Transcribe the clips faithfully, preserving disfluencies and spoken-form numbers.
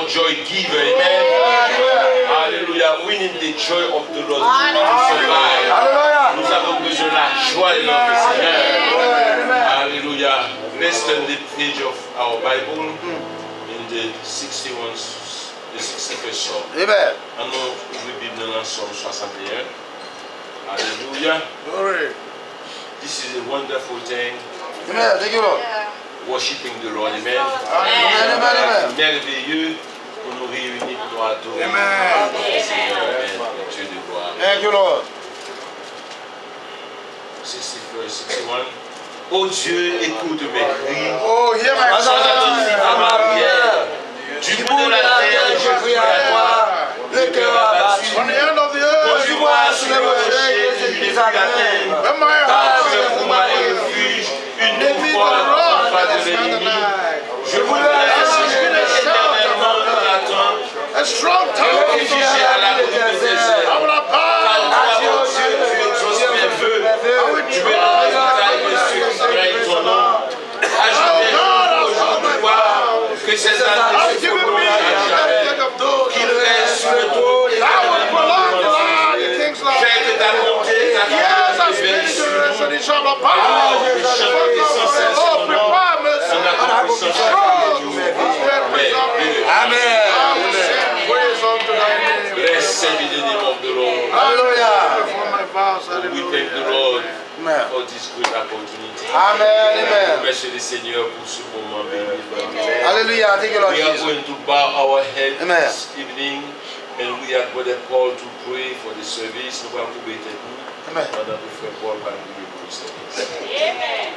joy giver. Amen. Alléluia. We need the joy of the Lord to survive. Nous avons besoin de la joie de notre Seigneur. Alléluia. Let's turn the page of our Bible in the sixty-one, the sixty-first Psalm. Amen. And nous ouvrons Bible dans Psalm soixante et un. Alléluia. Glory. This is a wonderful thing. Amen. Thank you, Lord. Worshiping the Lord. Amen. Amen. Amen. Merveilleux pour nous réunir pour adorer. Amen. Dieu de gloire. Thank you, Lord. sixty-first, sixty-one. Oh Dieu, écoute mes cris. Oh, hear my prière. Du bout de la terre, je crie à toi. Le cœur abattu. On the end of the earth. Conduis-moi sur le rocher que je puisse atteindre. Car tu es pour moi un refuge, une eau forte en face de l'ennemi. Je voudrais assurer éternellement de l'attente. A strong tower. Réfugié à la route des déserts. Car toi, oh Dieu, tu exauces mes vœux. Tu me donnes les détails de ceux qui craignent ton nom. Ajoute aujourd'hui que ces années se prolongent à jamais. Qu'il reste sur le trône éternellement. Fais que ta bonté, ta faveur révèle sur nous. Alors je chanterai sans cesse ton nom. En accomplissant chaque jour. Amen. Blessed be the name of the Lord. Hallelujah. We thank the Lord for this great opportunity. Amen. Amen. Merci le Seigneur pour ce moment béni. Hallelujah. Thank you, Lord. We are going to bow our head this evening, and we are going to call to pray for the service. Nous allons couper tête nous. Pendant que frère Paul va nous prier pour le service. Amen.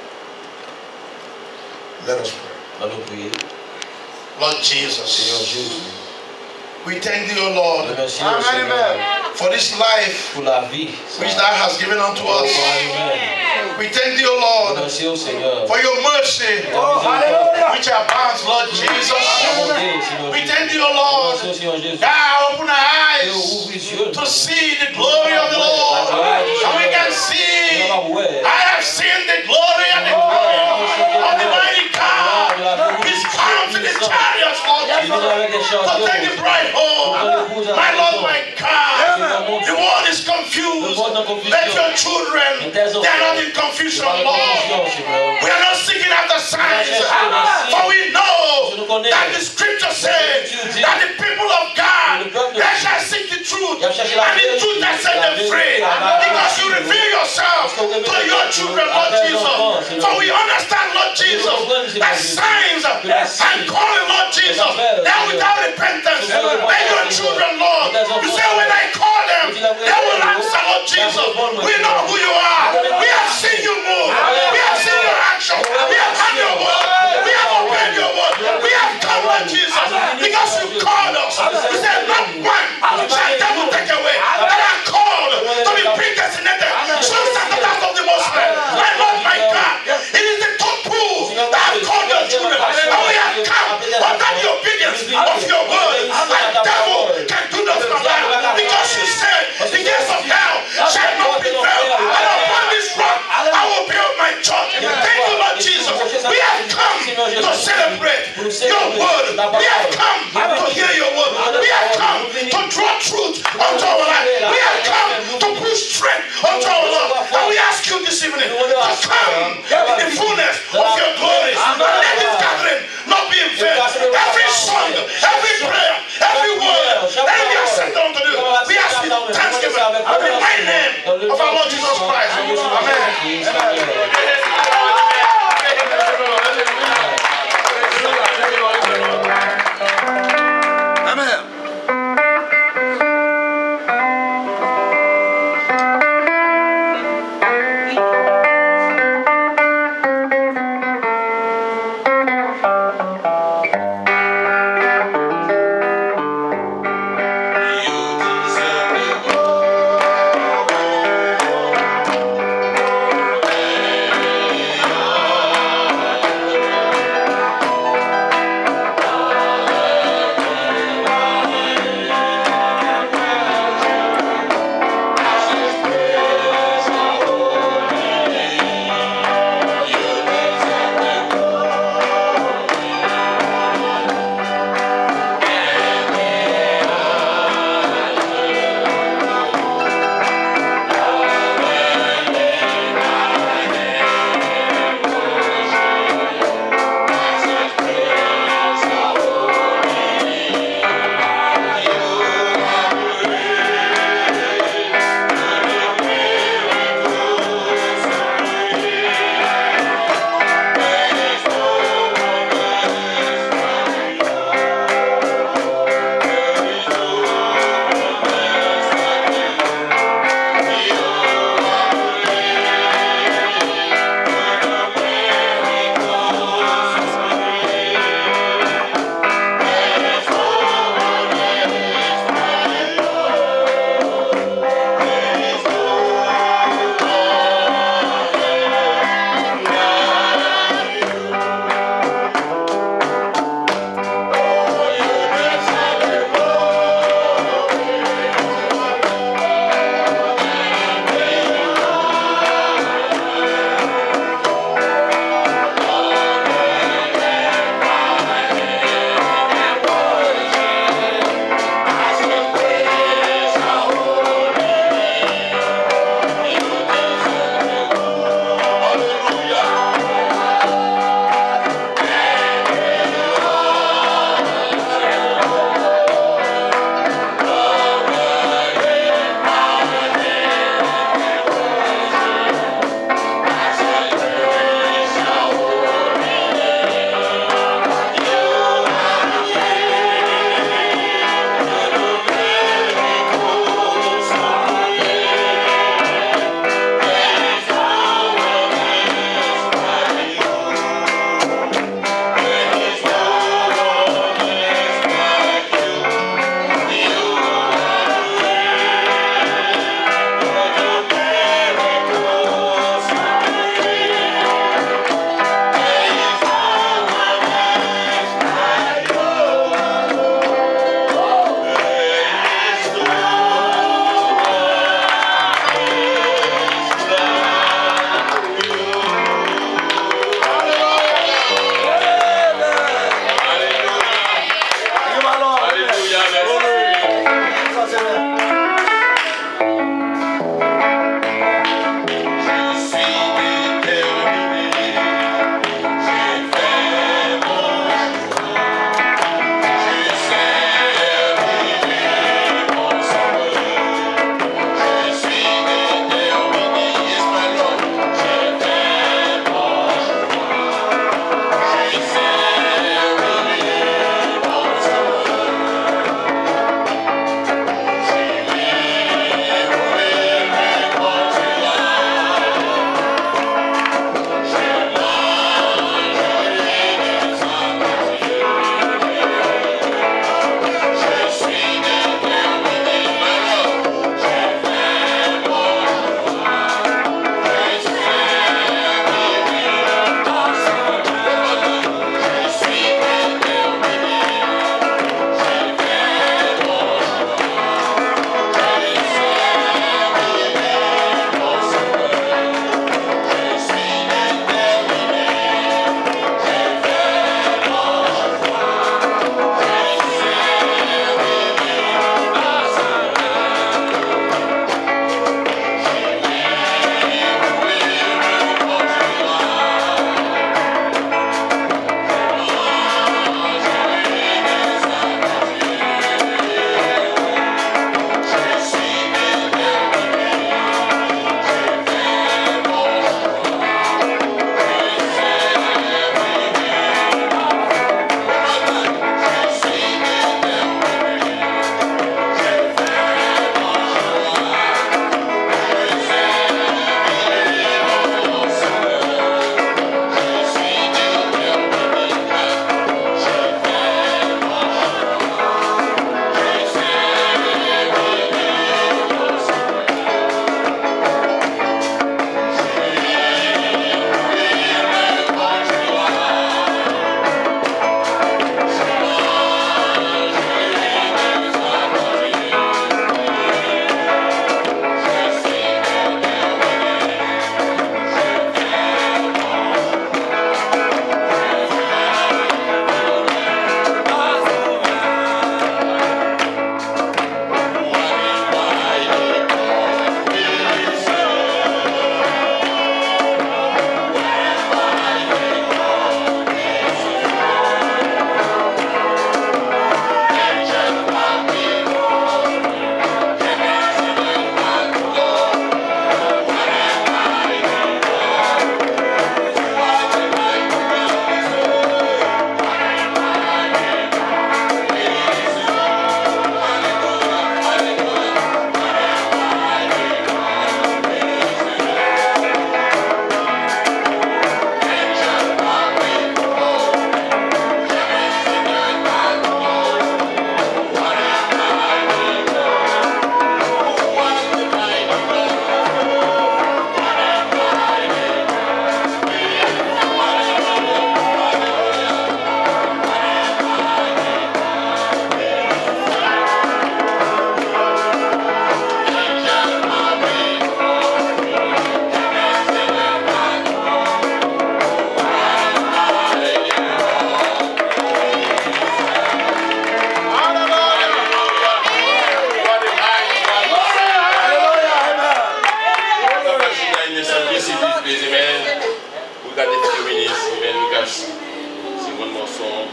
Let us pray. Allons prier. Lord Jesus. Seigneur Jésus. We thank thee, O Lord, Amen. For this life which thou hast given unto us. Amen. We thank thee, O Lord, for your mercy which abounds, Lord Jesus. We thank thee, O Lord, thou open our eyes to see the glory of the Lord. And we can see, I have seen the glory and the glory of the mighty God. He's come to the chariots, Lord Jesus, to take the bride home. My Lord, my God, the world is confused. Let your children, they are not in confusion, Lord. We are not seeking after signs, for we know that the scripture says that the people of God, they shall seek the truth, and the truth that set them free. Because you reveal yourself to your children, Lord Jesus. For we understand, Lord Jesus, that signs and calling, Lord Jesus, they are without repentance. May your children, Lord, you say when I call them, they will answer, Lord Jesus. We know who you are. We have seen you move. We have seen your action. We have heard your word. We have obeyed your word. We have come, Lord Jesus, because you called us. You said not one shall devil take away. That are called to be predestinated. Sons and daughters of the Most High. My Lord, my God, it is the top proof that have called your children. And we have come under the obedience of your word. And devil can do nothing about it. Because you said the gates of hell shall not prevail. And upon this rock I will build my church. Thank you, Lord Jesus. We have come to celebrate your word. We have come to hear your word. We have come to draw truth unto our life. We have come to push strength unto our Lord. And we ask you this evening to come in the fullness of your glory. And let this gathering not be in vain. Every song, every prayer, every word that we have sent unto you, we ask you thanksgiving in the mighty name of our Lord Jesus Christ. Amen. Amen.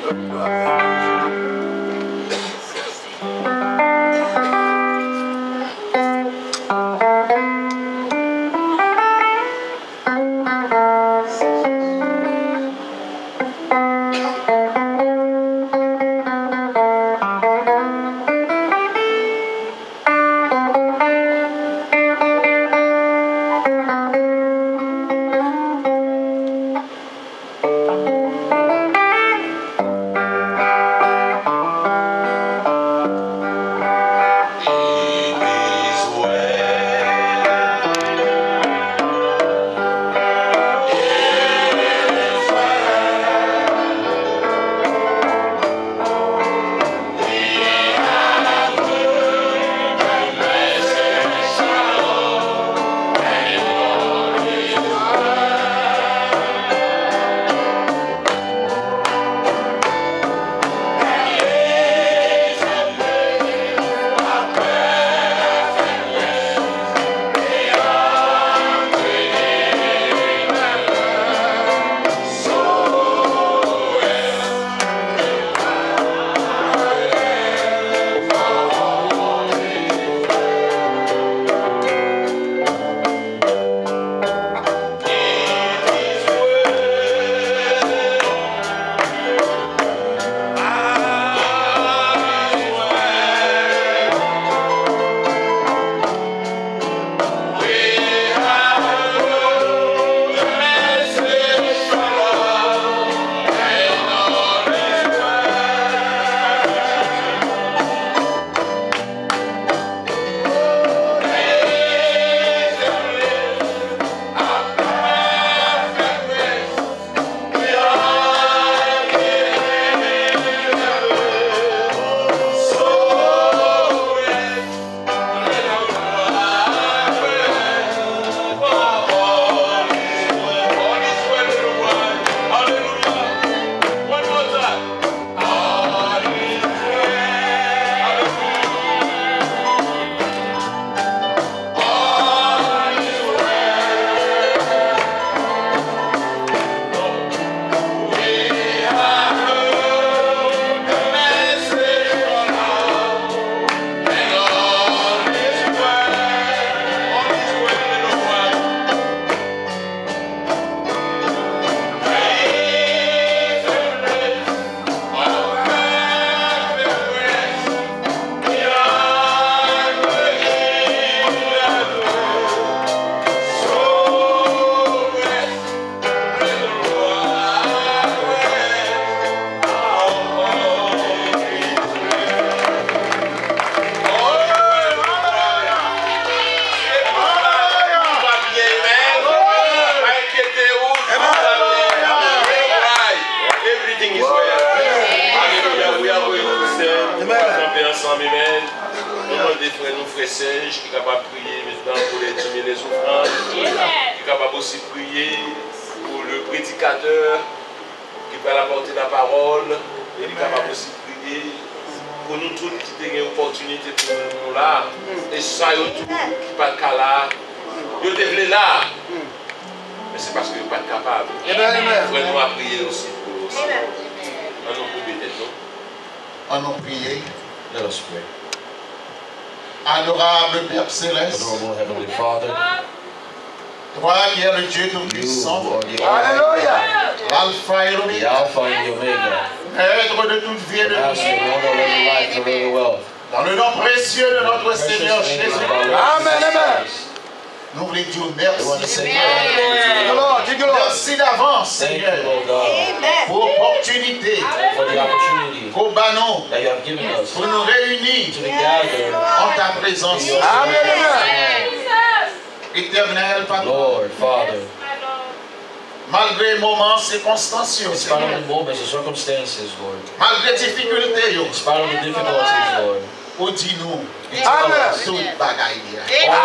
In spite of the moments, the circumstances, Lord. Malgré difficultés, in spite of the difficulties, Lord. Ou dis-nous, Amen. Toute bagaille bien.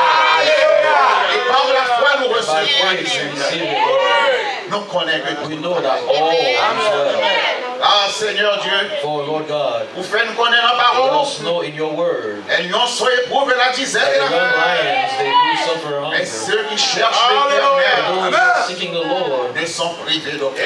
Et par la foi nous recevons. Nous connaissons que nous connaissons que we know that all is well. Ah, Seigneur Dieu. For Lord God, vous faites nous connaître la parole. Let us know in your word. Et non soyez éprouvé la disette et la faim. Mais ceux qui cherchent l'éternel, seeking the Lord, ne sont privés d'aucun.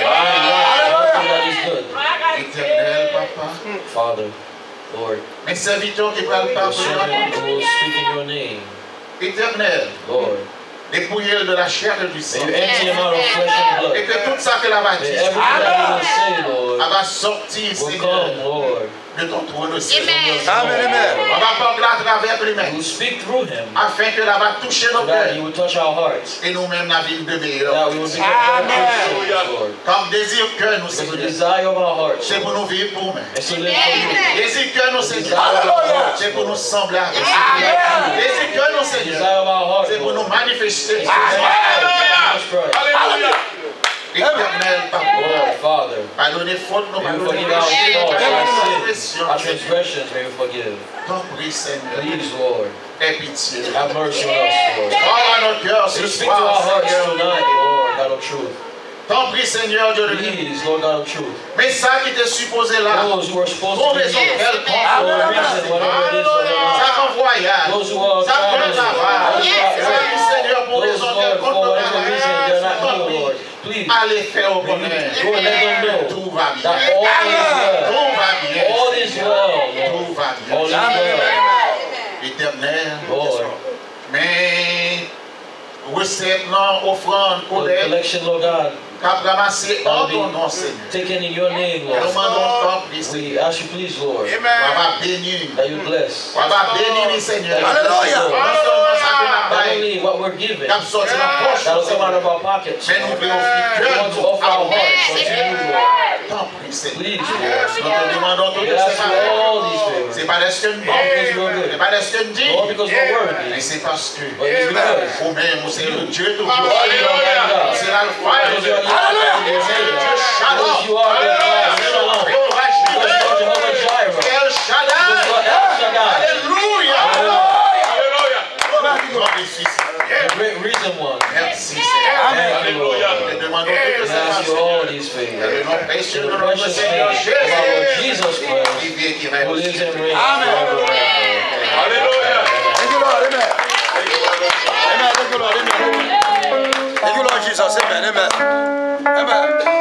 Éternel, Papa. Father, Lord. Mes serviteurs qui parlent pas pour name. Éternel. Lord. Dépouiller de la chair et du sang. Et que tout ça que la va dire, elle va sortir, Seigneur, de ton trône de Seigneur. Amen, amen. On va parler à travers lui-même. Afin que la va toucher nos cœurs. Et nous-mêmes, la vie de meilleur. Amen. Comme désir que nous, Seigneur, c'est pour nous vivre pour nous. Désir que nous, Seigneur, c'est pour nous sembler. Désir que nous, Seigneur, c'est pour nous manifester. Alléluia. Éternel, Father, pardonnez faute nos our transgressions may we forgive. Please, Lord, aie pitié. Have mercy on us, Lord. Parle à notre cœur ce Speak to our soir, hearts Seigneur. tonight, Lord, God of truth. T'en prie, Seigneur Dieu de Dieu. Please, Lord God of truth. Mais ça qui était supposé là, Those who are supposed pour to be raison here, quelconque, for a reason, whatever it is, Lord God. ça qu'en voyage, Those who are ça qu'en traveling, travail, those who are ça qui, Seigneur, pour those, raison Lord, quelconque, for whatever reason they're not t'en here, prie, Lord. Please, allez faire au bonheur. Lord, let them know Tout va bien. that all is well. Tout va bien. All is well, Tout Lord. va bien. All is well. Éternel, Lord, mais recette, non, offrande, the collecte, collection, Lord God, cap ramassé en ton nom, Seigneur. taken in your name, Nous Lord. demandons ton prix, We Seigneur. ask you, please, Lord, On va bénir. that you bless. On va bénir, Seigneur. Alléluia. Non seulement ça que nous Not avons, only what we're given, cap sorti dans la poche, that'll come out of Seigneur. our pockets, Mais nous Lord. voulons offrir We cœur want to nous offer our à hearts unto you, Lord. ton prix, Seigneur. Please, Nous Lord. te demandons tout We de ask ces you all these faveurs. C'est favors. pas parce que nous Not because we're c'est good, pas parce que nous nor disons, because we're mais worthy, c'est parce que but it's because vous-même, vous êtes le Dieu de Alléluia. C'est l'alpha et Because you are the l'oméga. Alpha and the C'est le Dieu Omega. Shalom. Because you are the God, Shalom. Jéhovah Because you are Jireh. Jehovah Jireh. El Because Shaddai. you are El Shaddai. Alléluia. Alléluia. Alléluia. The great reason one. Merci, Seigneur. Thank you, Lord. Nous te demandons toutes We ces ask you faveurs. all these Et favors. le nom précieux In de the notre precious Seigneur name of our Lord Jesus Jésus, Christ, qui vit et qui who règne au lives ciel. and reigns Amen. forever and ever. Alléluia. Thank you, Lord. Amen. Amen. Thank you, Lord. Amen. Thank you, Lord Jesus. Amen. Amen. Amen.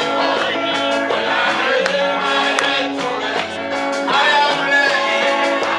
I am blessed.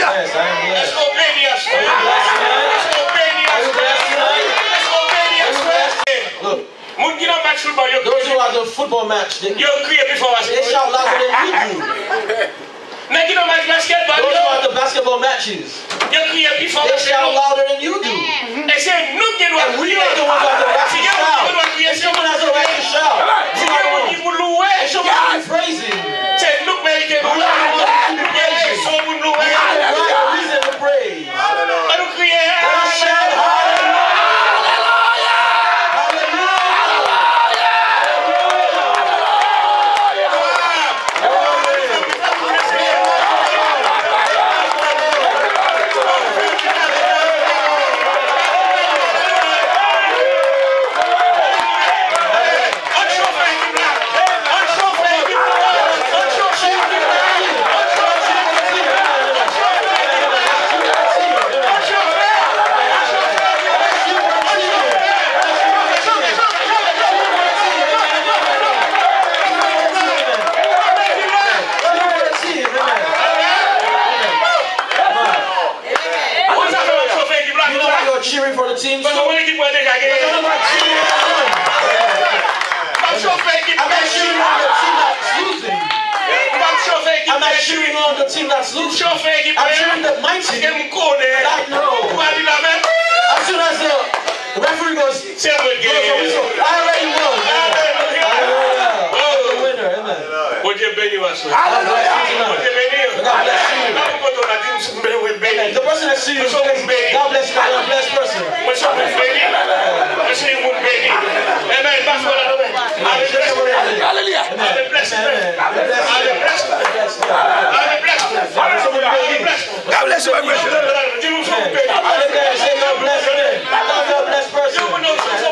Yes, I am blessed. Let's go baby us. Are you blessed tonight? Let's go baby us. Are you blessed tonight? Let's go baby us. Look. Those who are the football match, they, they shout louder than you do. Those who are the basketball matches, they shout louder than you do. And we are the ones who have the right to shout. If someone has the right to shout, if someone is praising, we are the ones who praise. We have the right reason to praise. Let us shout hallelujah. Cheering for the team. So I'm not cheering for the team that's losing. I'm not cheering on the team that's losing. I'm cheering the mighty that know. As soon as the referee goes, I already won. I'm the winner. Amen. God bless you. The person that sees you, God bless you. God bless the person. God bless you, my brother. Say you're blessed. You're a blessed person. I'm a blessed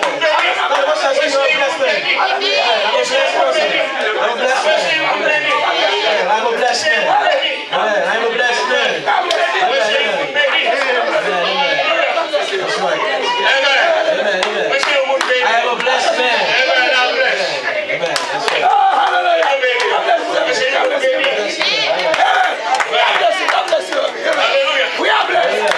man. I'm a blessed man. I'm a blessed man. That's right. Amen. Amen. I am a blessed man. Amen. That's right. Hallelujah. We are blessed.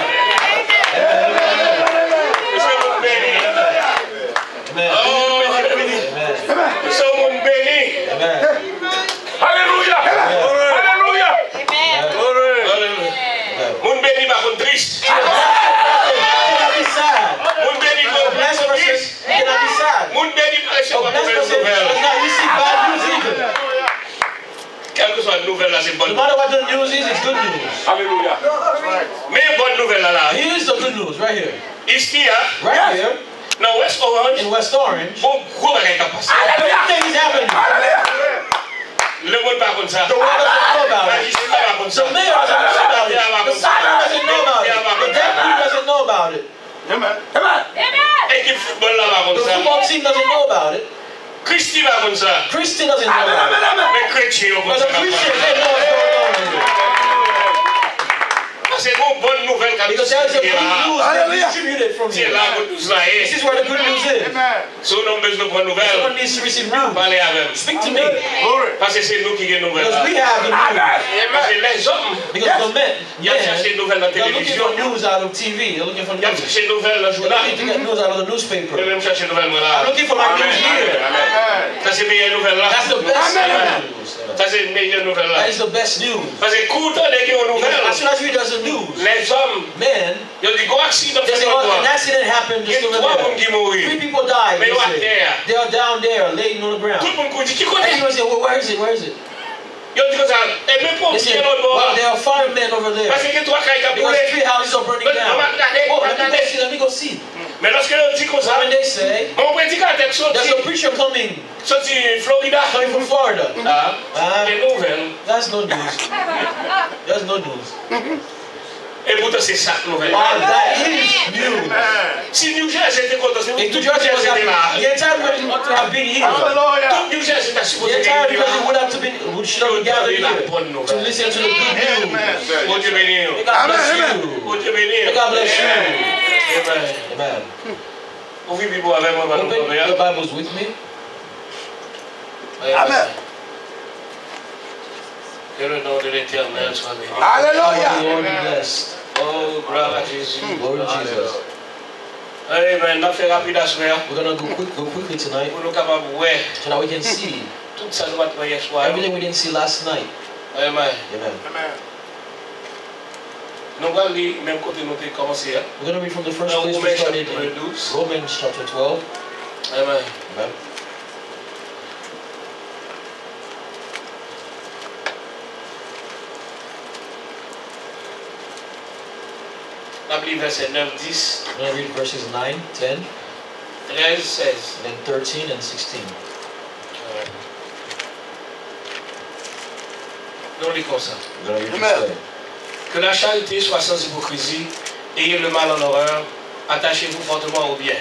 Hallelujah. Hallelujah. Mun beni bakun triste. Cannot be sad. Mun beni bakun Blessed person cannot be sad. Mun beni bakun A blessed person does not receive bad news either. Quelle que soit la nouvelle là, c'est bonne. No matter what the news is, it's good news. Alléluia. Mais bonne nouvelle là. Here's the good news right here. Ici, hein? Right here. Now West Orange. In West Orange. Bon, gros bagay ka passe. Big things happening. Le monde pas comme ça. The world doesn't know about it. The mayor doesn't know about it. The soccer doesn't know about it. The deputy doesn't know about it. Amen. Amen. Équipe football là pas comme ça. The football team doesn't know about it. Christy pas comme ça. Christy doesn't know about it. Mais chrétien comme ça. But the Christians, they know what's going on here. C'est une bonne nouvelle quand because there is a good news that distributed from here. This is where the good news is. So no besoin de bonne nouvelle. Someone needs to receive news. Parlez avec. Speak to me. Parce que c'est nous qui avons nouvelle. Because we have the news. Parce que les hommes. Because the men. Ils cherchent nouvelles dans la télévision. They're looking for news out of T V. They're looking for news. Ils cherchent nouvelles dans le journal. They're looking to get news out of the newspaper. Ils même cherchent nouvelles là. I'm looking for my news here. Ça c'est meilleure nouvelle là. That's the best news. Ça c'est meilleure nouvelle là. That is the best news. Parce que quand on est aux nouvelles. As soon as we does the news. Les hommes. Men, they say, oh, an accident happened just over there. Three people died. They, say. They are down there, laying on the ground. And everyone say, well, where is it? Where is it? They say, well, there are firemen over there. Because three houses are burning down. Oh, let me go see. Let me go see. When they say, there's a preacher coming. Coming from Florida. Uh, that's no news. That's no news. Et pourtant c'est ça nouvelle. Oh, that is new. Si New Jersey était content, c'est New Jersey was happy. The entire would have been here. Tout New Jersey était supposé. The entire New Jersey would have to be would should have gathered here to listen to the good news. Bon Dieu béni. God bless you. Bon Dieu béni. God bless you. Amen. Amen. Ouvrez Bible avec moi. Open your Bibles with me. Amen. Que le nom de l'Éternel soit béni. Alléluia. Oh, gloire à Jésus. Glory to Jesus. Amen. On fait rapide à soir. We're going to go, quick, go quickly tonight Pour nous capables de voir so that we can see tout ça nous va travailler hier soir. everything we didn't see last night. Amen. Amen. Nous allons lire même côté nous avons commencé. We're going to read from the first Dans place we Romains started chapitre in douze. Romans chapter twelve. Amen. Amen. On va lire versets neuf, dix, I'm going to read verses nine, ten, treize, seize. and then thirteen and sixteen. Amen. Nous lisons comme ça. We're going to read this way. Que la charité soit sans hypocrisie, ayez le mal en horreur, attachez-vous fortement au bien.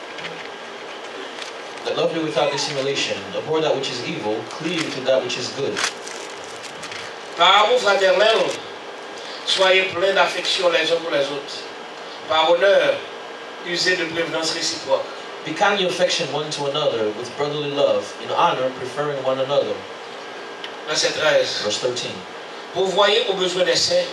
Let love be without dissimulation. Abhor that which is evil, cleave to that which is good. Par amour fraternel, soyez pleins d'affection les uns pour les autres. Par honneur, usez de prévenance réciproque. Be kind in your affection one to another with brotherly love, in honor, preferring one another. Verset treize. Verse thirteen. Pourvoyez aux besoins des saints,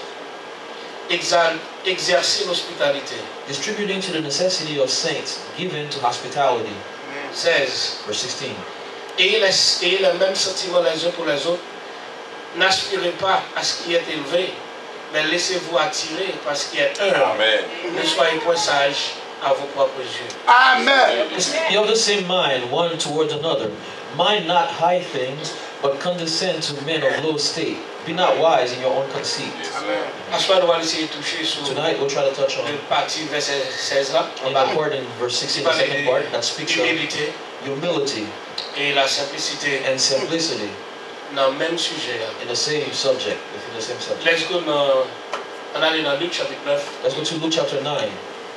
exercez l'hospitalité. Distributing to the necessity of saints, given to hospitality. seize. Verse sixteen. Ayez les, ayez les mêmes sentiments les uns pour les autres. N'aspirez pas à ce qui est élevé, mais laissez-vous attirer par ce qui est humble. Amen. Ne soyez point sages à vos propres yeux. Amen. Be of the same mind one towards another. Mind not high things, but condescend to men of low estate. Be not wise in your own conceit. À ce moment, nous allons essayer de toucher sur Tonight we'll try to touch on le partie verset seize là, en in bas. the part in verse sixteen, the second part, that speaks of L'humilité humility et la simplicité and simplicity dans le même sujet. in the same subject, within the same subject. Let's go dans, on allait dans Luc chapitre neuf, Let's go to Luke chapter nine.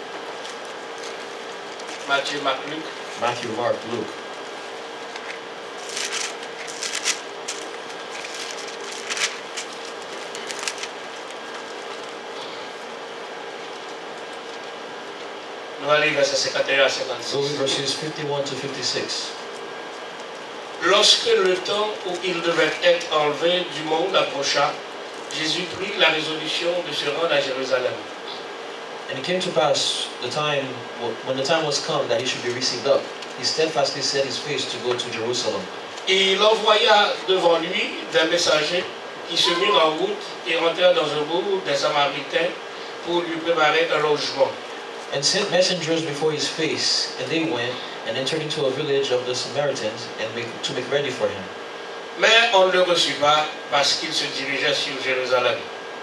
Matthieu, Marc, Luc. Matthew, Mark, Luke. Nous allons lire verset cinquante et un à So cinquante-six. verses fifty-one to fifty-six. Lorsque le temps où il devait être enlevé du monde approcha, Jésus prit la résolution de se rendre à Jérusalem. And it came to pass, the time when the time was come that he should be received up, he steadfastly set his face to go to Jerusalem. Et il envoya devant lui des messagers qui se mirent en route et entrèrent dans un bourg des Samaritains pour lui préparer un logement. And sent messengers before his face, and they went and entered into a village of the Samaritans and make, to make ready for him. Mais on ne le reçut pas parce qu'il se dirigeait sur Jérusalem.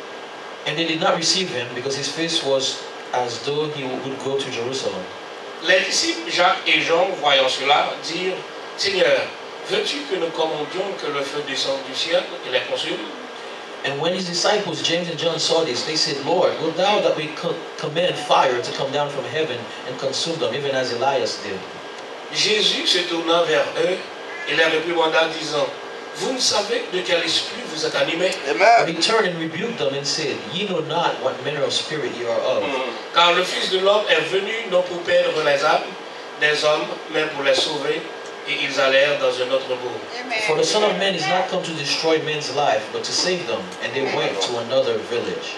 And they did not receive him because his face was as though he would go to Jerusalem. Les disciples Jacques et Jean, voyant cela, dirent, Seigneur, veux-tu que nous commandions que le feu descende du ciel et les consume? And when his disciples, James and John, saw this, they said, Lord, wilt thou that we co command fire to come down from heaven and consume them, even as Elias did? Jésus se tourna vers eux et les réprimanda, disant, vous ne savez de quel esprit vous êtes animés? But he turned and rebuked them and said, Ye know not what manner of spirit ye are of. Car le Fils de l'homme est venu non pour perdre les âmes des hommes, mais pour les sauver, et ils allèrent dans un autre bourg. For the Son of Man is not come to destroy men's life, but to save them. And they went to another village.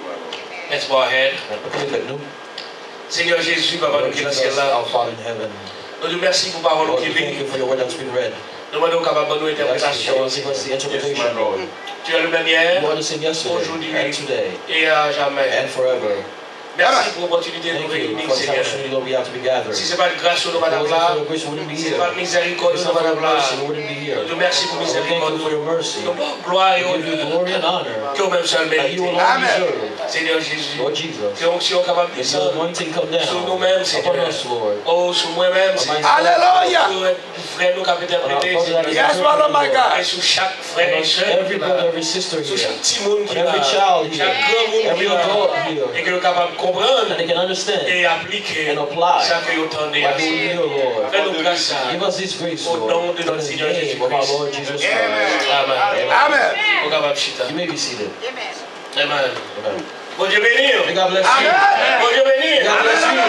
Let's bow our head. Nous, Seigneur Jésus, Papa, nous qui est dans le ciel là, our Father in heaven, nous te remercions pour parole Lord, qui we est thank you venue. for your word that's been read. Nous demandons capable de nous We ask you interprétation. to give us the interpretation, Lord. Tu es le même hier, You are the same yesterday aujourd'hui and today et à jamais. and forever. Merci pour l'opportunité de nous Thank you réunir, for this Seigneur. opportunity, Lord, we have to be gathered. Si ce n'est pas de grâce sur nous, If it Madame wasn't là, for your grace, we wouldn't be si ce here. n'est pas de miséricorde If sur it's nous, not for Madame your là, mercy, we wouldn't be here. nous te remercions pour Lord, thank you miséricorde. for your mercy. Nous donnons gloire et We give you honneur glory and honor que même seul that you mérite. alone deserve. Seigneur Jésus, Lord Jesus, que onction capable de let your descendre anointing come down sur nous-mêmes, upon Seigneur. us, Lord. Oh, sur moi-même, On my Seigneur. Alléluia. Sur frère nous qui a interprété, On our brother that is Yes, Lord, oh my God. et sur chaque frère et on sœur every qui est brother, là, every sister sur here, chaque petit monde qui on est là, every child here, chaque grand monde qui every est là, adult et here, que nous sommes capables de comprendre that they can understand et appliquer and apply chaque autant de what they will hear, Lord. fais-nous grâce à Give us this grace, au Lord, nom de in notre the Seigneur name of our Jésus-Christ. Lord Jesus Christ. Amen. Amen. Au capable chita. You may be seated. Amen. Amen. Bon Dieu béni. May God bless you. Bon Dieu béni. God bless you.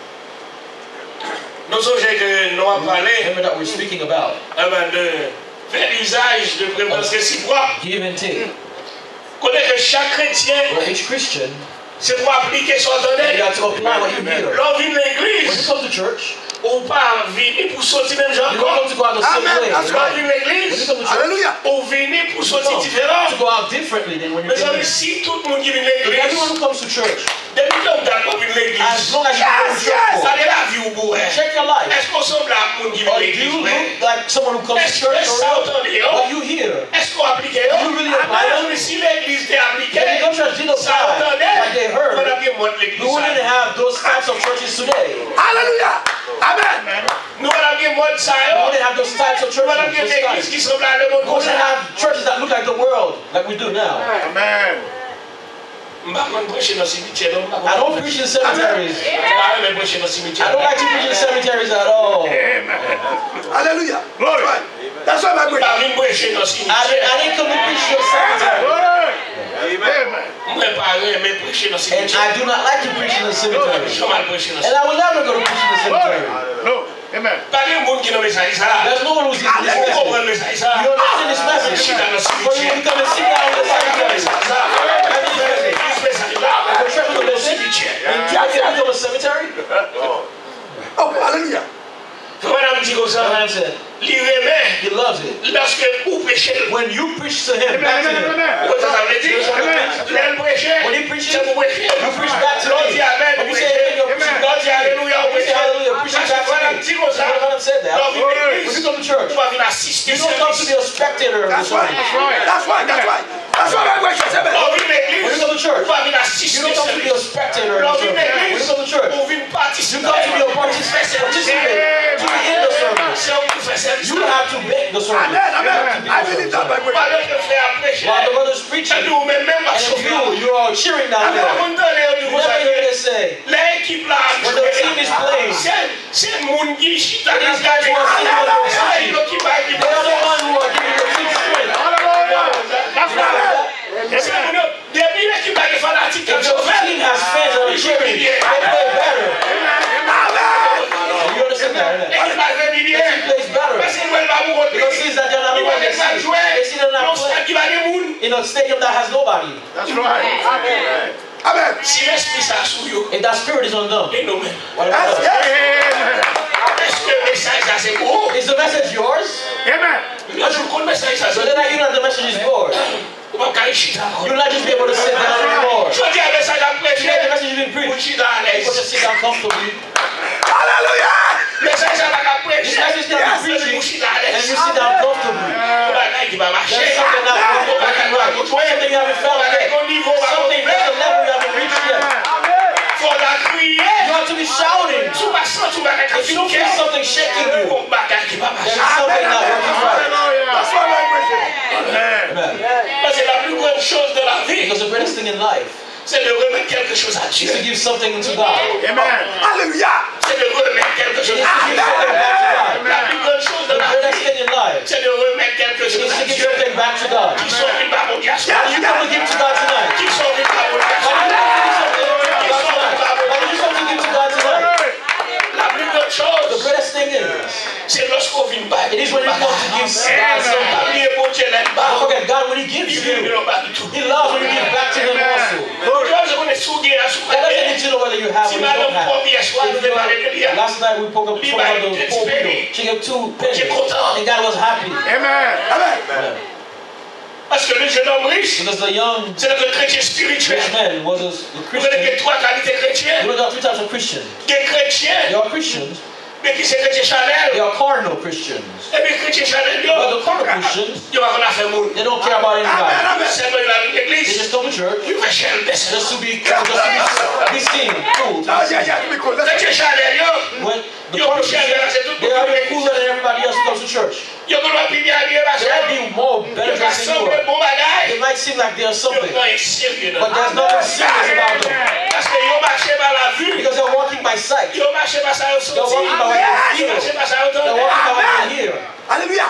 Nous songez que nous avons parlé Remember that we're speaking about amen, de Fait usage de préférence réciproque. Give and take. Connaît que chaque chrétien, each Christian, c'est pour appliquer son donné. L'on vit l'église. When you come to church, on pas venir pour sortir même gens. You don't to go out the same way. On vit l'église. Hallelujah. On venir pour sortir différent. To go out differently than when you come. Mais si tout le monde qui vient l'église, everyone who comes to church, depuis que vous venez l'église, as long as you go to church, ça est la vie au bout. Check your life. Est-ce qu'on semble à monde qui vient l'église? Do you look like someone who comes to church? Or what you hear? Est-ce qu'on applique? Do you really apply them? Si l'église est appliquée, if you go to church, did apply like they heard, we wouldn't have those types of churches today. Hallelujah. Amen. Nous wouldn't have those types of churches. We wouldn't have churches that look like the world, like we do now. Amen. I don't preach in cemeteries. I don't like to preach in cemeteries at all. Amen. Hallelujah. Glory. That's why I'm preaching. I didn't come to preach in a cemetery. Amen. And I do not like to preach in a cemetery. And I will never go to preach in a cemetery. No. Amen. There's no one who's using this message. You understand this message? For you to come and sit down in the cemetery. And you can become a cemetery? Oh, hallelujah. Madame said, he loves it. When you preach to him, back to him. When he preaches, you preach back to him. When you say amen, you're preaching back to him. When you say hallelujah, preaching back to him. Madame said that. When you come to church, you don't come to be a spectator of the service. That's right. That's right. That's right. That's right. That's right. When you come to church, you don't come to be a spectator of the service. When you come to church, you come to be a participant. To be in the service. You have to make the service. Amen. Amen. I believe that by While the brother's preaching, and you, you are cheering down there. You never hear they say, when the team is playing, these guys who are sitting on the team, they are the ones who are giving the team strength. That's right. If your team has fans that are cheering, they play better. You understand that? The team plays better. Because since that they're not the one they see, they see they're not playing in a stadium that has nobody. That's right. Amen. Amen. If that spirit is on them, what about us? Is the message yours? Amen. So then I hear that the message is yours. You will not just be able to sit down anymore. Today the message has been preached. People just sit down comfortably. Hallelujah. This message can be preaching and you sit down comfortably. There's something not working right. Something you haven't felt yet. Something there's a level you haven't reached yet. You have to be shouting. If you don't feel something shaking you, there's something not working right. That's why I'm preaching. Amen. Because the greatest thing in life c'est de remettre quelque chose à Dieu. To give something to God. Amen. Hallelujah. C'est de remettre quelque chose à Dieu. La plus grande chose de la vie, c'est de remettre quelque chose à Dieu. Qui sont venus par mon diaspora. You come to give to God tonight. Qui sont venus par mon diaspora. La plus grande chose, the greatest thing is, c'est lorsqu'on vient par. It is when you come to give God something. Don't forget, God, when He gives you, He loves when you give back to Him also. That doesn't need to know whether you have or you don't have. Last night we spoke about the poor widow. She gave two pennies, and God was happy. Amen. Amen. Parce que le jeune homme riche, because the young c'est notre chrétien spirituel. Rich man was a, a Christian. Vous avez trois qualités chrétiennes. You know, there are three types of Christians. Des chrétiens. There are Christians. Mais qui c'est chrétien Chanel? They are carnal Christians. Et les chrétiens Chanel, but the carnal Christians, they don't care about anybody. They just come to church just to be, just to be, be seen, cool. Chrétien Chanel, when the carnal Christians, they are even cooler than everybody else who comes to church. They might be more better dressed than you are. They might seem like they are something, but there's nothing serious about them. Because they're walking by sight. They're walking by what they feel. They're walking by what they hear. Hallelujah.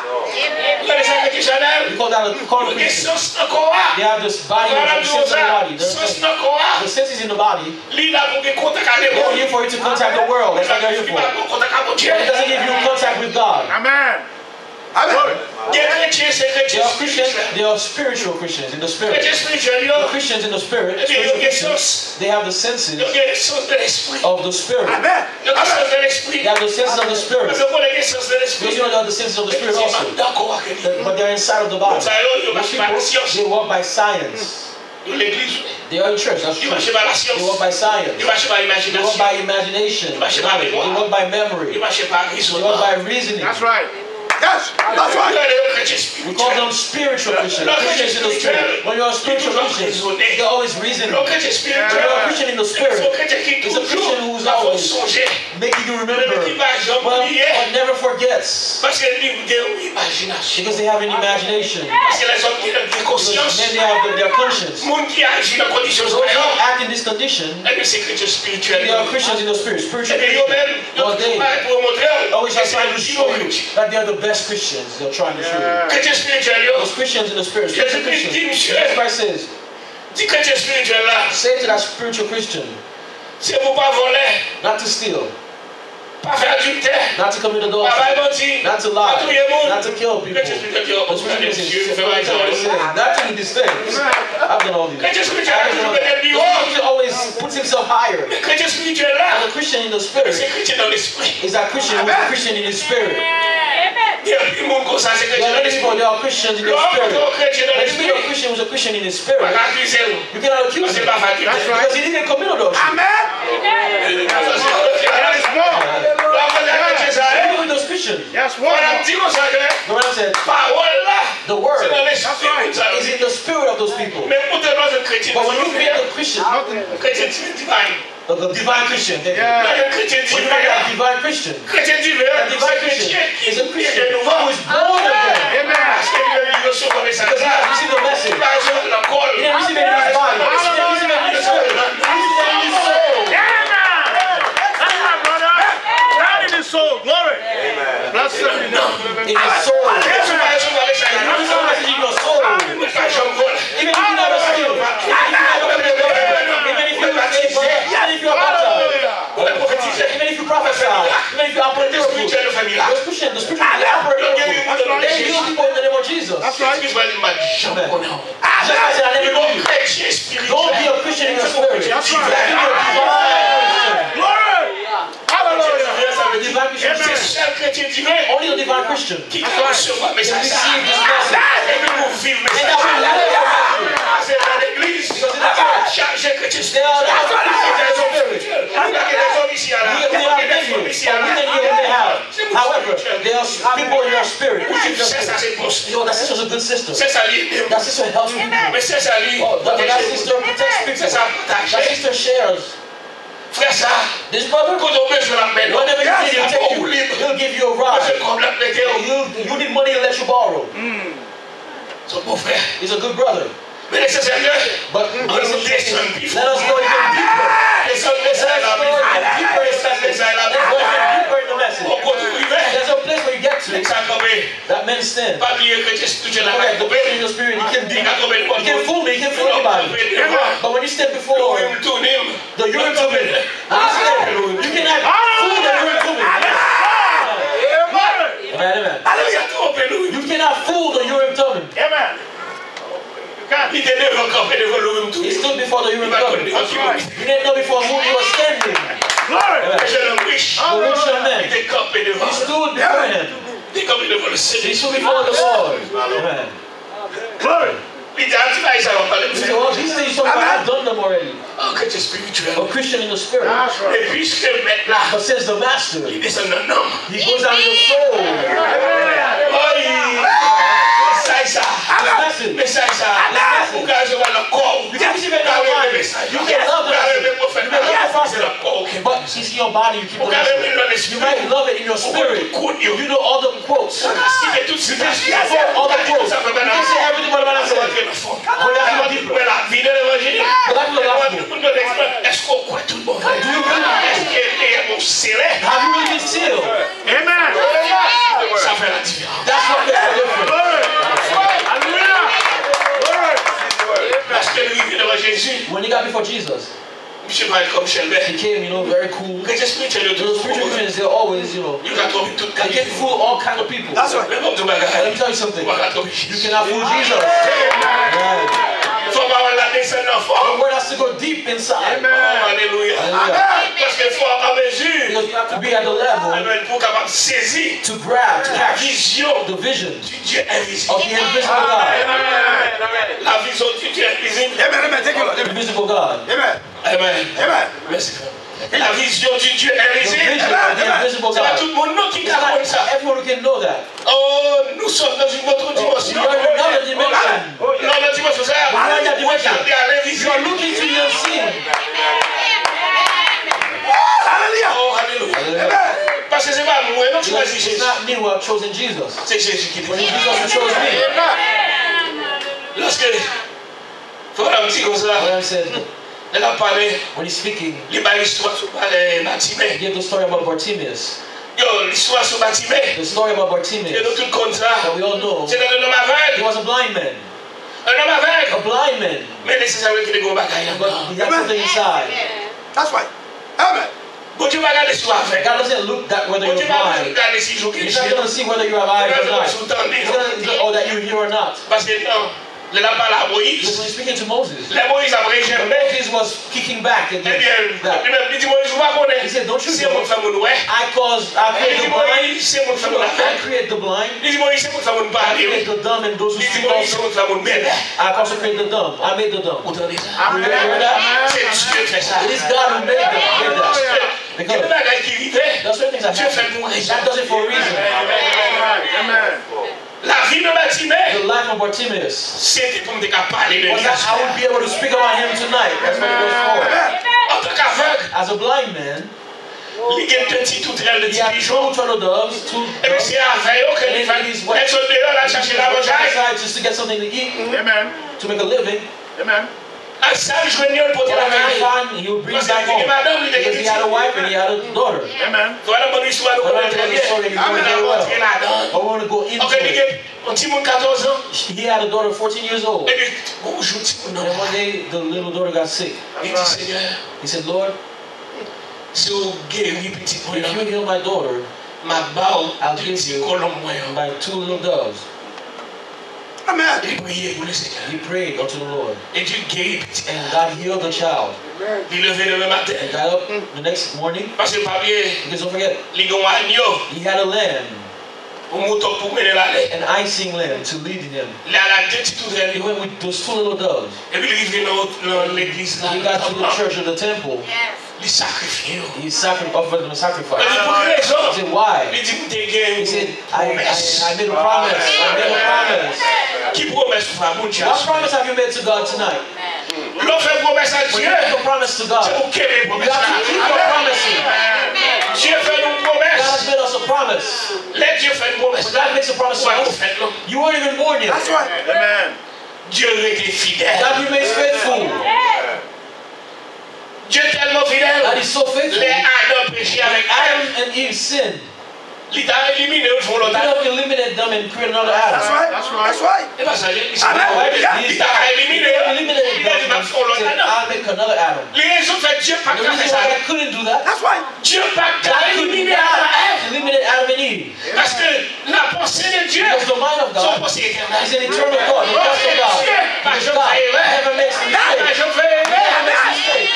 We call that a carnal Christian. They have this body, the sense of the body. The senses in the body. They're here for you to contact the world. That's what they're here for. But it doesn't give you contact with God. Amen. They are Christians, they are spiritual Christians in the spirit. The Christians in the spirit, they have the senses of the spirit. They have the senses of the spirit. Those don't have the senses of the spirit also. But they're inside of the body. They walk by science. They are in church, that's true. They walk by science. They walk by imagination. They walk by memory. They walk by reasoning. That's right. Yes, that's right. We call them spiritual Christians. Christians in the spirit. When you're a spiritual Christian, they're always reasoning. When you're a Christian in the spirit, it's a Christian who's always making you remember, but, but never forgets. Because they have an imagination. Because then they have their conscience. Those who act in this condition, they are Christians in the spirit. Spiritual Christians. But they always are trying to show you that they are the best Christians. They're trying to show you. Those Christians in the spirit. Spiritual Christians. Jesus Christ says, say to that spiritual Christian, not to steal, not to commit adultery, not to lie, not to kill people. Those spiritual Christians, not to do these things. I've done all these things. He always puts himself higher. And a Christian in the spirit is that Christian who is a Christian in his spirit. There are people who are Christians in the spirit. When you meet a Christian who is a Christian in his spirit, you cannot accuse him. Because he didn't commit adultery. Amen. Even with those Christians. Yes, what? The word said, the word is in the spirit of those people. But when you meet a Christian, the divine Christian, yeah. When you meet a divine Christian, a divine Christian is a Christian who is born again. Because he received the message. He didn't receive it in his body. He didn't receive it in his soul. He received it in his soul. That's my brother. Right in his soul. Glory. Bless him. In his soul. If you receive the message in your soul, even if you never steal, even if you even if you prophesy, even if you operate miracles, those Christians, the spiritual they operate miracles. They heal people in the name of Jesus. That's right. Amen. Just I said, I never know you. Don't be a Christian in your spirit. That's right. Glory. Hallelujah. The divine Christian. Only the divine Christian. That's right. Can receive this message. And that will let it happen. Because in the church, they are however, there are people in your spirit. Yo, that sister's a good sister. That sister helps people. Oh, that, that sister protects people. That sister shares. This brother, whenever you need him, take you. He'll give you a ride. You, you need money, he'll let you borrow. He's a good brother. But let us go even deeper. Let us go even deeper. Let's go even deeper in the message. There's a place where you get to that men stand. Okay, the person in the spirit, he can, he can fool me, he can fool anybody. But when you stand before the Urim Tumim, you cannot fool the Urim Tumim. Amen, amen. You cannot fool the Urim Tumim. Amen. He stood before the Urim Tumim. You didn't know before whom you were standing. Glory. The rich man. He stood before him. He stood before the Lord. Amen. Glory. He said, well, these things I've done them already. A Christian in the spirit. But says the master, he goes down your soul. Listen, listen, listen. You can receive it in your mind. You can love the message. You may love the pastor. But it's in your body. You keep the message. You might love it in your spirit. You know all the quotes. You can say all the quotes. You can say everything what I said. But that's not deeper. But that's the gospel. Do you really have you really been sealed? Amen. That's what makes the difference. When you got before Jesus, He came, you know, very cool. Those spiritual friends, they're always, you know, they get fool all kind of people. That's right. Let me tell you something. You cannot fool Jesus. Right. The word has to go deep inside. Amen. Hallelujah. Because you have to be at the level to grab, to catch the vision of the invisible God. The invisible God. Amen. Amen. Amen. La vision du Dieu invisible. C'est pas tout le monde qui capte ça. Everyone can know that. Oh, nous sommes dans une autre dimension. We are in another dimension. Dans la dimension, ça. Another dimension. You are looking to the unseen. Oh, hallelujah. Parce que c'est pas moi, non, tu choisis Jésus. It's not me who have chosen Jesus. C'est Jésus qui When Jesus who chose me. Lorsque, faut un petit comme ça. When I said, elle a parlé. When he's speaking, il m'a l'histoire sur Bartimée. He gave the story about Bartimaeus. Yo, l'histoire sur Bartimée. The story about Bartimaeus. Nous tout comme ça. That we all know. C'est un homme aveugle. He was a blind man. Un homme aveugle. A blind man. Mais nécessairement qu'il ait gros bagaille. But he had something inside. That's right. Amen. But you might not God doesn't look at whether you're blind. He's not going to see whether you have eyes or not. He's going to, or that you hear or not. Because when he's speaking to Moses, Moses was kicking back against that. He said, don't you know I caused, I create the blind, I create the blind, I create the dumb and those who speak also. I also create the dumb. I made the dumb. You hear that? It is God who made them. Made that. Because that's what things that happen. God does it for a reason. Amen. La vie de Bartimée, the life of Bartimaeus, c'était pour me parler de lui. I would be able to speak about him tonight. That's what it was for. En tant qu'aveugle, as a blind man, il y a petit tout train de he had two turtle doves, two et puis c'est aveugle que il va être dehors là chercher la mangeaille. Just to get something to eat. Amen. To make a living. Amen. Un sage joigneur pour la famille. He would bring back home. Because he had a wife and he had a daughter. Amen. Voilà bonne histoire. On va I want to go into it. He had a daughter fourteen years old. And one day the little daughter got sick. He said, Lord, if you heal my daughter, I'll give you my two little doves. Amen. He prayed unto the Lord. And God healed the child. He got up the next morning. Because don't forget, he had a lamb. An icing lamb to lead him. He went with those two little doves. He got to the church or the temple. He sacrificed, offered them a sacrifice. He said, why? He said, I, I, I made a promise. I made a promise. What promise have you made to God tonight? When you make a promise to God, you have to keep your promises. God has made us a promise. When God makes a promise to us, you weren't even born yet. That's right. Amen. God remains faithful. Dieu est tellement fidèle. God is so faithful. Les Adam péché avec Adam and Eve sinned. Il t'a éliminé au fond l'autre. He eliminated them and created another Adam. That's right. That's right. That's right. Et pas ça, il He t'a éliminé. eliminated them and said, I'll make another Adam. Les raisons fait Dieu pas The reason why God couldn't do that, That's right. Dieu pas God couldn't éliminé Adam. eliminate Adam and Eve. Parce que la pensée de Dieu, Because the mind of son God pensée éternelle. is an eternal thought. The thoughts of God. Because God never makes a mistake. Never makes a mistake.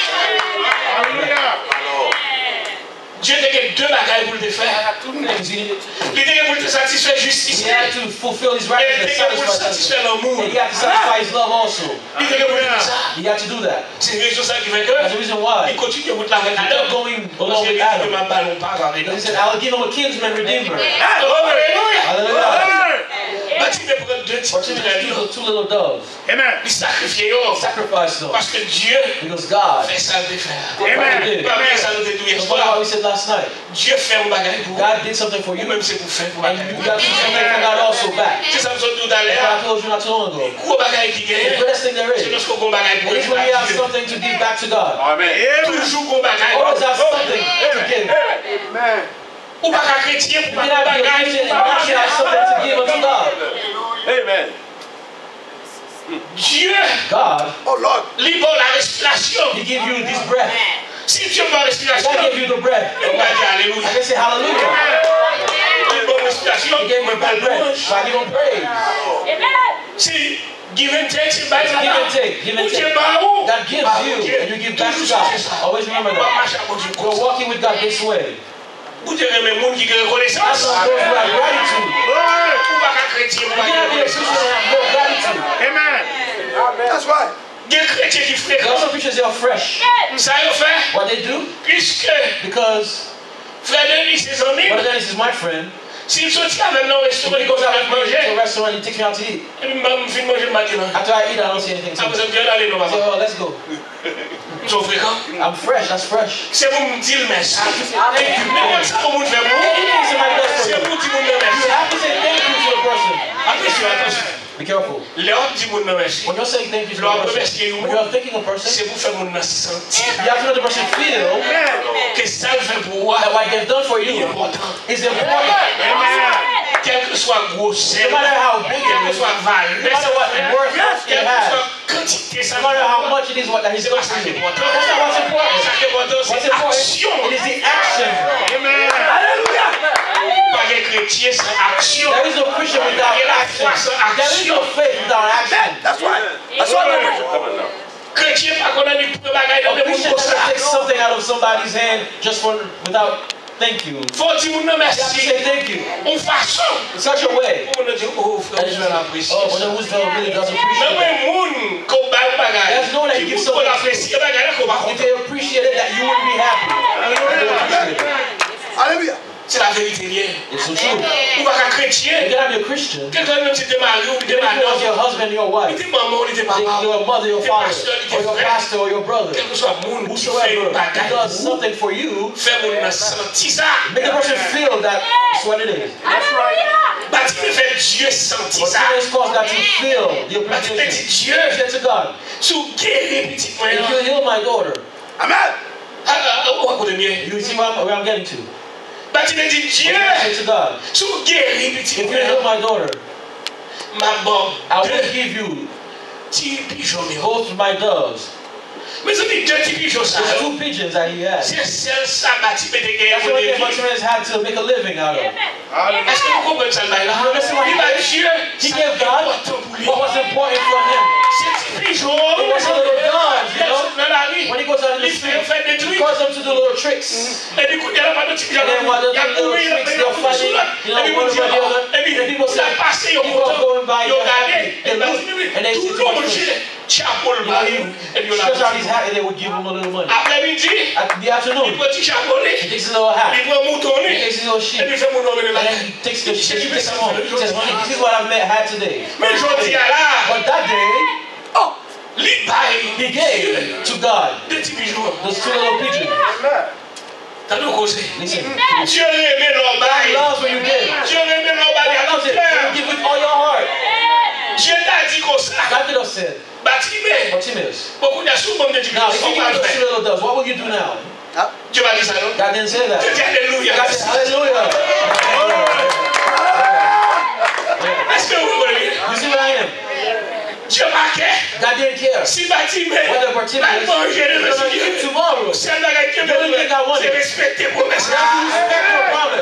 Dieu t'a gagné deux bagailles pour le faire. Il t'a gagné pour te satisfaire justice. He had to fulfill his righteousness, Il t'a gagné pour satisfy satisfaire l'amour. and he had to satisfy his love also. Il t'a gagné pour faire ça. He had to do that. C'est une raison ça qui fait que That's the reason why il continue de avec he kept going along with Adam. He said, I will give him a kinsman redeemer. Hallelujah. Bartimaeus two little doves. Amen. Il sacrifiait. Sacrificed them. Parce que Dieu Because God fait ça de faire. Amen. Pas bien ça nous dit hier That's what soir. we said last night. Dieu fait un bagage pour God did something for vous. you, Même c'est pour faire pour and bagage. you got to do something for God also back. C'est ça que nous That's d'aller. what I told you not too long ago. Gros bagage qui The gagne. greatest thing there C'est is lorsqu'on a bagage pour is when you have something to give back to God. Amen. Toujours gros bagage. Always have something to give. Amen. Ou pas qu'à chrétien pour You pas cannot be a bagage. Christian and not have something to give unto God. Amen. Dieu, God, oh Lord, lui donne la respiration. He give you this breath. Si Dieu donne la respiration, God give you the breath. On va dire alléluia. I can say hallelujah. Lui donne la respiration. He gave me the breath. So I give him praise. Amen. Si give and take, c'est pas give and take, give and take. God gives you, and you give back to God. Always remember that. You're walking with God this way. Vous devez même monde qui a reconnaissance. That's those who have gratitude. Vous pas chrétien, vous pas gratitude. Amen. That's right. Des chrétiens qui fréquentent. Those preachers they are fresh. Ça ils fait. What they do? Puisque. Because. Frère Denis, ses amis. Brother Dennis is my friend. S'il sortit avec nous au restaurant, il goes out to a restaurant, he takes me out to eat. After I eat, I don't see anything to eat. I say, oh, let's go. I'm fresh, that's fresh. C'est pour me dire merci. Mais ça pour me faire bon. C'est pour dire merci. You have to say thank you to a person. Attention, be careful. When you're saying thank you to a person, when you're thanking a person, you have to let the person feel that what they've done for you is important. Quel que soit gros, no matter how big it is, no matter what worth it has, no matter how much it is what that is going to do. That's not what's important. What's important it is the action. Amen. Hallelujah. There is no Christian without action. There is no faith without action. That's right. That's right. A Christian doesn't take something out of somebody's hand just for without thank you. You have to say thank you. In such a way. Oh, but Roosevelt really does appreciate it. There's no one that gives something if they appreciate it that you wouldn't be happy. Hallelujah. C'est la vérité. It's so true. Ou pas qu'un chrétien. You can be a Christian. Quelqu'un même si t'es marié ou t'es marié. Your husband, your wife. T'es maman ou t'es papa. Your mother, your father, or your pastor, or your brother. Quel que soit monde qui Whosoever fait who does something for you, fait mon sentir ça. Make the person feel that that's what it is. That's right. Baptême fait Dieu sentir ça. Baptême cause that to feel the appreciation. Baptême dit Dieu. Say to God. Sous guérir petit moi. If you heal my daughter. Amen. You see where I'm, where I'm getting to. Baptême dit Dieu. Say to God. Sous guérir petit moi. If you heal my daughter. Ma bombe. I will give you. Both my doves. Mais c'est deux petits pigeons ça. There's two pigeons that he has. C'est seul ça Baptême de guerre. That's what Baptême had to make a living out of. Est-ce que vous comprenez ça là? He gave God what was important for him. C'est pigeons. It was a little doves, you know. When he goes out in the street, he calls them to do little tricks. And then while they're doing little tricks, they're fighting, you know, one over the other. And people say, people are going by, they look, and they see too much fish. You know, stretch out his hat and they would give him a little money. At the afternoon, he takes his little hat, he takes his little sheep, and then he takes the sheep, he takes them home. He says, honey, this is what I had today. But that day, oh, he gave to God those two little pigeons. Listen, God loves when you give. God loves it when you give with all your heart. God did us said. Bartimaeus. Now, if you give those two little doves, what will you do now? God didn't say that. God said, hallelujah. You see what I am? God didn't care. Whether Bartimaeus is going to eat tomorrow. The only thing I wanted. You have to respect your promise.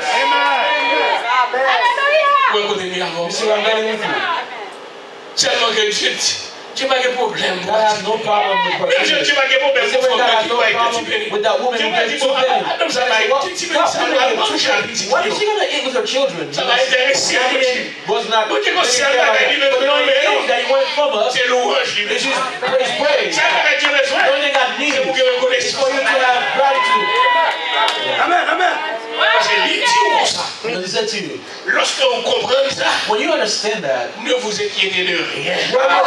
Amen. You see what I'm getting with you? Seulement que Dieu, Dieu n'a pas de problème. God has no problem with Bartimaeus. Dieu n'a pas de problème. God has no problem with that woman who gave two pennies. What is she going to eat with her children? Ça va intéresser. Was not. But the only thing that he wanted from us is his praise. The only thing I need is for you to have gratitude. Amen, amen. Because he said to you, lorsque vous comprenez ça, when you understand that, ne vous inquiétez de rien.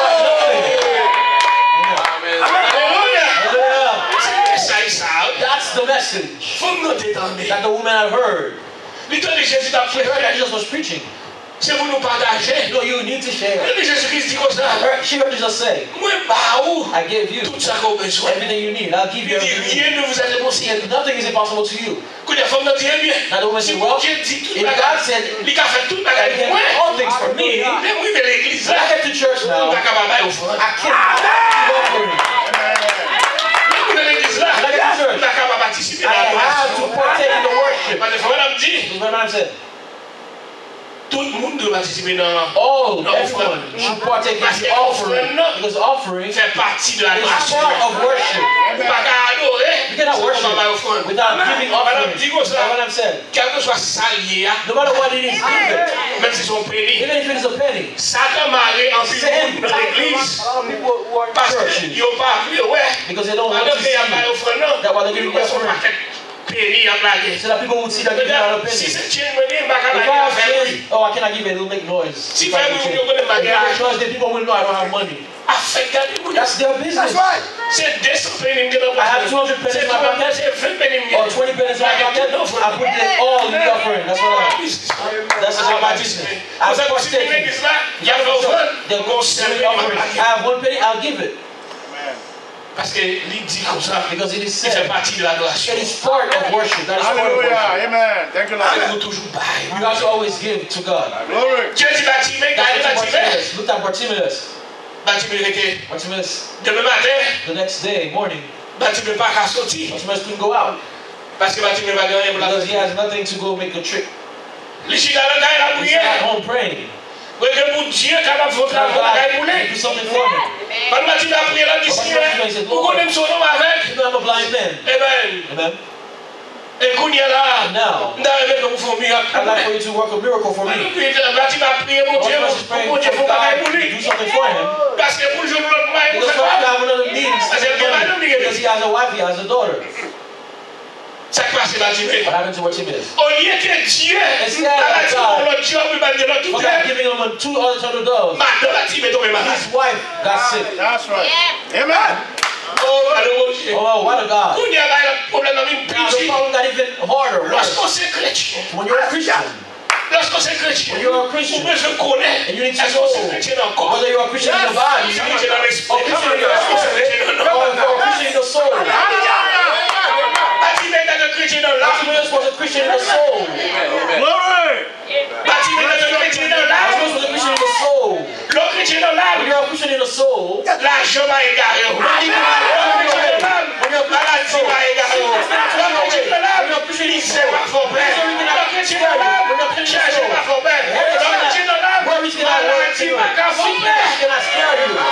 That's the message that the woman had heard. She heard that Jesus was preaching. C'est pour nous partager. No, you need to share. Jésus-Christ dit comme ça. She heard Jesus say, I gave you tout ça qu'on besoin. Everything you need. I'll give you everything. Rien ne vous est impossible. Nothing is impossible to you. Que les femmes disent bien. Now the woman said, well, if God said, il a fait tout bagage pour moi, all things for me. Mais moi vers l'église là. I get to church now. I can't give offering. I have to partake in the worship. What I'm saying. Tout le monde doit participer dans all everyone should partake in the offering because offering fait partie de la is part of worship. You cannot worship without giving offering. That's what I'm saying. No matter what it is, give it. Même si c'est un penny. Even if it is a penny. Satan marre en plus dans l'église parce qu'ils n'ont pas vu, ouais. Because they don't want to see that while they're giving the offering. So that people would see that giving out a penny. If I have change, oh, I cannot give it, it'll make noise. If I have change, then people will know I don't have money. That's their business. I have two hundred pennies in my pocket, or twenty pennies in my pocket. I put it all in the offering. That's what I have. That's just my business. I have partake. They'll go sell the offering. I have one penny, I'll give it. Parce que il dit comme ça. Because it is said. Il fait partie de l'adoration. It is part of worship. That is part of worship. Amen. Thank you, Lord. You have to always give to God. Glory. Dieu dit Bartimée, regardez Bartimée. Look at Bartimaeus. Bartimée était. Bartimaeus. Demain matin. The next day, morning. Bartimée pas qu'à sortir. Bartimaeus couldn't go out. Parce que Bartimée va gagner pour la. Because he has nothing to go make a trip. He's at home praying. Do something for him. But Matthew a prié là d'ici. Vous connaissez son nom avec? I'm a blind man. Amen. Amen. Et qu'on y est là. Now, I'd like for you to work a miracle for me. Matthew a prié mon Dieu, mon Dieu, faut pas pour lui. Do something for him. Parce que pour le jour de l'autre mois, il faut faire. Because he has a wife, he has a daughter. Ça passe Bartimée. What happened to Bartimaeus? Au lieu que Dieu for God giving him two other turtle doves, his wife got sick. That's right. Amen. Oh, what a God. Now the problem got even harder. When you're a Christian, when you're a Christian, and you need to know whether you're a Christian in the body, or a Christian in your spirit, or a Christian in the soul. Bartimaeus was a Christian in the soul. Glory. Bartimaeus was a Christian in the Bartimaeus was a Christian in the soul. When you're a Christian in the soul, l'argent va égarer. When you're a Christian in the soul, worries cannot work you. Sickness cannot scare you.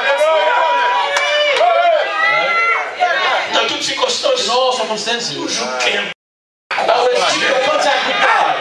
Dans toutes circonstances, in all circumstances, toujours qu'un always keep your contact with God.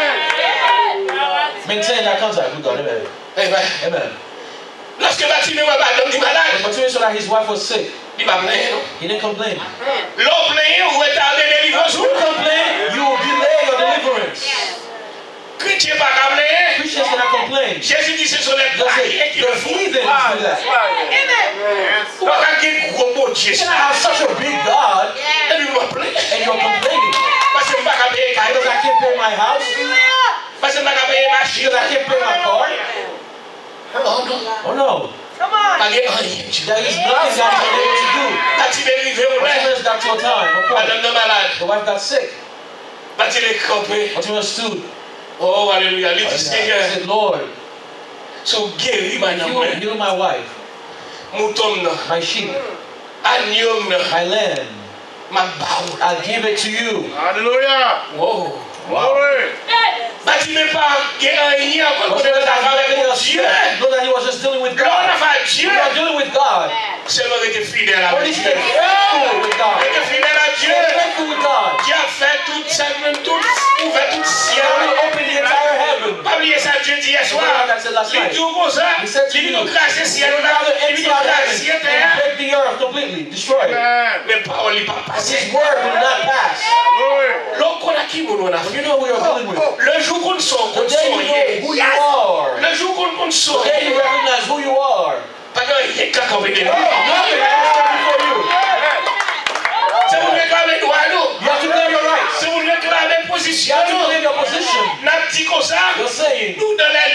Maintain that contact with God. Amen. Amen. Amen. Lorsque Bartimée va battre l'homme malade, when Bartimaeus saw that his wife was sick, il va plaindre. He didn't complain. L'homme plaint ou retarder délivrance. You complain, you will delay your deliverance. Chrétien pas qu'à plaindre. Christians cannot complain. Jésus dit ce sont les païens qui le font. The heathens do that. Ou pas qu'un gros beau Dieu. You cannot have such a big God and you're complaining. Parce que pas qu'à payer because I can't pay my house. Parce que pas qu'à payer ma because I can't pay my car. Oh no. Oh no. Come on. There is nothing God is unable to do. Bartimaeus got to a time. The wife got sick. Bartimaeus stood. Oh, hallelujah. He said, Lord, so give my heal, heal my wife, my sheep, my land. I'll give it to you. Hallelujah. Whoa. Glory. Bartimée pas gagné encore de avec Dieu. Know that he was just dealing with God. Dieu. You are dealing with God. Seulement était fidèle à Dieu. Faithful with God. Était fidèle à Dieu. Faithful with God. Dieu a fait tout ça, même tout, ouvert tout ciel. Open the entire heaven. Pas oublier ça, Dieu dit hier soir. Il dit comme ça. Il nous crache ciel là. Il nous crache terre. Break the earth completely, destroy it. Mais parole il pas passer. His word will not pass. L'on a qui nous a You know who you're dealing with. Le jour qu'on sort, the day you know who you are. Le jour qu'on sort, the day you recognize who you are. Pas que il y a quelqu'un qui vient. Nothing has done for you. C'est vous réclamer droit nous. You have to claim your rights. C'est vous réclamer position. You have to claim your position. N'a dit comme ça. You're saying. Nous dans les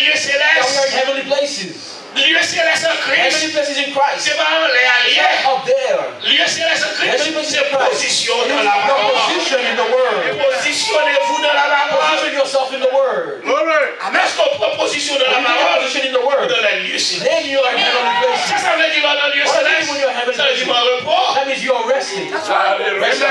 Heavenly places in Christ. It's not up there. Heavenly places in Christ. Position in the Word. Position yourself in the Word. Position in the Word. Then you are in heavenly places. What does it mean when you are heavenly places? That means you are resting. Resting.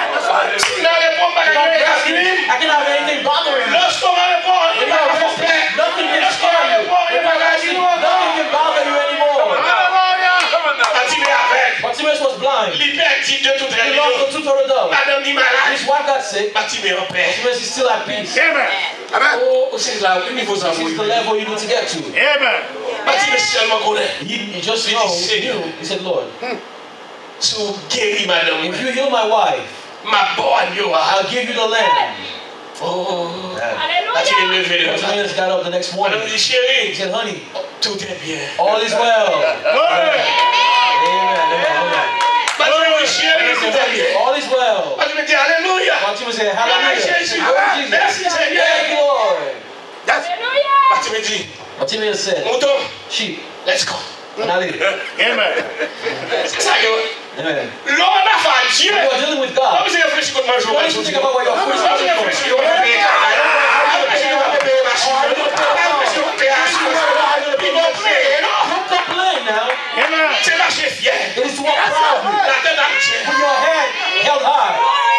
I cannot have anything bothering you. When you are resting, nothing can scare you. When you are resting, nothing can bother you anymore. Bartimaeus was blind. He lost the tooth of the dove. His wife got sick. Bartimaeus is still at peace. Amen. This is the level you need to get to. Amen. He, he just know, he knew. He said, Lord, if you heal my wife, I'll give you the land. Oh, Bartimaeus got up the next morning. He said, honey, all is well. Amen. Amen. All is well. Bartimaeus said, hallelujah. Thank you, Lord. Bartimaeus said, sheep, let's go. And I leave. Amen. Amen. When you are dealing with God, don't even think about what your food is coming from. Don't complain now. Amen. It is to walk proudly with your head held high.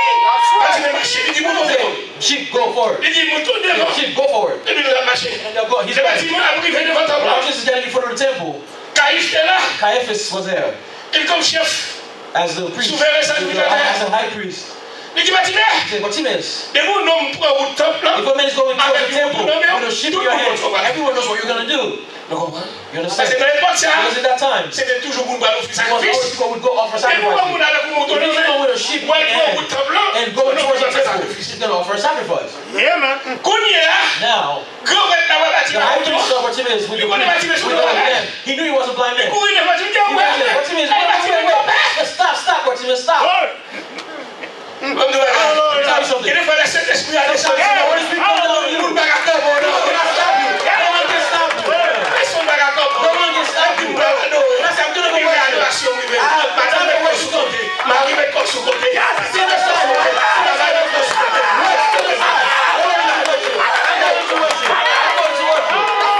Sheep, go forward. Sheep, go forward. And they'll go. He's ready. Moses is getting in front of the temple. Caiaphas was there as the priest, as the high priest. He said, Bartimaeus, if a man is going towards the temple with a sheep in your hand, everyone knows what you're going to do. You understand? Because at that time, it was always people would go offer sacrifice. If you go with a sheep in your hand and go towards the temple, he's going to offer a sacrifice. Yeah, man. Now, the high priest saw Bartimaeus with the blind man. He knew he was a blind man. He said, Bartimaeus, wait, wait, wait. Stop, stop, Bartimaeus, stop. Let me tell you something. Sometimes the Holy Spirit comes down on you. No one can stop you. No one can stop you. No one can stop you. I said, I'm going to go worship. I have time to worship something. See the side. See the side. Rest to the side. I'm going to worship. I'm going to worship. I'm going to worship.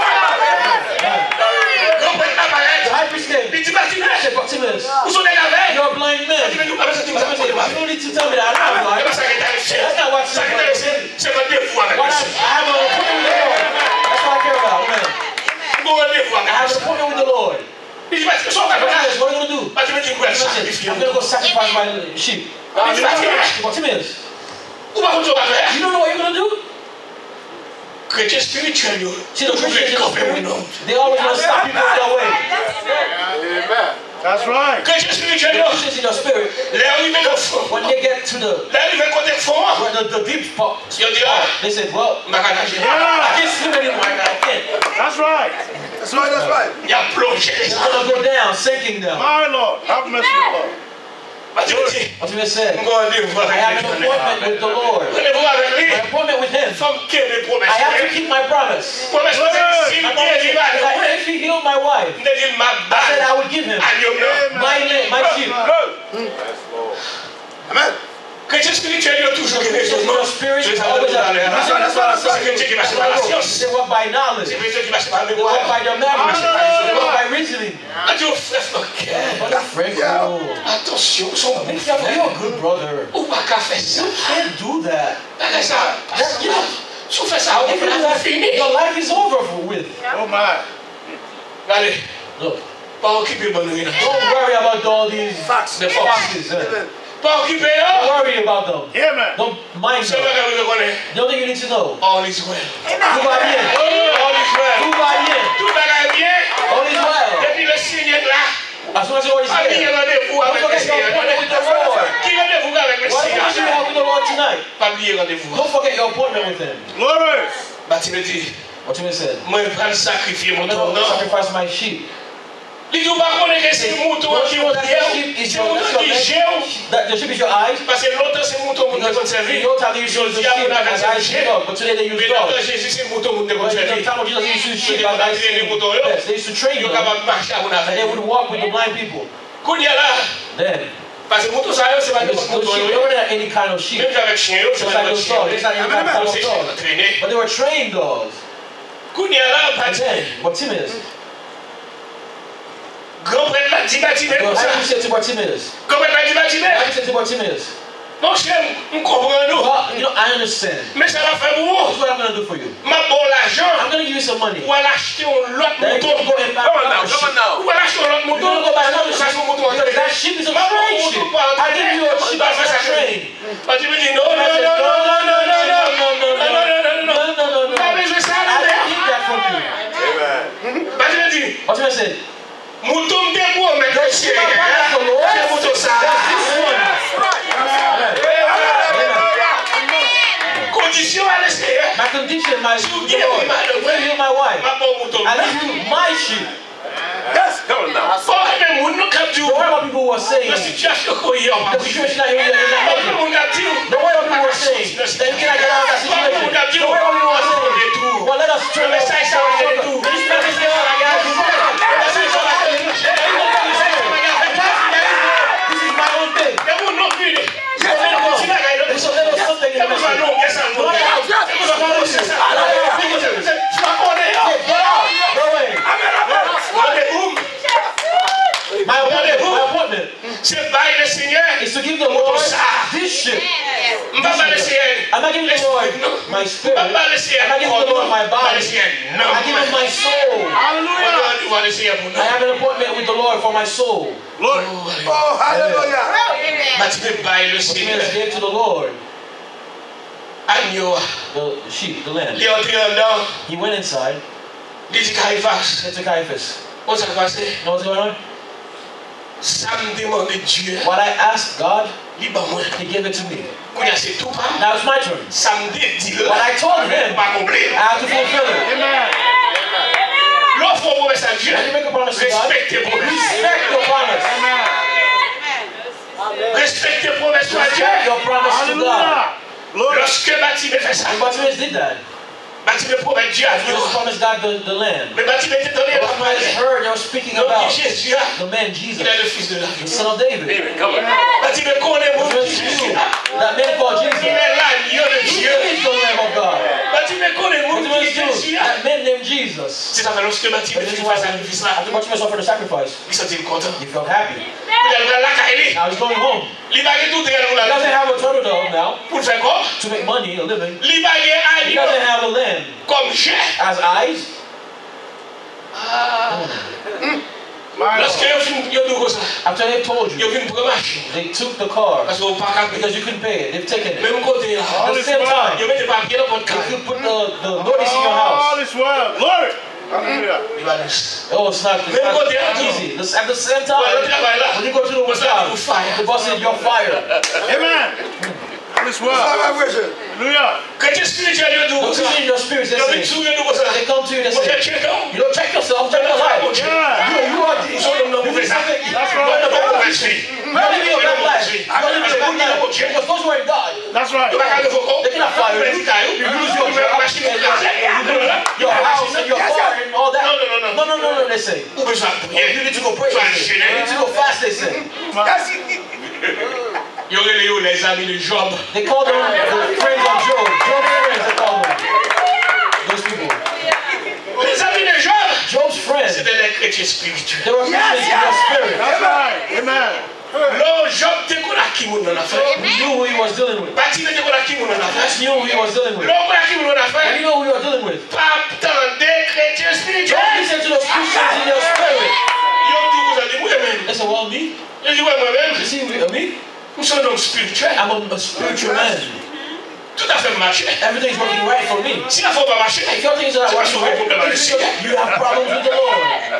The high priest came. Said, Bartimaeus, you're a blind man. You don't need to tell me that. I'm not blind. That's not what's saying. I have an appointment with the Lord. That's what I care about. Amen. I have an appointment with the Lord. Bartimaeus, what are you going to do? I'm going to go sacrifice my sheep. Bartimaeus, you don't know what you're going to do? See, the Christians in the spirit, they always want to stop people in their way. Amen. That's right. The Christians in your spirit, when they get to the, where the, the deep part, they said, well, yeah. I can't swim anymore. I can't. That's right. That's right, that's right. It's going to go down, sinking down. My Lord, have mercy, Lord. Bartimaeus said, I have an appointment with the Lord. My appointment with Him. I have to keep my promise. My promise is that if He healed my wife, I said I would give Him my lamb, my sheep. Amen. Chrétien spirituel, il y a toujours quelque chose. Your spirit is always a They walk by knowledge. They walk by their memory. They walk by reasoning. Attention, you're a good brother. You can't do that. Your life is over with. Oh my. Look. Don't worry about all these facts. The foxes. Don't worry about them. Yeah, man. Don't mind them. The only thing you need to know. All is well. Tout va bien. All is well. Tout va bien. Tout va bien. All is well. Depuis le signe est là. As soon as the Lord is there. Don't forget your appointment with the Lord. Qui rendez-vous avec le What Seigneur? do you have with the Lord tonight? Pas oublier rendez-vous. Don't forget your appointment with Him. Glory. Bartimaeus dit, Bartimaeus said, moi je vais sacrifier mon I'm going to nom. sacrifice my sheep. Il dit, pas qu'on est resté mouton qui est sheep is your, that's your That there should be your eyes. Because in your time they used to use the sheep as eyes to dog, but today they use dogs. But in the time of Jesus they used to use sheep as eyes to yes, they used to train them. And they would walk with the blind people. Then, because the sheep, they weren't any kind of sheep. Just like those dogs. It's not any kind of dogs. But they were trained dogs. And then, what Tim is? I said to Bartimaeus. I said to Bartimaeus. Well, you know, I understand. That's what I'm going to do for you. I'm going to give you some money. Then you can go and buy another sheep. You're going to go buy another sheep. Because that sheep is a trained sheep. I give you a sheep that's not trained. No, no, no, no, no, no, no, no, no, no, no, no, no, no, no, no. I didn't need that from you. What did I say? Mutum tempo me doce. My condition, my Lord, you heal my wife. I give you my sheep. Yes, come on now. So what people were saying, the situation that you're in, the way people were saying, then can I get out of that situation? The way people were saying, well, let us turn this this is my own thing. So there was something in the My appointment, my appointment is to give the Lord this ship. I'm not giving the Lord my spirit. I'm not giving the Lord my body. I give him my soul. Hallelujah. I have an appointment with the Lord for my soul. Lord. Oh, hallelujah. Bartimaeus gave to the Lord the sheep, the lamb. He went inside. Said to Caiaphas. What's You know what's going on? What I asked God, He gave it to me. Now it's my turn. What I told him, I have to fulfill it. Amen. When you make a promise to God, respect your promise. Amen. Respect your promise to God. And Bartimaeus did that. He was promised God the, the land. But Bartimaeus heard they were speaking about the man Jesus, the son of David. Bartimaeus knew that man called Jesus. He is the Lamb of God. Bartimaeus knew that man named Jesus. After Bartimaeus offered the sacrifice, he felt happy. Now he's going home. He doesn't have a turtle dove now to make money, a living. He doesn't have a lamb as eyes. Mm. After they've told you, they took the car because you couldn't pay it. They've taken it. At the same time, they could put the, the notice in your house. All is well. Lord. Oh, it's not, it's not easy. At the same time, when you go to the job, the boss says you're fired. Amen. All is well. Hallelujah. Don't you in your spirits, they say. They come to you, they say, you don't check yourself, check your life. Yeah. You, you are you something. That's right. You're living your bad life. You're living a good life. Because those who are in God, that's right. They cannot fire you. You lose your job, your house, and your car, and all that. No, no, no, no, they say. You need to go pray. You need to go fast, they say. They call them the friends of Job. Job's friends, they call them. Those people. Job's friends. They were Christians in their spirit. That's right. Amen. He knew who he was dealing with. He knew who he was dealing with. And you know who you are dealing with. Don't listen to those Christians in your spirit. They say, well, me? You see me? I'm a, a spiritual man. Everything's working right for me. If your things are not working right, you have problems with the Lord.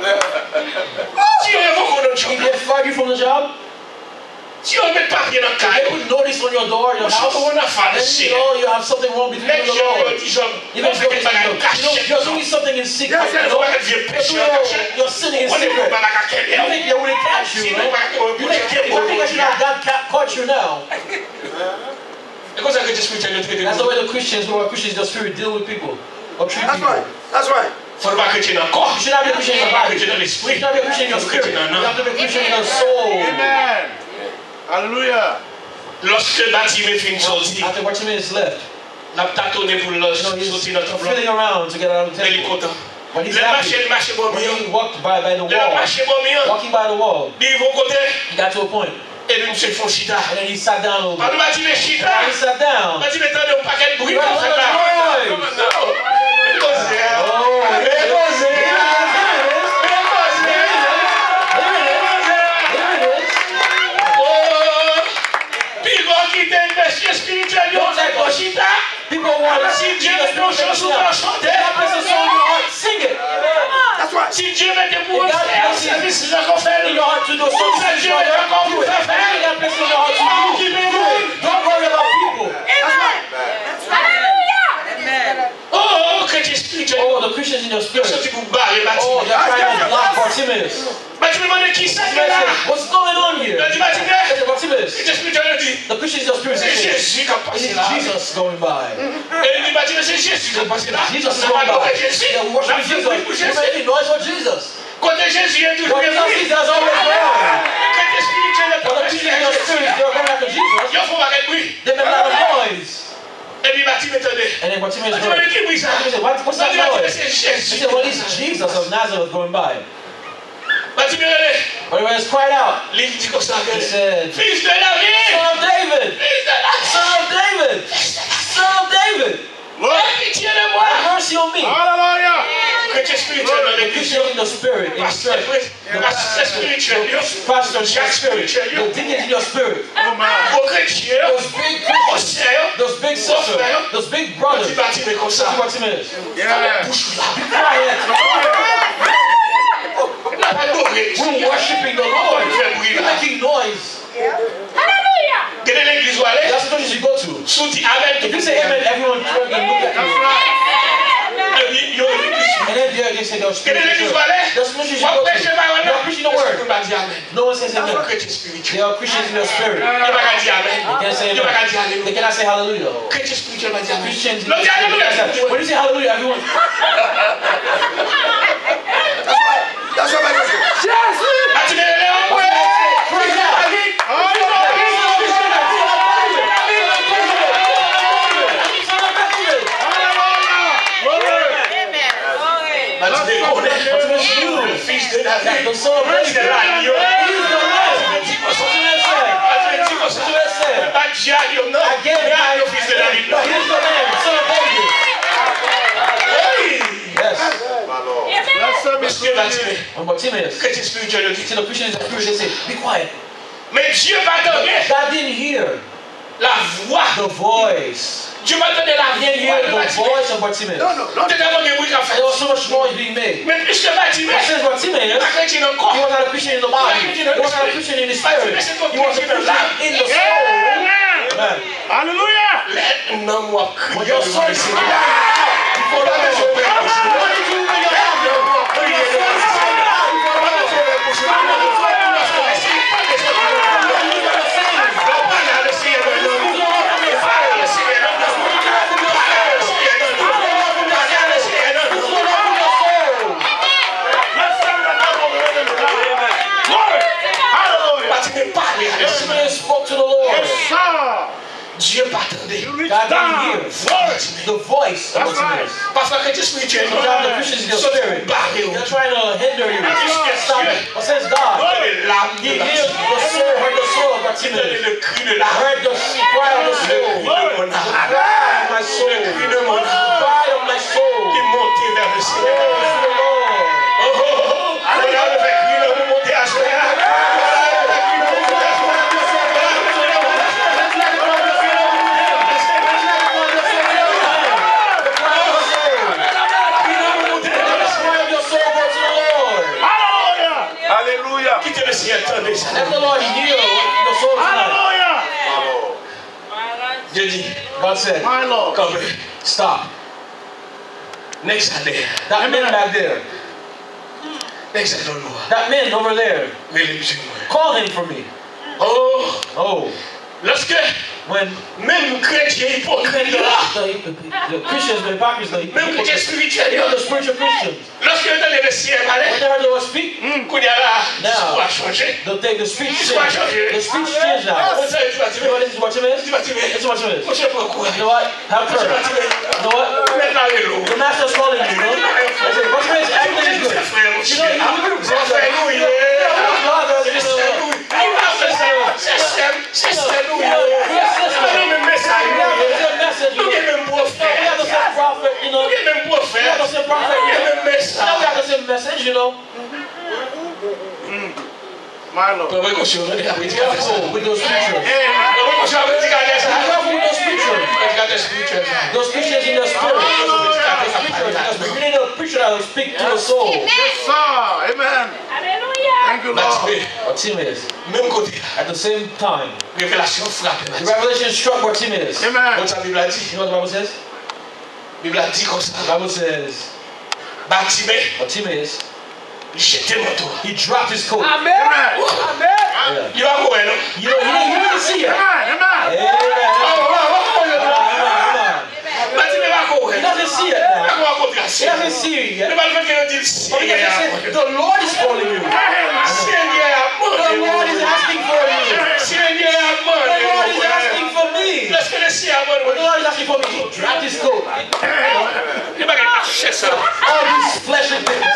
If they fire you from the job, they put notice on your door, your house, then you know you have something wrong between you and the Lord. Even if you're, you know, you're doing something in secret, you know, you're, you're sinning in secret. You think they wouldn't catch you, you know? You think, you think that you not God caught you now. That's the way the Christians, who are Christians, the Spirit deal with people. Or treat That's people. right. That's right. You should not be a Christian in your body. You should not be a Christian in your spirit. You have to be a Christian in your soul. Amen. Hallelujah. Lorsque Bartimée fin sorti, after Bartimée is left, n'a tâtonné pour sortir notre plan. Feeling around to get out of the temple. When he's happy, when he walked by, by the wall, walking by the wall, he got to a point. And then he sat down a little bit. And he sat down. He heard a noise. People want to see Jesus spiritual. That person song your heart, sing it. That's right. Si Dieu mettait pour faire service, il a fait in your heart to do something. Dieu met encore pour faire faire. God place in your heart to do. Don't worry about people. Amen. Amen. Oh, chrétien spirituel. Oh, the Christians in your spirit. Oh, they're trying to block Bartimaeus. What's going on here? Bartimaeus. The Christians in your spirit. It's Jesus going by. Jesus is going by. They're worshiping Jesus. You're making noise for Jesus. What Jesus is always there. But the Christians in your spirit, they're going after Jesus. They make a lot of noise. And then Bartimaeus heard. He said, what, what's that noise? He said, well, it's Jesus of Nazareth going by. But he was cried out. He said, Son of David! Son of David! Son of David! Have mercy on me. Hallelujah. The Christian in the spirit, in the spirit, the pastor in your spirit, the deacons in your spirit, those big Christians, those big sisters, those big brothers, Bartimaeus. Yeah. Be quiet. We're worshiping the Lord. We're making noise. Hallelujah. That's the church you go to. If you say amen, everyone turns and look at you. And then they say they'll speak. That's the church you go to. They're preaching the word. No one says amen. They are Christians in their spirit. They can't say amen. They cannot say hallelujah. Christians in their spirit. When you say hallelujah, everyone. That's what I say. Yes! Praise God. The Son of David. He's the Lord. Again, he's the Lamb, Son of David. Yes. When Bartimaeus, see the Christians in the spirit, they say, be quiet. God didn't hear the voice. He didn't hear the voice of Bartimaeus. No, no, no. There was so much noise being made. But since Bartimaeus, he was not a Christian in the body. He was not a Christian in the spirit. He was a Christian in the soul. Amen. Hallelujah. When your soul is before the Lord, spoke to the Lord. God didn't hear the voice of Bartimaeus. Sometimes the Christians in your spirit, they're trying to hinder you. Stop it. But says God, He hears the soul, heard the soul of Bartimaeus. Heard the cry of the soul. The cry of my soul. The cry of my soul. Oh, the Lord. Let the Lord heal your soul tonight. God said, my Lord, come here. Stop. Next Sunday. That man back there. Next Sunday. That man over there. Call him for me. Oh. Oh. Lorsque when même chrétiens hypocrites the Christians, the hypocrites, the même chrétiens spirituels, the spiritual Christians, lorsque ils entendent le ciel parler, whenever they will speak, qu'on y a là, now va changer. they'll take the speech change. The speech change now. You know this is what you miss? This is what you miss. You know what? Have courage. You know what? The master's calling you, you know? I said, what you miss? Everything is good. You know, you will grow that. You know, we have the same prophet. Now we have the same message, you know. My Lord. Be careful with those scriptures. Be careful with those scriptures. Those scriptures in the spirit. Because we need a preacher that will speak to the soul. Yes, sir. Amen. Hallelujah. Thank you, Lord. Bartimaeus. At the same time, the revelation struck Bartimaeus. Amen. You know what the Bible says? The Bible says, Bartimaeus, he dropped his coat. Amen. Amen. Amen. You are going. You know, you didn't see it. Amen. Amen. He doesn't see it now. He doesn't see it yet. But the Lord is calling you. The Lord is asking for you. The Lord is asking for me. The Lord is asking for me. He dropped his coat. All these fleshly things.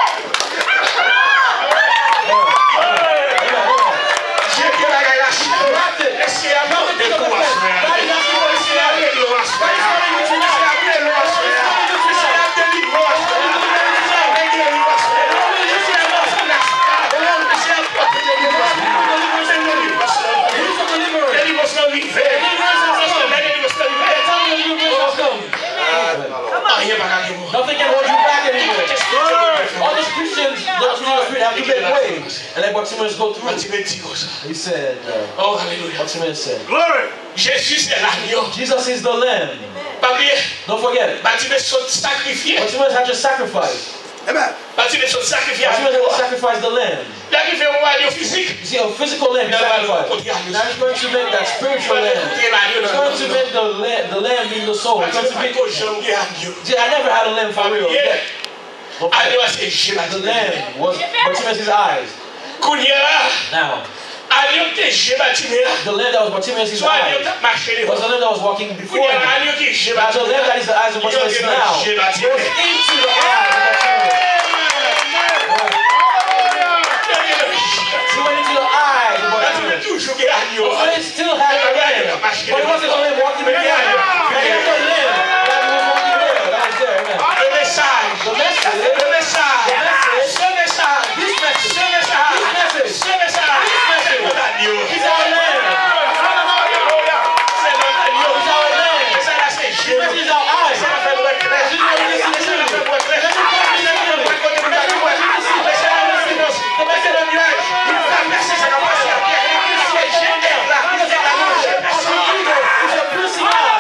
Nothing can hold you back anymore. All these Christians, the Spirit have to make way. And let Bartimaeus go through. He said, uh, oh, hallelujah. Bartimaeus said, Glory. Jesus is the Lamb. Don't forget. Bartimaeus had to sacrifice. Amen. Bartimaeus had to sacrifice the lamb. You see, a physical lamb he sacrificed. Now he's going to make that spiritual lamb. He's going to make the lamb, the lamb in the soul. He's going to make, see, I never had a lamb for real. Yeah. The lamb was Bartimaeus' eyes. Now, the lamb that was Bartimaeus' eyes was the lamb that was walking before him. Now the lamb that is the eyes of Bartimaeus now goes into the eyes of Bartimaeus. He went into the eyes of Bartimaeus. But he still had the lamb. But it wasn't the lamb walking before him. It was the lamb that was walking there. That was there. Amen. The message. The message. The message. The message. This message. This message. This message. He's our lamb. He's our lamb. This message is our eyes. This is what we listen to. The message of your eyes. It's a piercing eye.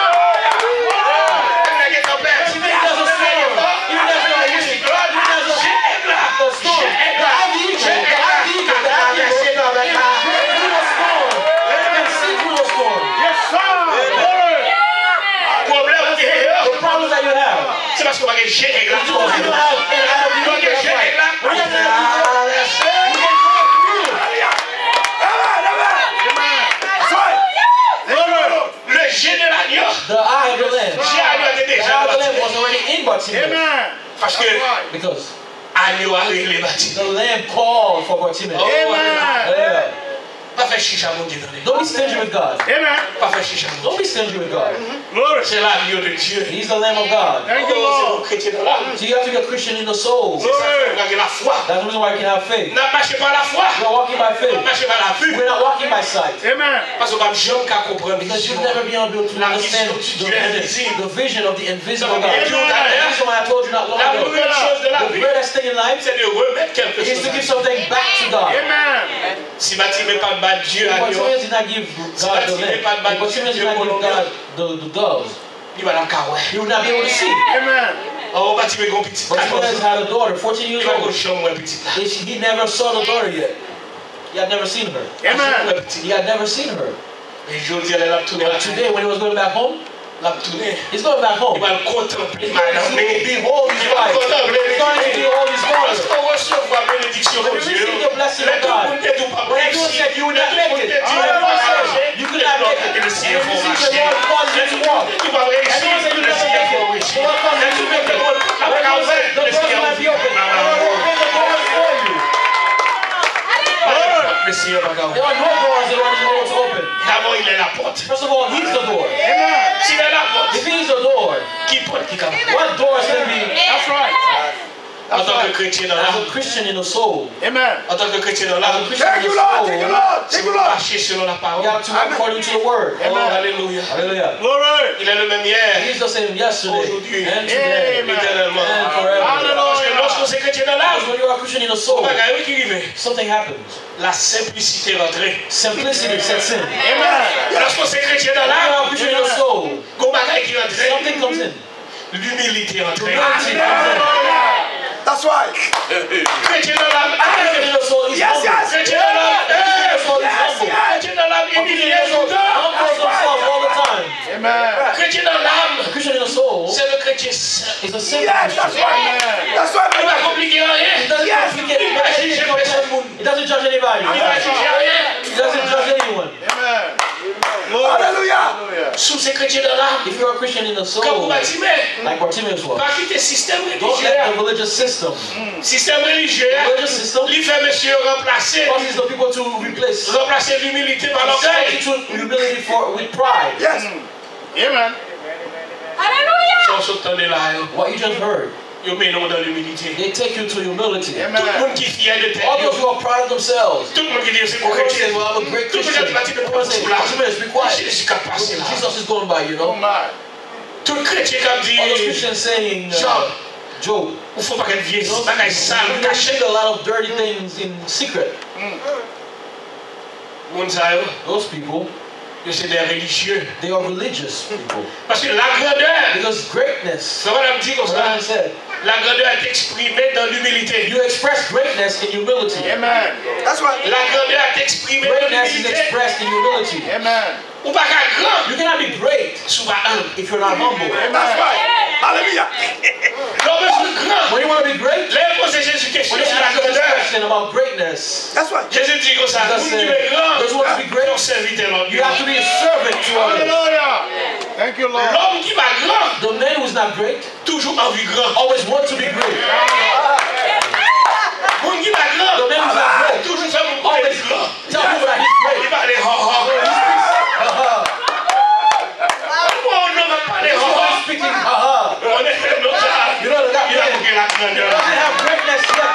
The eye of the lamb. The eye of the lamb was already in Bartimaeus. Because the lamb called for Bartimaeus. Yeah. Don't be stingy with God. Amen. Don't be stingy with God. Glory. He's the Lamb of God. Thank you, Lord. So you have to be a Christian in the soul. Glory. That's the reason why you can have faith. We're not walking by faith. We're not walking by sight. Amen. Because you'll never be able to understand the vision, the vision of the invisible God. That's the reason why I told you not long ago. The greatest thing in life is to give something back to God. Amen. Bartimaeus did not give God the lamb. Bartimaeus did not give God the, the doves. He would not be able to see. Amen. Bartimaeus had a daughter, fourteen years old. He never saw the daughter yet. He had never seen her. Amen. He had never seen her. But today, when he was going back home, he's going back home. He's going to behold his wife. He's going to behold his daughter. When you receive the blessing of God, when everyone said you would not make it, everyone said you could not make it, and you see the Lord calls you to walk. Everyone said you would not make it, the Lord calls you to make it. Everyone said the doors might be open. The Lord will open the doors for you. There are no doors that are to open. First of all, he's the door. If he's the door, what doors can be? That's right. As a Christian in the soul. Amen. As a Christian in the Thank you, Lord. Thank you, Lord. Thank you, Lord. You have to work according to the word. Amen. Oh, hallelujah. Hallelujah. Glory. He's the same yesterday and today Amen. and forever. Hallelujah. Because when you are a Christian in the soul, something happens. La simplicité rentrée. Simplicity sets in. Amen. Lorsqu'on s'est chrétien dans When you are a l'âme, Christian in the soul, something comes in. L'humilité rentrée. Humility comes in. That's right. Chrétien dans l'âme. Christian in the soul is Yes, humble. yes. Chrétien dans l'âme. Christian in the soul is humble. Chrétien dans l'âme. Humilié tout le temps. Humbles himself all the time. Amen. Chrétien dans l'âme. A Christian in the soul C'est le chrétien saint. is a simple Yes, that's Christian. right. That's right. Il va compliquer rien. It doesn't Yes. complicate anything. It doesn't judge anybody. Il va juger rien. It doesn't judge anyone. Amen. Hallelujah. Sous ces chrétiens dans l'âme. If you're a Christian in the Comme soul, vous bâtimez. like Bartimaeus was, Pas quitter le système don't religieux. let the religious system, Système religieux. religious system Il fait monsieur remplacer. causes the people to replace Remplacer l'humilité par l'orgueil. substitute humility for with pride. Yes. Amen. Sans s'entendre là. What you just heard, Ils mettent dans l'humilité. they take you to humility. Tout le monde qui est fier de All tête. those who are proud of themselves, Tout le monde qui dit c'est mon everyone say, chrétien. well, I'm a great Tout le Christian. monde qui dit Everyone say, Bartimaeus, be quiet. Je suis capable de là. Jesus is going by, you Oh know. my. Tout le chrétien qui All those dit Christians saying, Job, uh, Job, il faut pas qu'elle vienne. you know, Bagaille sale, you don't caché. did a lot of dirty things in secret. Moun sa yo, Those people, yo c'est des religieux. they are religious people. Parce que la grandeur, Because greatness, ça va me dire comme what ça, I said, la grandeur est exprimée dans l'humilité. you express greatness in humility. Amen. That's right. La grandeur est exprimée dans Greatness is l'humilité. expressed in humility. Amen. Ou pas qu'à grand, You cannot be great sous pas un. if you're not humble. That's right. Hallelujah. L'homme est grand. When you want to be great, L'imposé Jésus question when you sur la ask this grandeur. question about greatness, That's right. Jésus dit comme ça, Jesus vous qui said, êtes grand, those who want to be great, on serviteur l'autre. you have to be a servant to others. Hallelujah. Thank you, Lord. L'homme qui va grand, The man who's not great toujours envie grand. always want to be great. Moun qui va grand, The man who's not great toujours fait mon always être grand. tell people that he's Il great. va aller ha He ha. speaks, uh-huh. Pourquoi on ne va pas aller He's ha always ha? speaking, uh-huh. On est fait notre art. You know that Il a man bouqué la grandeur. doesn't have greatness yet.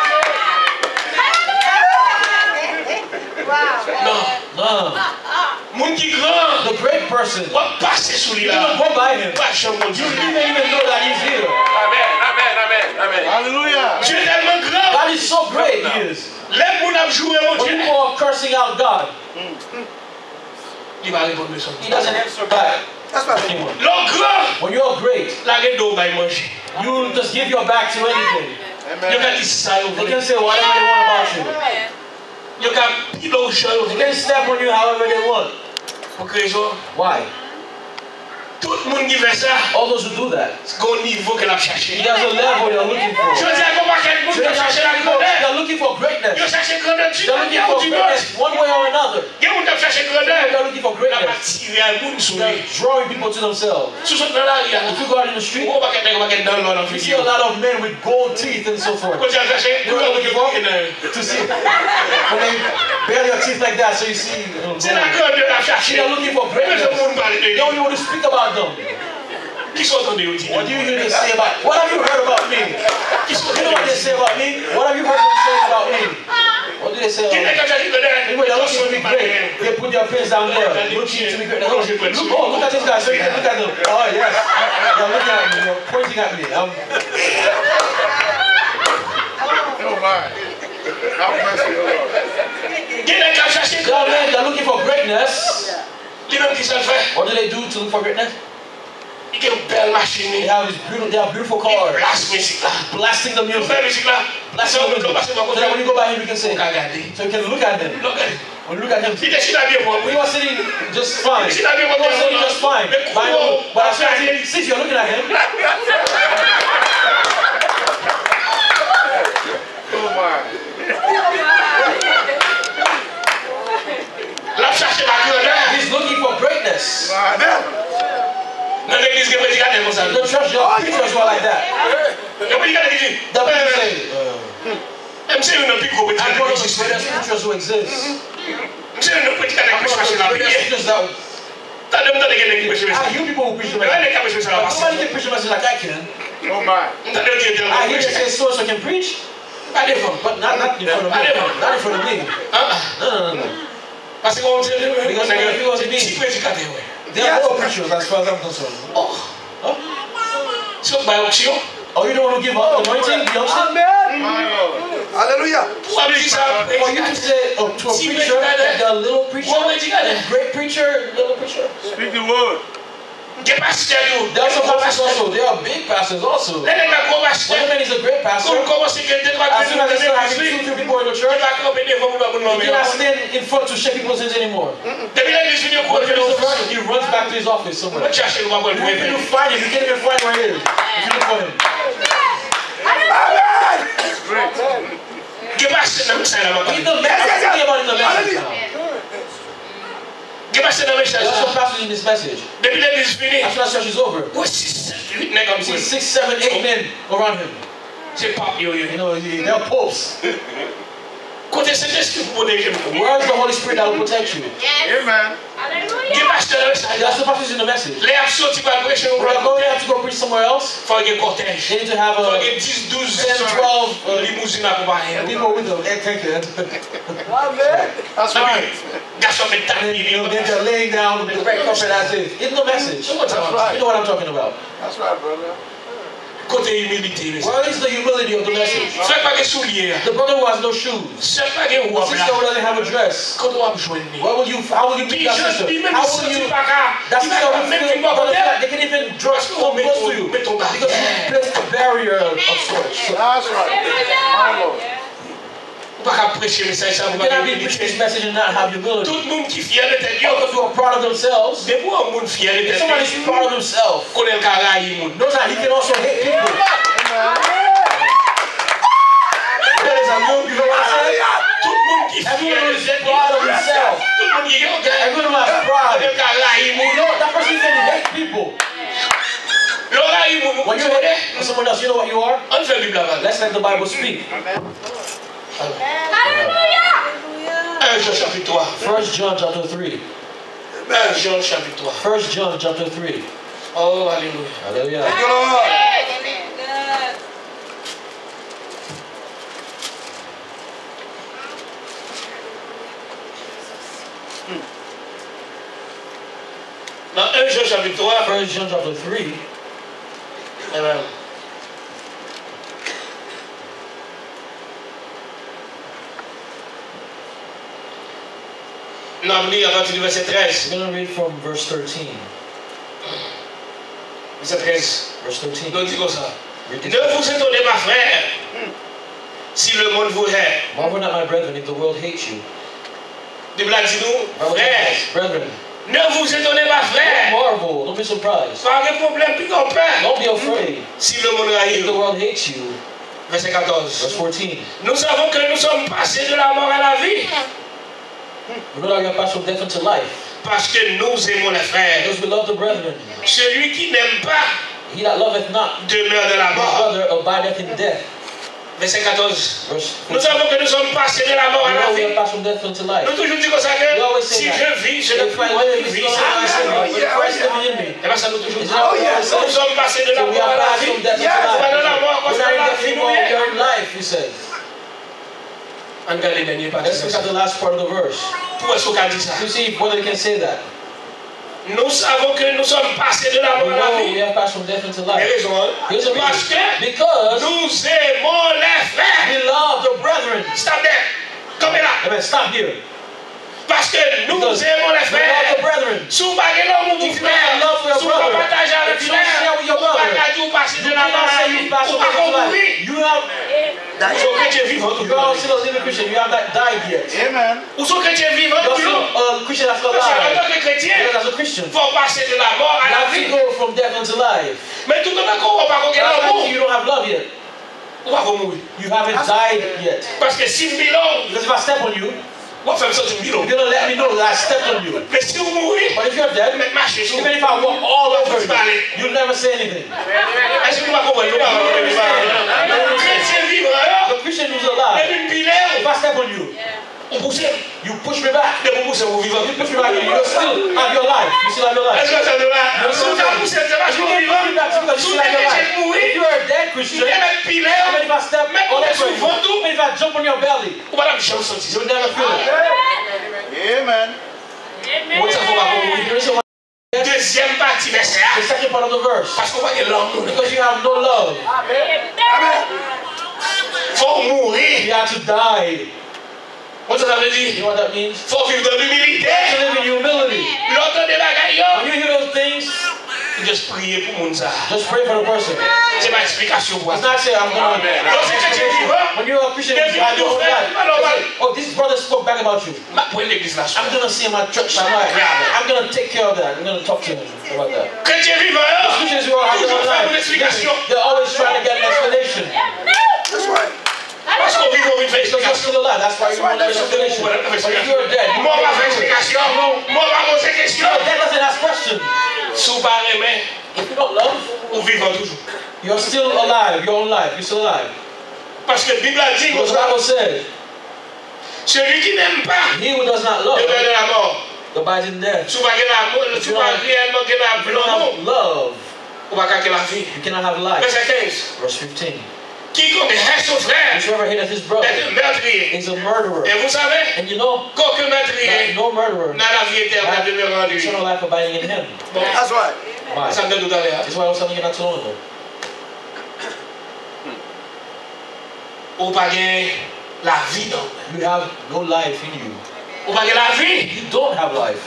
Non. No. Moun qui grand, The great person, on va passer sous lui you là. don't go by him. Pas chez mon Dieu. You don't even know that he's here. Amen, amen, amen, amen. Hallelujah. Dieu est tellement grand. God is so great, he is. Les moun a joué mon When Dieu. people are cursing out God, Il va répondre son he doesn't answer back. That's right. Anyone. L'homme grand, When you're great, la redo va manger. you just give your back to anything. Il Amen. a dit ça, They can say whatever they want about you. il a pile au jeu. They can step on you however they want. Pour que raison? Why? Tout le monde qui fait ça, All those who do that, c'est qu'au niveau qu'elle a cherché. he has a level they're looking Je for. veux dire, comment quelqu'un So peut they're chercher la looking for, grandeur? they're looking for Ils greatness. cherchent grandeur du They're looking for du greatness one way or another. Il y a des gens qui cherchent grandeur. They're looking for Il n'a pas greatness. tiré un monde sur They're lui. drawing people to themselves. Sous ce dans la rue, If you go out in the street, on va quelqu'un qui va dans l'autre you see a lot of men with gold teeth and so forth. Quand tu as cherché, You know what I'm looking for? c'est To see when they bare your teeth like that, so you see. You know, la grandeur à chercher. they're looking for Mais je greatness. ne parle They de don't even want to speak about them. qui sont entendus au What do you hear they say about? What have you heard about me? Qui sont You know what they say about me? What have you heard them say about me? What do they say Qui about n'est me? qu'à chercher grandeur? Anyway, they're looking to be great. They put their pins down there, looking to be great. Oh, look, oh, look at this guy. Look at look at them. Oh, yes. They're looking at me. They're pointing at me. I'm, Oh my. Have mercy, O Lord. Qui n'est qu'à chercher there are grandeur? men, they're looking for greatness. Qui même qui ça fait? What do they do to look for greatness? They have these beautiful, they have beautiful cars. Blasting the music. Blasting the music. So that when you go by him, you can say, so you can look at him. Look at him. When you look at him, we were sitting just fine. We were sitting just fine. But I know, but as soon as he sees you're looking at him. He's looking for greatness. No, ladies, get ready, get them. The church, your preachers were like that. The people say, I'm saying no people with I'm one of the greatest preachers who exist. I'm saying no preachers that preach the greatest preachers that I hear people who preach the message. Somebody can preach the message like I can. Oh my. I hear they say so so can preach. But not, not in front of me. Not in front of me. No, no, no, no. Because if it was me, there are no preachers as far as I'm concerned. Oh. Huh? So by option? Oh, you don't want to give up the anointing? Amen. Hallelujah. For you to say uh, to a preacher that they're a little preacher, a great preacher, little preacher. Speak the word. There are some pastors also. There are big pastors also. One man is a great pastor. As soon as they start having two, three people in the church, he cannot stand in front to shake people's hands anymore. He runs back to his office somewhere. If you find him, you can't even find where he is. If you look for him. He's the message. Tell me about the message now. There are some pastors in this message. As soon as church is over, you see six, seven, eight men around him. You know, they're popes. Where is the Holy Spirit that will protect you? Amen. That's the pastors in the message. When I go there to go preach somewhere else, they need to have a ten, twelve uh, people with them. That's right. And then they're laying down the red carpet as if. In the message. You know what I'm talking about. That's right, brother. Where is the humility of the message? The brother who has no shoes. The sister who doesn't have a dress. Where will you, how will you meet that sister? How will you, that sister will feel, brother, they can even draw come close to you. Because you placed a barrier of sorts. That's right. You cannot be preaching this message and not have humility. Because who are proud of themselves. If somebody is proud of himself, knows that he can also hate people. That is a move, you know what I'm saying? Everyone who is proud of himself. Everyone who has pride. You know that person can hate people. When you hate someone else, you know what you are? Let's let the Bible speak. Hallelujah. First John chapter three. First John chapter three. Oh, hallelujah. Hallelujah. Dans un Jean chapitre trois. First John chapter three. Amen. Non, lis à partir du verset treize. I'm going to read from verse thirteen. Verset treize. Verse thirteen. Donc dit comme ça. Ne vous étonnez pas, frère, si le monde vous hait. Marvel not, my brethren, if the world hates you. Des blagues, dis-nous, frère. Brethren. Ne vous étonnez pas, frère. Don't marvel, don't be surprised. Pas de problème, puis qu'on perd. Don't be afraid. Si le monde haït. If the world hates you. Verset quatorze. Verse fourteen. Nous savons que nous sommes passés de la mort à la vie. We know that we are passed from death into life. Parce que nous aimons les frères. Because we love the brethren. Celui qui n'aime pas, he that loveth not, demeure de la mort. His brother abideth in death. Verset quatorze. Nous savons que nous sommes passés de la mort à la vie. Nous toujours disons ça que si je vis, je ne peux pas vivre. Et bien ça nous toujours disons. Nous sommes passés de la mort à la vie. Pendant la mort, quand on a fini. Let's look at the last part of the verse. To see whether they can say that. Nous savons que nous sommes passés de la mort à la vie. We have passed from death into life. Here's a reason. Parce que because nous aimons les frères. We love the brethren. Stop there. Come là. Amen. Stop here. Parce que nous because aimons les frères. We love the brethren. Si vous parlez l'homme ou vous frère, si vous partagez avec frère, have so much life. You have. You are still a living Christian. You have not died yet. Amen. You're still a Christian that's alive. Because as a Christian, you have to go from death unto life. But you don't have love yet. You haven't died yet. Because if I step on you, you're going to let me know that I stepped on you. But if you're dead, even if I walk all over you, you'll never say anything. The Christian who's alive, if I step on you, you push me back. You push me back. You still have your life. You still have your life. You still have your life. If you're a dead Christian, even if I step all over you, even if I jump on your belly, you'll never feel it. Amen. Deuxième partie verset. The second part of the verse. Parce qu'on voit que l'amour. Because you have no love. Amen. Faut mourir. You have to die. What does that mean? You know what that means? Faut vivre dans l'humilité. To live in humility. L'autre de bagaille. When you hear those things, you just pray pour moun ça. Just pray for the person. C'est ma explication. It's not saying I'm going to. When you're a Christian, you have your own life. Oh, this brother spoke back about you. I'm going to see him at church. I'm going to take care of that. I'm going to talk to him about that. Christians who are having their own life, they're always trying to get an explanation. That's right. Parce qu'on vit dans une vie. Because you're still alive. That's why you want an explanation. But if you're dead, you don't have explication. That doesn't ask questions. If you don't love, you're still alive. Your own life. You're still alive. Parce que Bible dit, because the Bible said, celui qui n'aime pas, he who does not love, abides in death. If you don't have love, you cannot have life. Verse fifteen. Quiconque hate son frère, whoever hates his brother, is a murderer. And you know, that no murderer has eternal life abiding in him. That's right. Why? That's why I was telling you not so long ago. You have no life in you. You don't have life.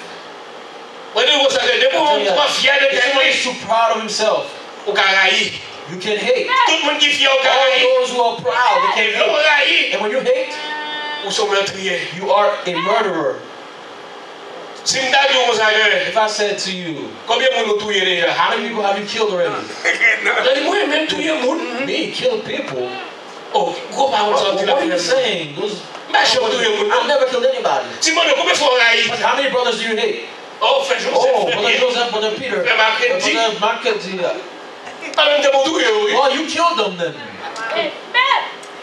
Someone is too proud of himself. You can hate. All those who are proud, they can hate. And when you hate, you are a murderer. If I said to you, how many people have you killed already? Me, kill people. Oh, what, what are you saying? Those, I've never killed anybody. How many brothers do you hate? Oh, brother Joseph, brother Peter, brother Mark. Well, you killed them then. Amen.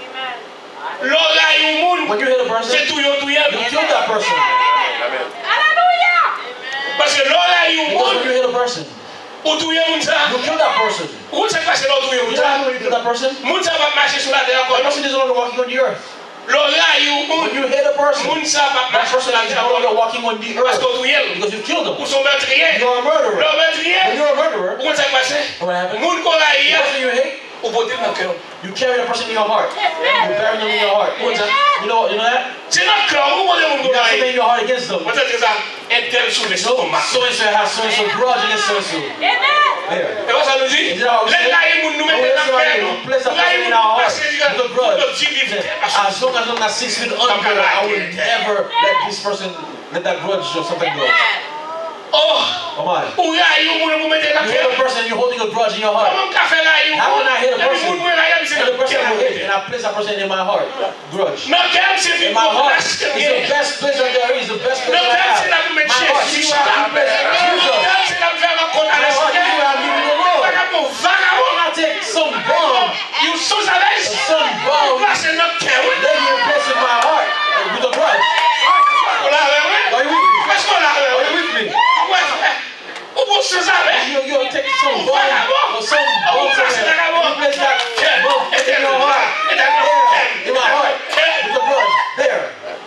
When you hit a person, you killed that person. Because when you hit a person, you kill that person. You know how you kill that person? That person is no longer walking on the earth. When you hit a person, that person is no longer walking on the earth because you killed them. You're a murderer. When you're a murderer, what happens? The person you hate, you carry the person in your heart. You bury them in your heart. You know, you know that? You have something in your heart against them. No, so-and-so has so-and-so grudge against so-and-so. There. Is that how we say it? Place a person in our heart with a grudge. As long as I'm not six feet under, I will never let this person, let that grudge or something go. Oh, come on. You hit a person and you're holding a grudge in your heart. How can I hit a person? And the person I hit, and I place that person in my heart. Grudge. In my heart is the best place that there is, the best place that I have. My heart, see where I place Jesus. My heart, see where I'm leaving the Lord. I'm not take some bomb, some bomb, let me place in my heart with a grudge. Are you with me? Are you with me? You, you'll take some bomb or some bomb somewhere. You place that bomb in your heart. There, in my heart. With a grudge. There.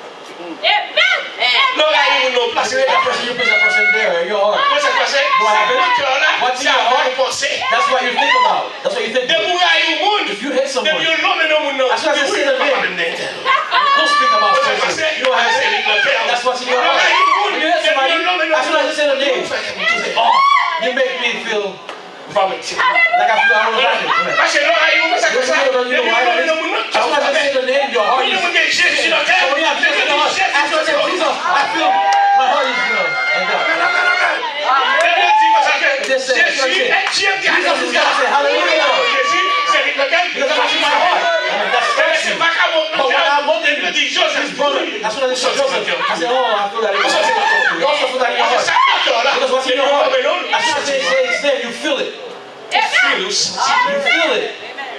As you hit that person, you place that person there in your heart. What happens? What's in your heart? That's what you think about. That's what you think about. If you hate someone, as soon as you say the name, don't speak about something. You don't have to say it. That's what's in your heart. When you hate somebody, as soon as you say the name, you say, oh, you make me feel pas mettre. Like I feel I don't know. Parce que l'oreille, vous faites ça comme ça. You know why? I want to say the name, your heart is. So when you have Jesus in your heart, after I say Jesus, I feel my heart is, you know, like that. Just say, Jesus is God. Say hallelujah. Because I see my heart. That's special. But when I'm looking, his brother, that's what I say, Joseph. I say, oh, I feel that in my heart. You also feel that in your heart. Because what's in your heart? As soon as they say his name, you feel it. You feel it.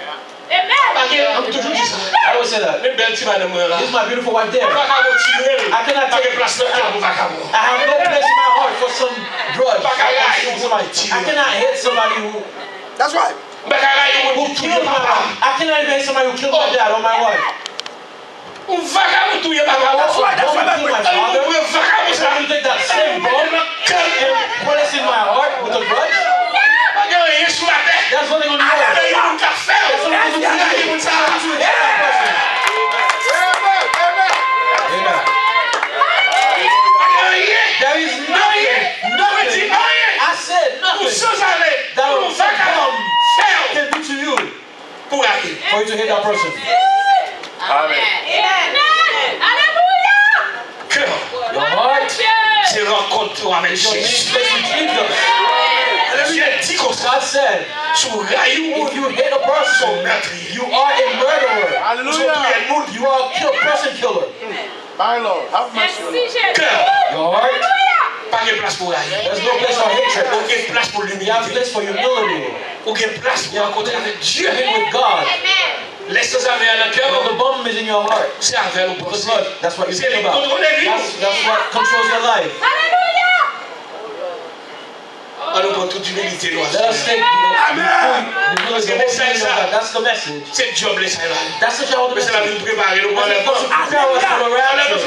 I always say that. This is my beautiful wife there. I cannot take a place. I have no place in my heart for some grudge. I cannot hate somebody who. That's right. Who killed my wife. I cannot even hate somebody who killed my dad or my wife. That's right. That's right. Don't kill my father. So you take that same bomb and put it in my heart with a grudge. That's what they're going to do. That's what they're going to do. Amen. There is nothing, nothing, I said nothing that will can do to you for you to hate that person. Amen. Your heart c'est rencontre avec Jésus. God said, if you hate a person, you are a murderer. Hallelujah. You are a kill, person killer. My Lord, have mercy. Your heart, there's no place for hatred. You have a place for humility. You have a place with God. When the bomb is in your heart, that's what you think about. That's, that's what controls your life. Let us take humility. That's the message. That's the job of the message. Prepare us for the rapture.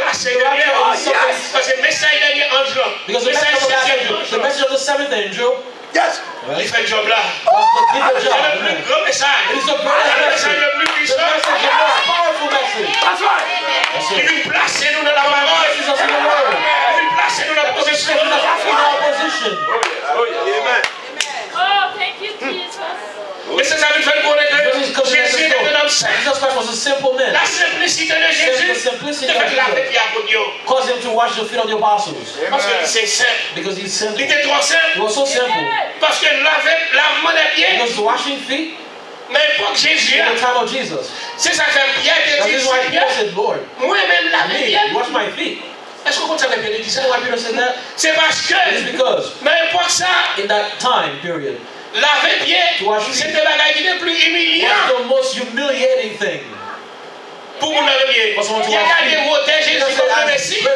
Because the message of the angel, the message of the seventh angel, yes, il fait job là. C'est le plus gros message. It is the greatest message. Le plus puissant. The message, the most powerful message. That's right. Il vient placer nous dans la parole. Il vient placer nous dans la position. In our position. Oh yeah. Amen. Oh, thank you, Jesus. Mais c'est ça qui fait pour que Jésus était un homme simple. Jesus Christ was a simple man. La simplicité de Jésus. The simplicity de of faire laver pied à Dieu. caused him to wash the feet of the apostles. Parce que c'est simple. Because he's simple. Il était trop simple. He was so simple. Parce que laver lavement des pieds. Because washing feet. Mais pour Jésus. In the time of Jesus. C'est ça que Pierre te dit. That is why Peter said, Lord, moi-même laver pieds. Wash my feet. Est-ce que vous comprenez Pierre dit ça? Why Peter said that? C'est parce que. It is because. Mais pour ça. In that time period. Laver pied, c'était la bagaille qui était plus humiliant. What's the most humiliating thing? Pour vous laver pied. Il y a gardé voter Jésus comme le Messie. You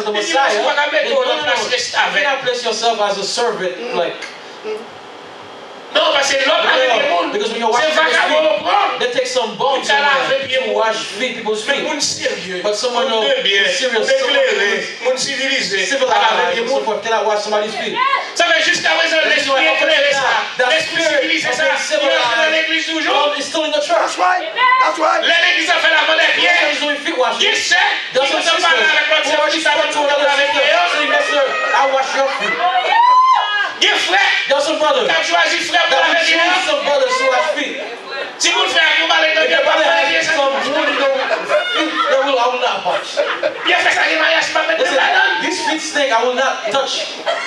cannot place yourself as a servant, like. Non, parce que l'autre avec les mondes, c'est vagabond. They take some bones to wash feet, people's feet. But someone who's serious, someone civilisé, civilized, so forth, cannot wash somebody's feet. Ça fait jusqu'à présent l'esprit éclairé ça, l'esprit civilisé ça, il est dans l'église toujours. It's still in the church. That's right. That's right. L'église a fait la bonne pied. Il sait, il ne peut pas avec l'autre service, il va tout laver pied. I wash your feet. Your frère, there's some brothers. T'as choisi frère pour laver pied. Some brothers who have feet. Si vous le faites, vous allez dans le brother has some really no feet, they will I will not touch. Bien fait ça, il m'a y'a pas mettre là-dedans. These feet stink, I will not touch.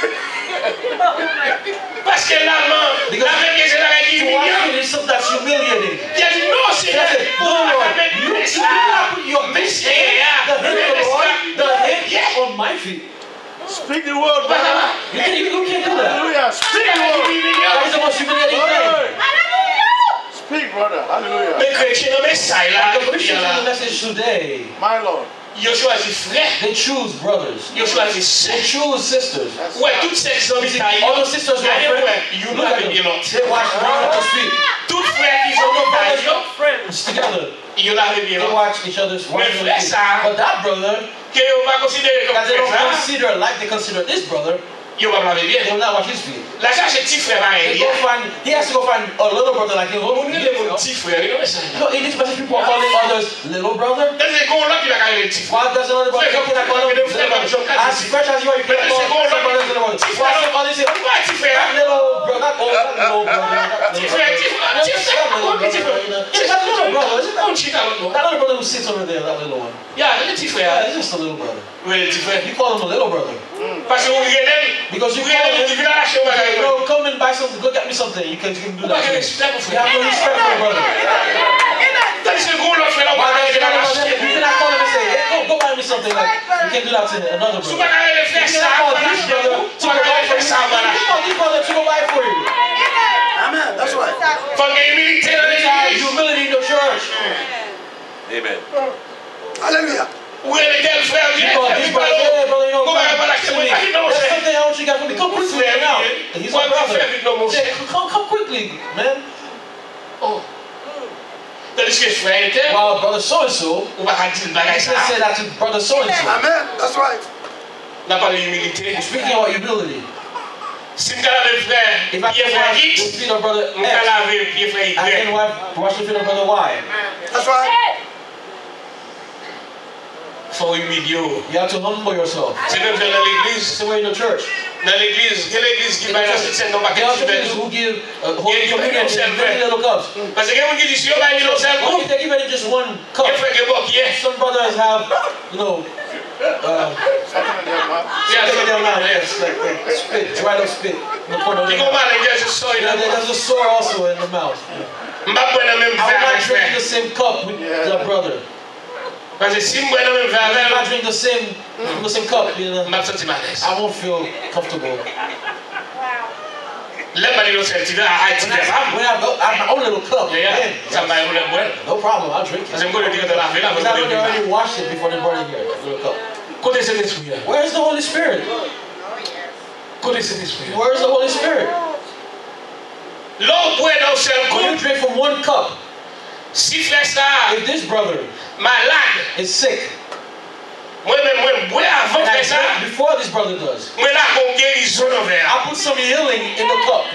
Parce que l'allemand, laver pied c'est la règle humiliante. It is something that's humiliating. Il a dit non, c'est la règle. You cannot put your best hand, the hand of the Lord, the hand on my feet. Speak the word, brother. You can't, you, you can't do that. Hallelujah. Speak the word. That is the most humiliating thing. Speak, brother. Hallelujah. Mais chrétien dans message là, the Christians in the message today, my Lord, ils ont choisi frère. They choose brothers. Ils ont choisi sœurs. They choose sisters. Ouais, toutes ces hommes taillés. All the sisters who are friends, you look at them. They watch one of the feet. Toutes frères qui sont taillés, friends together. Ils laver bien. They watch each other's Mais frère ça, but that brother, que on va considérer comme that they don't frère, consider like they consider this brother, il va laver bien. they will not wash his feet. La charge est petit frère à They go find, he has to go find a little brother like him. On est les petits frères, you know ça. No, in this message people are calling others little brother. C'est qu'on là qui va carrer les petits frères. Why does another brother come and call them little brother? As fresh as you are, you can't call some brothers little brother. Why some others say, petit frère, little brother, not old, not little brother. That little brother. That little brother who sits over there, that little one. Yeah, it's just a little brother. You call him a little brother. Because you call him, you know, come and buy something, go get me something. You can, you can do that. You have no respect for your brother. You cannot call him and say, hey, go, go buy me something. Like, you can't do that to another brother. You cannot call this brother to go buy for you. You can't call this brother to go buy for you. Amen. That's right. There's humility in the church. Amen. Hallelujah. We're in the damn fair. You call this brother, hey, brother, you know, come to me. There's something else you got for me. Come quickly right now. And he's my brother. Say, come, come quickly, man. Oh. Well, brother so-and-so, you can say that to brother so-and-so. Amen. That's right. We're speaking about humility. If I can wash the feet of brother X, I can wash the feet of brother Y. That's right. You have to humble yourself. Same way in the church. There are churches who give uh, Holy Communion in very little cups. If they give it in just one cup, some brothers have, you know, uh, yeah, spit in their mouth, yes, like, like spit, dried up spit in the corner of their mouth. Yeah, there's a sore also in the mouth. I will not drink the same cup with the brother. If I drink the same, the same cup, you know, I won't feel comfortable. When I go, I have my own little cup. Yeah, yeah. No problem, I'll drink it. Because I know they already washed it before they brought it here. Little cup. Where is the Holy Spirit? Where is the Holy Spirit? When you drink from one cup, if this brother is sick, before this brother does, I put some healing in the cup.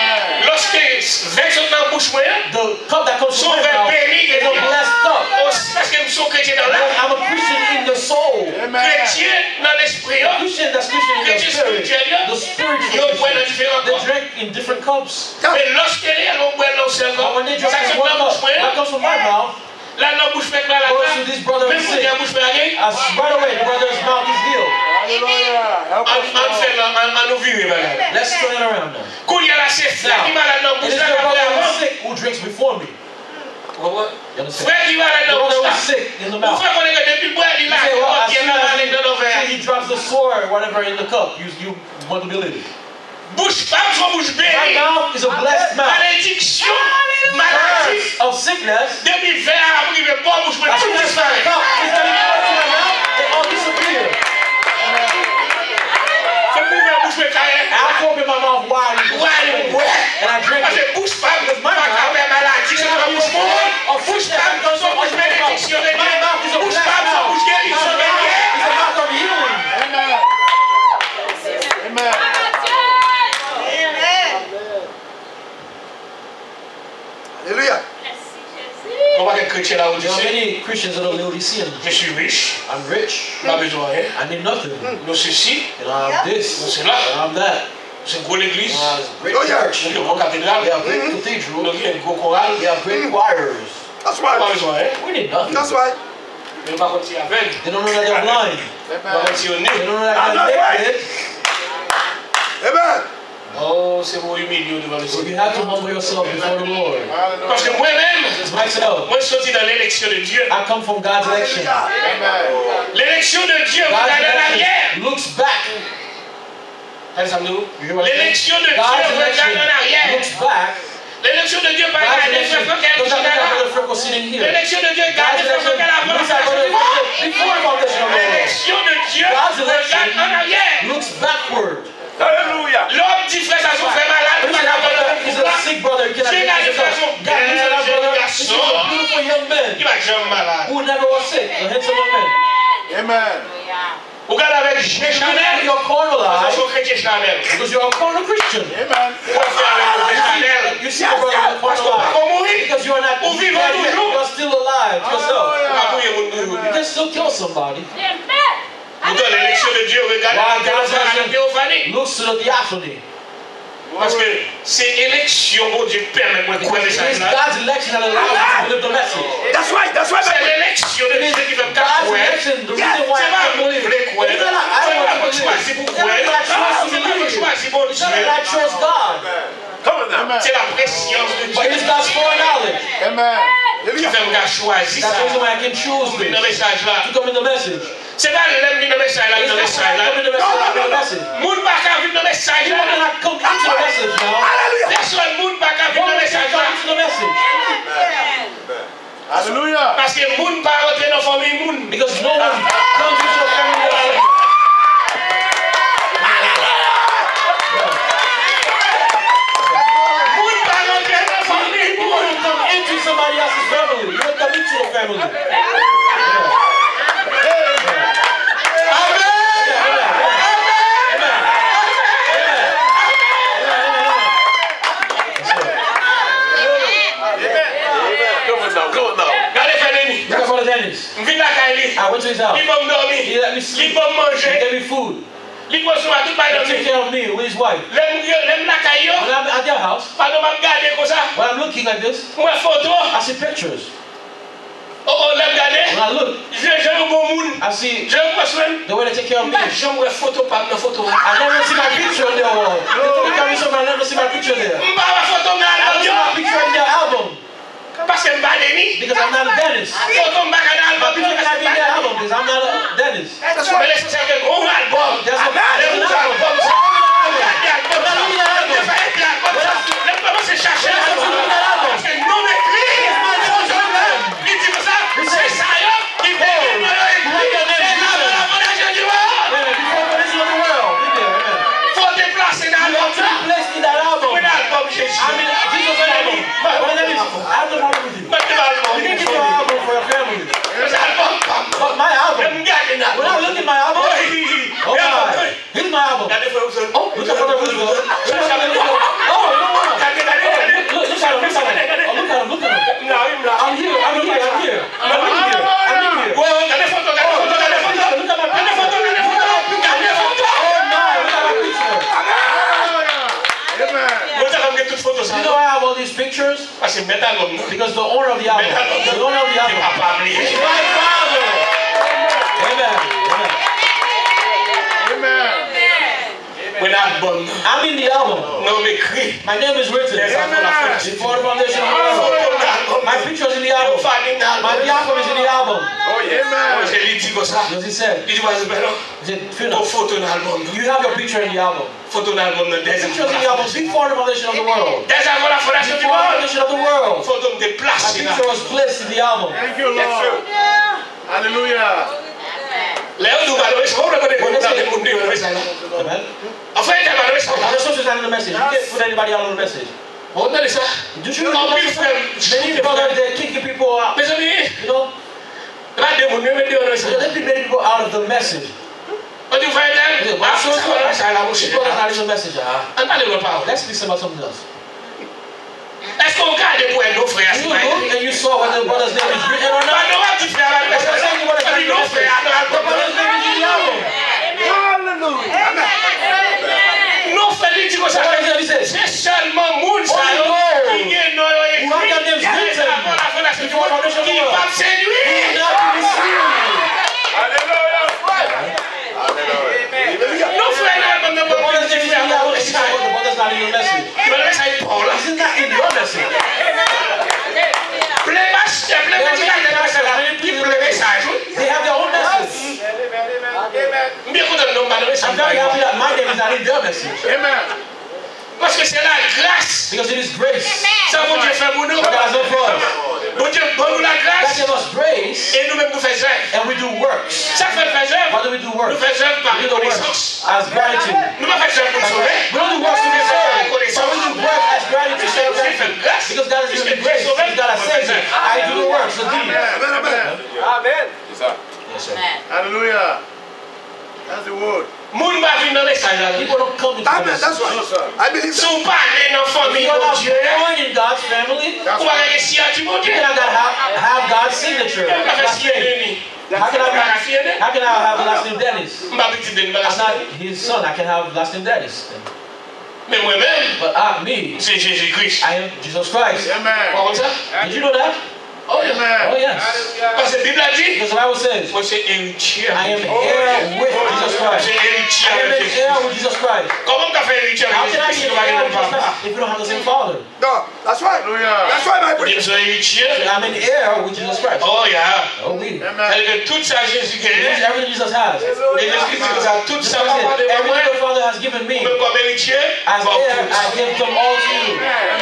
The cup that comes from my mouth is a blessed cup. I'm a Christian in the soul. A Christian that's Christian in the spirit. The spiritual Christian. They drink in different cups. But when they drink in one cup, that comes from my mouth, goes to this brother who's sick. As right away, the brother's mouth is healed. Let's turn it around now. Now, it is the brother who's sick who drinks before me. You understand? The brother who's sick in the mouth. You say, well, as soon as he, he drops the sword, whatever, in the cup, you, you want to believe it. My mouth is a blessed mouth. Curse of sickness. As soon as I cup is getting close to my mouth, they all disappear. I open my mouth wide and I drink it. Because my mouth cannot be a sword or push that comes from my mouth. My mouth is a blessed mouth. My mouth is a mouth of healing. Amen. Amen. Hallelujah. There are many Christians that are Laodicean. I'm rich. I need nothing. And I have this. And I have that. Uh, great oh, yeah. church. We have great mm-hmm. cathedral. We have great choirs. That's right. We need nothing. That's right. They don't know that they're blind. They don't know that they're naked. Amen. Oh, c'est pour humilier devant le Seigneur. You have to humble yourself before the Lord. Parce que moi-même, myself, moi je suis dans l'élection de Dieu. I come from God's election. L'élection de Dieu regarde en arrière. Looks back. L'élection de Dieu regarde en arrière. Looks back. L'élection de Dieu regarde les frères qu'elle a. L'élection de Dieu regarde les frères qu'elle a. L'élection de Dieu regarde en arrière. Looks backward. Hallelujah. L'homme dit frère, ça souffre malade. He's a sick brother. He cannot get himself. God, he's a brother. This is a beautiful young man who never was sick. A handsome young man. Amen. Regarde avec Chanel. You're carnal because you're a carnal Christian. Amen. You see the brother carnal because you are not dead yet. You are still alive yourself. You can still kill somebody. While God's election looks to the theophany. Parce que c'est élection où Dieu permet de croire le message. God's election that allows you to live the message. That's right, that's right. C'est l'élection de Dieu qui fait croire. God's election, the reason why I don't believe. C'est pas moi qui choisis pour croire. C'est pas moi qui choisis pour Dieu. I trust God. C'est la préscience de Dieu. But it's God's foreknowledge. Amen. Qui fait me choisir. That's the reason why I can choose this. To come in the message. C'est pas l'homme qui nous message là, nous message là. Moun pas qu'à vivre dans message là. Come into the message now. Personne moun pas qu'à vivre dans message là. Come into the message. Alléluia. Parce que moun pas rentrer dans famille moun. Because no one comes into the family. Moun pas rentrer dans famille moun. You come into somebody else's family. You don't come into the family. Yeah. I went to his house. He let me sleep. He gave me food. He took care of me with his wife. When I'm at their house, when I'm looking like this, I see pictures. When I look, I see the way they take care of me. I never see my picture on their wall. They told me to something, I never see my picture there. I don't see my picture in their album. Because I'm not a dentist. My picture cannot be in their album because I'm not a dentist. That's why there's an album. There's an album. I mean, Jesus said, I mean, but what is it? I have no problem with you. You can get your album for your family. But my album, when I look at my album, oh God, here's my album. Oh, look at Brother Roosevelt. Oh, no, no. Look, look at him, look at him. Oh, look at him, look at him. I'm here, I'm here, I'm here. I'm in here, I'm in here. Oh, look at my picture. Oh my, look at my picture. You know I have all these pictures? Because the owner of the album, the owner of the album is my father. Amen. Amen. Amen. I'm in the album. My name is written. Before the foundation of the world. My picture is in the album. My album is in the album. Oh, yeah. Because he said, he said, you have your picture in the album. The picture in the album before the foundation of the world. Before the foundation of the world. My picture was placed in the album. Thank you, Lord. Hallelujah. Amen. The scriptures are in the message. You can't put anybody out on the message. Do you know many people are there kicking people out? You know? Let many people out of the message. What do you find them? People are not in the message. Let's listen about something else. Est-ce qu'on garde pour un autre frère? You look and you saw whether the brother's name is written or not. I know what you feel like. What's the same what is the message? The brother's name is in the album. Hallelujah. No felici cosa c'est seulement moun ça qui gagne no yo who have their names written before the foundation of the world. Pas séduit. Hallelujah. Hallelujah. No frère dans le brother's name is in the album. The brother's not in your message. Isn't that in your message? They have their own message. I'm very happy that my name is not in their message. Amen. Parce que c'est la grâce. Because it is grace. Ça vous Dieu fait pour nous. God has done for us. Bon Dieu donne nous la grâce. God gave us grace. Et nous-mêmes nous faisons œuvre. And we do works. Ça fait faire œuvre. Why do we do works? Nous faisons œuvre par reconnaissance. As gratitude. Nous ne faisons œuvre pour sauver. We don't do works to be saved. But we do works as gratitude. Because God has given me grace. Because God has saved me. I do the works. So Amen. Amen. Amen. Yes, sir. Yes, sir. Hallelujah. That's the word. People don't come into Amen. That's right. I believe so. If you're not born in God's family, you cannot have, have God's signature. God's name. How can I have, how can I have the last name Dennis? I'm not his son. I can have last name Dennis. Mais moi-même, but I, me, c'est Jésus-Christ. I am Jesus Christ. Amen. Comment ça? Did you know that? Oh, yeah. Oh yes. Parce que la Bible a dit, because the Bible says, moi c'est héritier. I am heir with Jesus Christ. C'est héritier I am avec an Jésus. heir with Jesus Christ. Comment tu as fait héritier How avec can I Jésus be si tu an n'as pas heir le with Jesus papa? Christ if you don't have the same father? No, that's right. That's right, my Ils brother. sont héritiers. I'm an heir with Jesus Christ. Oh yeah. Oh oui. C'est que tout ça Jésus qui Because est. everything Jesus has. Et Jésus qui a tout ça Everything papa de moi. the Father has given me. Même comme héritier, As bon, heir, tout. I give them all to you.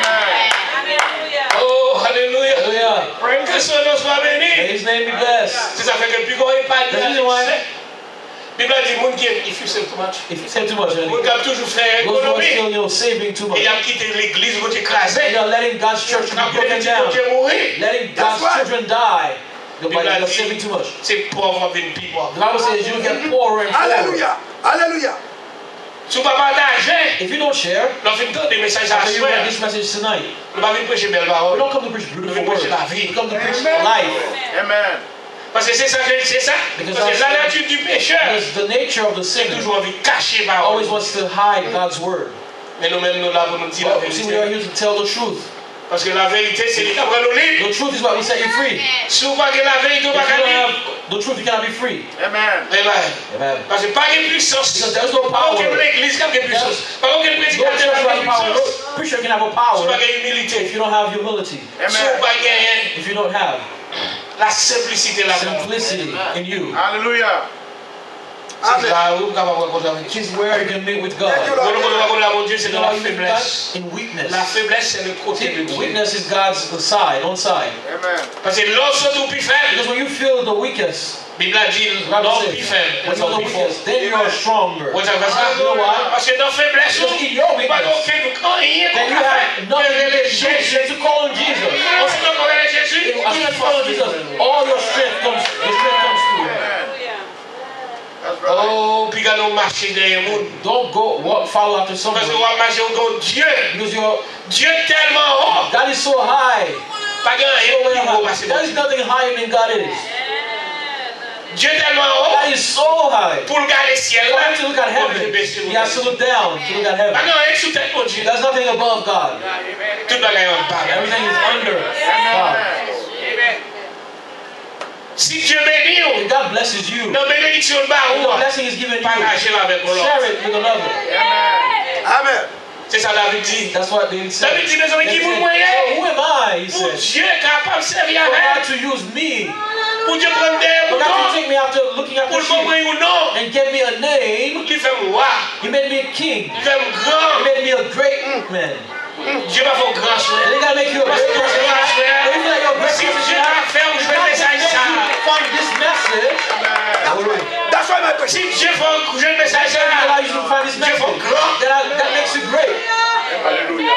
Oh, alléluia. Hallelujah. Que son nom soit May béni. His name be blessed. C'est ça fait que plus qu'on est pas The reason why- La Bible dit, monde qui est, if you save too much, If you say too much, monde qui a toujours fait those who are still, économie, you know, saving too much. et il a quitté l'église, vous écrasé. And you're letting God's church be broken down. Letting God's children die. You're, Bible you're dit, saving too much. c'est pauvre avec plus pauvre. The Bible says you get poorer and poorer. Hallelujah. Hallelujah. Si vous ne partagez, If you don't share, nous faisons des messages à after you read soi. this message tonight, Nous ne pouvons pas prêcher belle we parole. don't come to preach Nous beautiful venons words. prêcher la vie. We come to preach life. Amen. Parce que c'est ça, que- c'est ça. Because Parce que that's- la nature du pécheur, Because the nature of the c'est sinner toujours envie de cacher la always parole. wants to hide God's word. Mais nous-mêmes, nous là pour nous dire la But see, we are vérité. here to tell the truth. Parce que la vérité, c'est lui qui apprend nos livres. The truth is what will set you free. Si vous ne pas la vérité, vous If ne you pas don't lire. have the truth, you cannot be free. Amen. Amen. Amen. Parce que pas de puissance. Because there's no Pas aucune power. église qui a de puissance. Pas aucun No prédicateur church qui a has de power. puissance. No preacher can have a Si power vous n'avez pas if humilité. you don't have humility. Si vous Amen. n'avez pas gagné If you don't have la simplicité là. simplicity in you. Hallelujah. C'est là où vous pouvez rencontrer avec Dieu. This is where you can meet with God. Vous ne pouvez pas rencontrer avec Dieu, c'est You dans know la how you meet with faiblesse. God? In weakness. La faiblesse, c'est le côté de See, Dieu. weakness is God's side, own side. Amen. Parce que lorsque tu es plus faible, Because when you feel the weakest, la Bible dit, the Bible l'homme says, plus faible. when you're the weakest, then you are stronger. Vous savez ça? You know why? Parce que dans la faiblesse, Because in your pas weakness, aucun rien then you qu'on have fait. nothing you Révéler can do Jésus. to call on Jesus. On sait donc qu'on révèle Jésus. If you just follow Jesus, all your strength comes, your strength comes through. That's right. Oh, puis quand on marche derrière le monde. Don't go walk, follow after Parce someone. que on va marcher au Dieu. Because you're, Dieu tellement haut. God is so high. Pas grand So rien very plus haut. high. parce que There is nothing higher than God is. Dieu tellement haut. God is so high. Pour regarder le ciel. For him to look at heaven, he has to look down to look at Pas heaven. grand rien sous tête mon Dieu. There's nothing above God. Tout bagaille en bas. Everything is under God. Si Dieu bénit, If God blesses you, dans bénédiction de bas, if the blessing is given you, partagez avec l'autre. share it with another. Amen. C'est ça David dit. That's what David said. David dit, mes amis, David qui vous said, moyen? "So who am I?" He Pour said, Dieu capable de servir for avec. God to use me, Pour Dieu prendre des for God to boutons. take me after looking Pour after le bon sheep ou non. and give me a name. Il fait moi. He made me a king. Il fait He grand. made me a great man. Dieu va faire grand And choix. they gotta make you a great person. They feel like you're a great Si person. Dieu va faire ou je vais God le can message make ça. you find this message. That's why my question. Si Dieu fait ou je vais le message God can allow ça. you to find this Dieu message. fait grand. That, that makes you great. Hallelujah.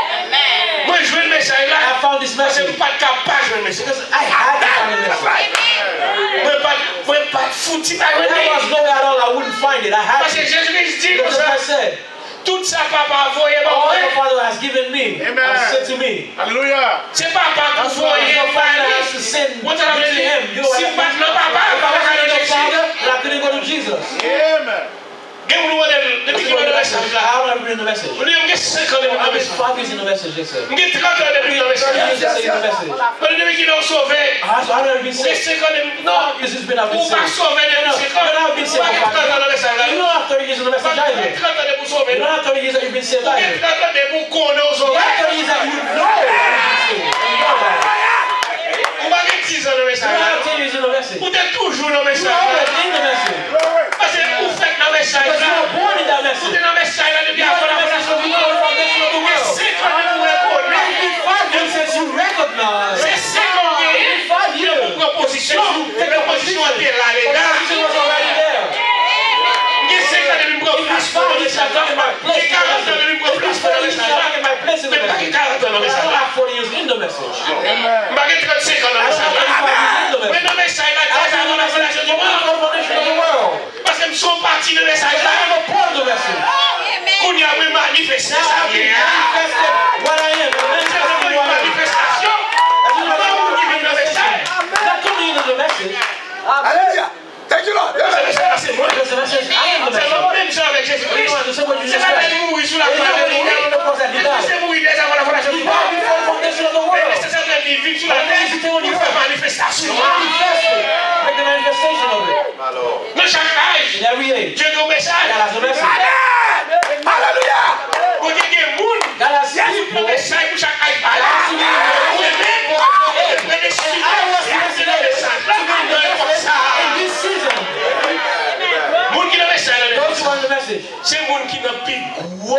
Moi je veux le message I là. found this Parce que je message ne suis pas capable de jouer le message. because I had to find a message. Moi je ne suis pas foutu par When I was le nowhere at all, I wouldn't find it. I had Parce que to. Jésus-Christ dit comme Because ça. I said, Tout ça papa a envoyé all moi. the Father has given me, Amen. has said to me. Hallelujah. C'est papa qui That's why envoyé your Father par has to send me What to I mean, him. You know what si that pas means? non papa, If I wasn't in the Jésus. Father, then I couldn't go to Jesus. Amen. Gemu nou wade, depuis que That's je the message message. là. How do I bring the message? On dit, on a cinquante ans I've de been message. five years in the message, they said. On a trente ans depuis le thirty years message. they say in the message. On dit, depuis qu'ils l'ont sauvé. How how do I been On a saved? cinquante ans. Non, Five years it's been I've been on va saved. sauver No, depuis no, cinquante but I've ans. been On saved va for trente ans five dans le years. message là. You don't have thirty years in the On message va either. trente ans pour sauver. You don't have thirty years that you've been saved On va either. trente ans pour qu'on ait You sauvé. have thirty years that you know that you've been saved. You know that. On va dix ans dans le You message don't là. have ten years in the message. Vous êtes toujours dans le You message are là. always in the message. Parce que vous faites dans le message Because you là. were born in that Vous message. êtes dans le message là depuis You are avant in la the message fondation from du before the monde. foundation of the Mais world. cinquante ans pour reconnaître. It's been five years since you recognized. C'est cinquante ans. It's been five years. Proposition. Take a Proposition position. était là, les The gars. position was already there. Il y a cinquante ans de If it's five years, I've done in my place. Il y a quarante ans de If it's forty years, I've done in my place in the Mais pas message. quarante ans dans le I message don't là. have forty years in the message. Amen. Pas trente-cinq ans dans le I don't message have là. thirty-five years in the Mais message. dans le message là, I quand don't avant la have fondation du the monde. foundation of the world. Parce que nous sommes partis de message Because I là. am a part of the message. Qu'on y a oui manifesté Now ça I've been vient. manifested what I am. C'est I'm manifesting vraiment une what I am. manifestation. That's what Pas vous qui venez dans le message. Not only in the message, Hallelujah. Thank you, Lord. Le message là, c'est moi. because the message, I am the C'est message. la même chose avec Jésus-Christ. C'est what you C'est just la said. même mourir sur la It's not croix. when he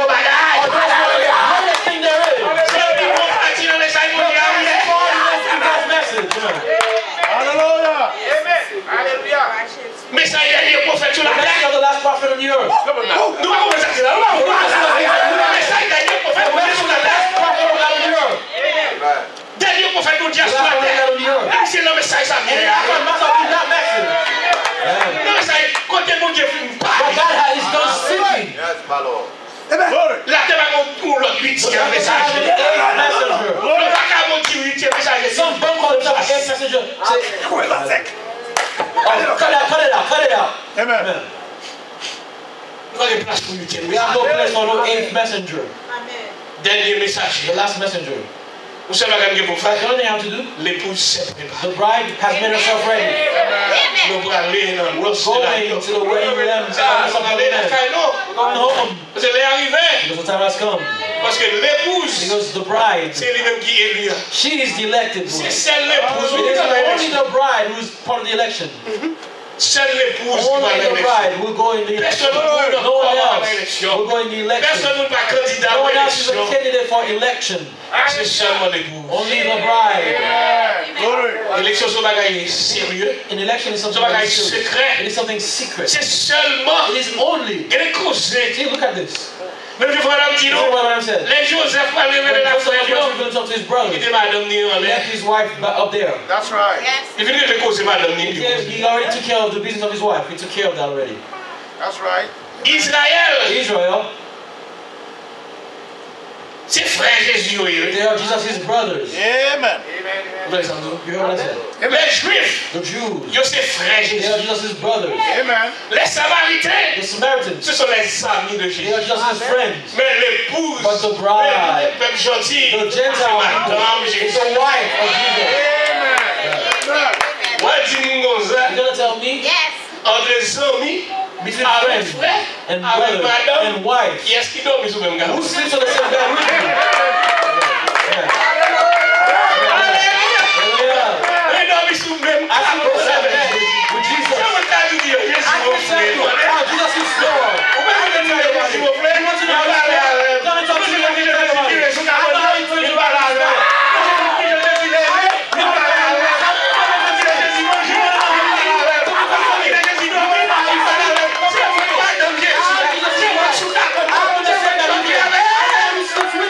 bagaille. Greatest thing there is. Hallelujah. Hallelujah. Message dernier prophète sur la terre. Message of the last prophet on the earth. Nous avons ça là. Message dernier prophète sur la terre. Dernier prophète nous dit sur la terre. C'est le message ça. Non, ça côté mon Dieu filme pas. But God is done speaking. Yes, my Lord. La terre va pour l'autre huitième message. The eighth messenger. Le vaca mon Dieu huitième message. Some bum call himself the eighth messenger. Say, oh, cut it out, cut it out, cut it out. Amen. Amen. We have no place for huitième We have no message. place for no eighth messenger. Amen. Dernier message. The last messenger. Vous savez ce qu'il faut The faire? only thing I have to do, L'épouse s'est the préparée. bride has made herself ready. Nous allons aller dans le We're going to the wedding lamb. Ah, on va aller dans le We're caillou. going home Parce qu'elle est arrivée. because the time has come. Parce que l'épouse, Because the bride, c'est lui-même qui est élu. she is the elected C'est one. celle l'épouse It qui is va only l'élection. the bride who is part of the election. Seule l'épouse qui va Only the l'élection. bride will go in the election. Personne ne No one va à else l'élection. will go in the election. Personne n'est pas candidat No à one else is a l'élection. candidate for election. C'est seulement l'épouse. Only the bride. L'élection, c'est un bagage sérieux. An election is something C'est un very bagage serious. secret. It is something secret. C'est seulement. It is only. Elle est causée. See, look at this. Même si voilà un petit You nom. know what I'm saying? Les Joseph va When révéler la Joseph frère. was revealing himself to his brothers, Il était madame ni en he l'air. left his wife ba- up there. That's right. Il venait de causer madame ni. He, gave- he already took care of the business of his wife. He took care of that already. That's right. Israël, Israel, c'est frère Jésus. they are Jesus' brothers. Amen. Vous avez entendu? You heard what I said? Les Juifs, The Jews, ils c'est frère they are Jésus. Jesus' brothers. Amen. Les Samaritains, The Samaritans, ce sont les amis de they Jésus. are Jesus' friends. Mais l'épouse, But the bride, le peuple gentil, The c'est Gentile madame people, is Jésus. the wife of Jesus. Moi, dis-moi ça, You're gonna tell me entre les amis, between avec friends frère, and avec brothers madame, and wife, qui est-ce qui dort sur le même gars? who sleeps on the same bed with me? Yeah. Hallelujah. Il dort sur le même I sleep on the same bed gars. with Jesus. Je veux pas te dire, Jésus, I mon can tell you frère. how Jesus is Lord. Vous pouvez me dire, Jésus, mon frère. You want to know how he's Lord? Come and talk to me. I can tell you about it. I know how he turns around his back. He sleeps with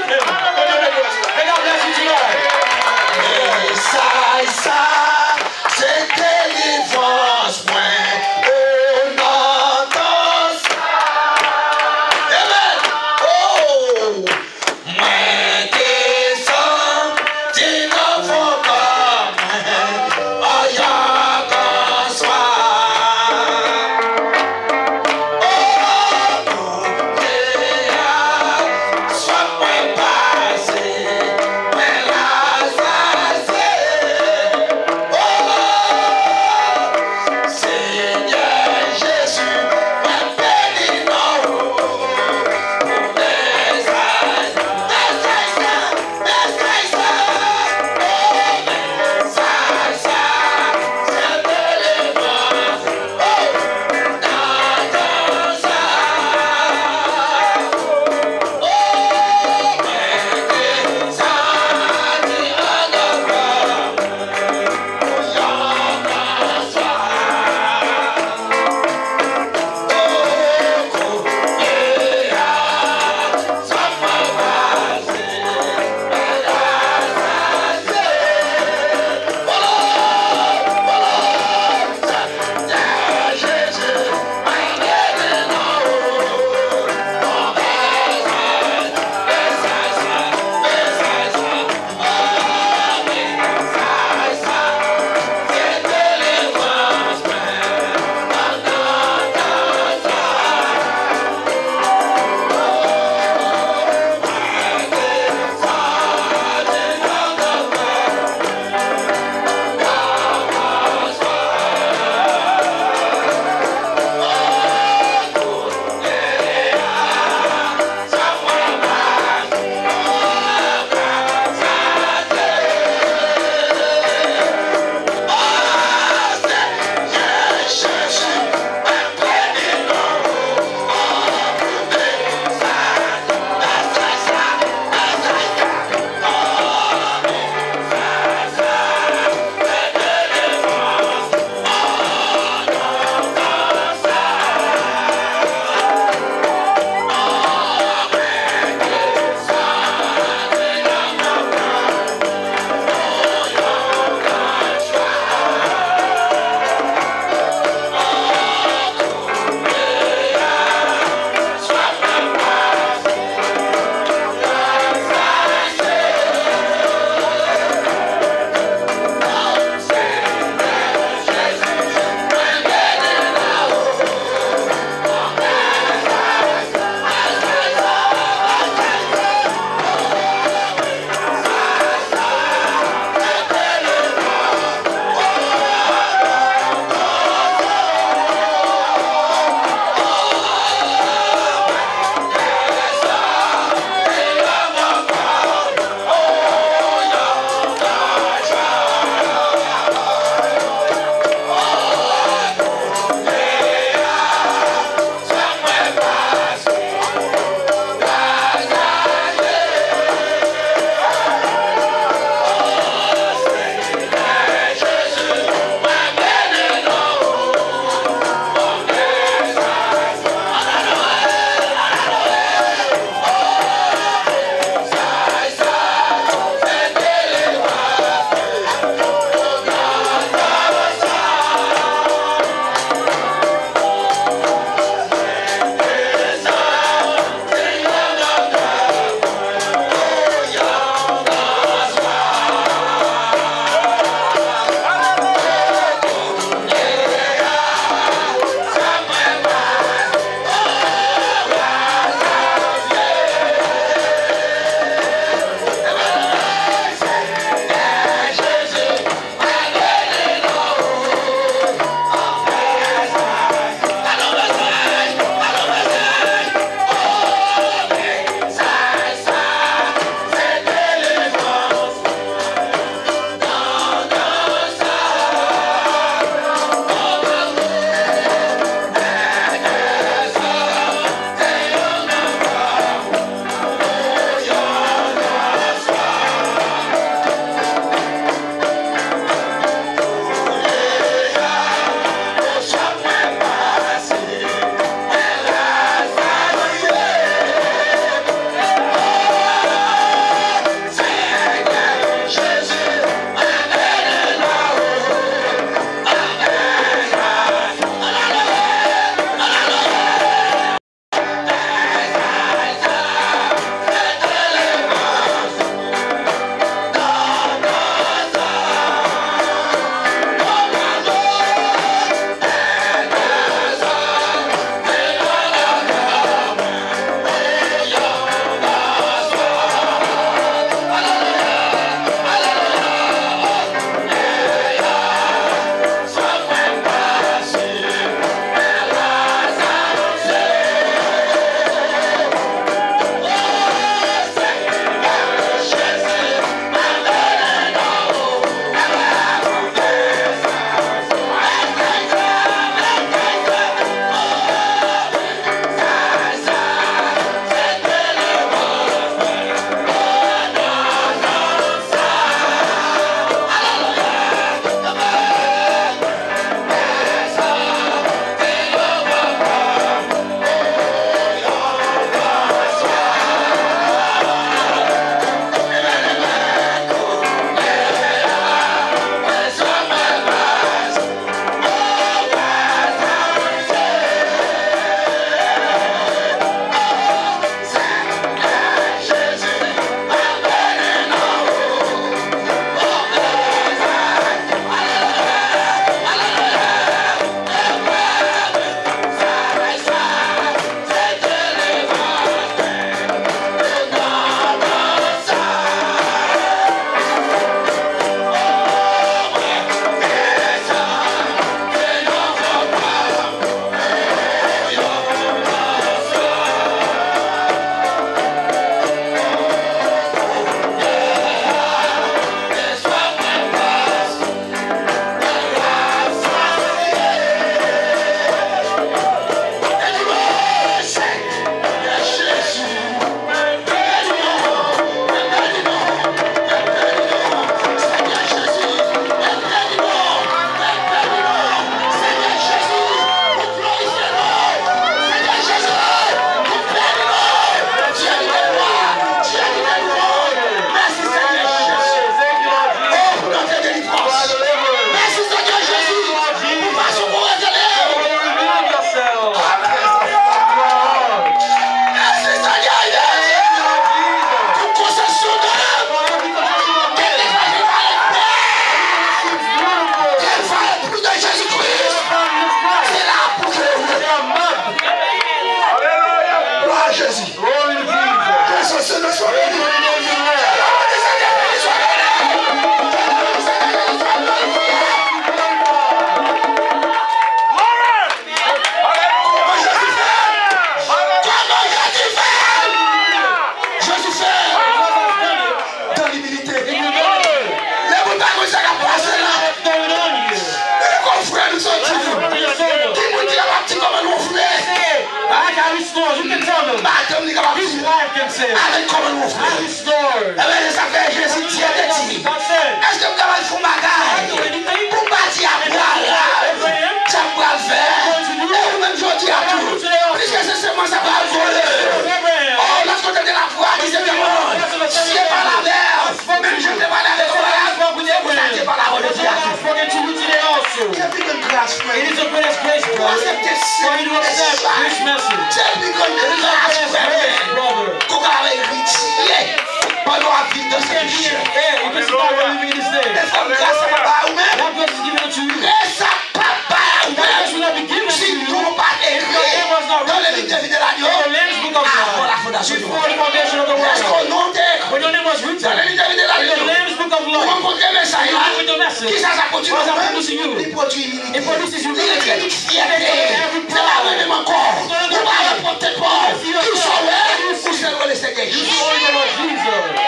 comment nous frère. Eh bien, ça fait Jésus tient de ti. Est-ce que vous avez fait ma gagne? Pour bâtir à poil, ça va le faire. Et vous-même, je dis à tout. Puisque c'est seulement ça va voler. Oh, lorsqu'on te dit la foi, disait le monde. Si c'est pas la mer, même je te parle avec toi. Vous n'êtes pas la voie de Dieu. C'est plus qu'une grâce, frère. It is a greatest grace, brother. For you to accept this message. C'est plus qu'une grâce, frère. Qu'on a hérité pendant la vie de ce péché. You can start living in this day. Et ça me grâce à papa ou même. That grace is given to you. Grâce à papa ou That grace will not be given même. to Si you. nous n'avons pas écrit dans le livre de vie de l'agneau, In the Lamb's Book of avant la God, fondation du before monde. the foundation of the Est-ce world, qu'on nom d'être when your name was written, dans le livre de vie de in the l'agneau? Lamb's Book of Pour Life, rencontrer le message, with the message, qui ça ça produit what does that nous-mêmes? produce in you? Il produit humilité. It produces Il humility. crée toute fierté. C'est pas même encore. On va rapporter pas. Tout ça, ouais. Pour se louer le Seigneur. You only the Lord Jesus.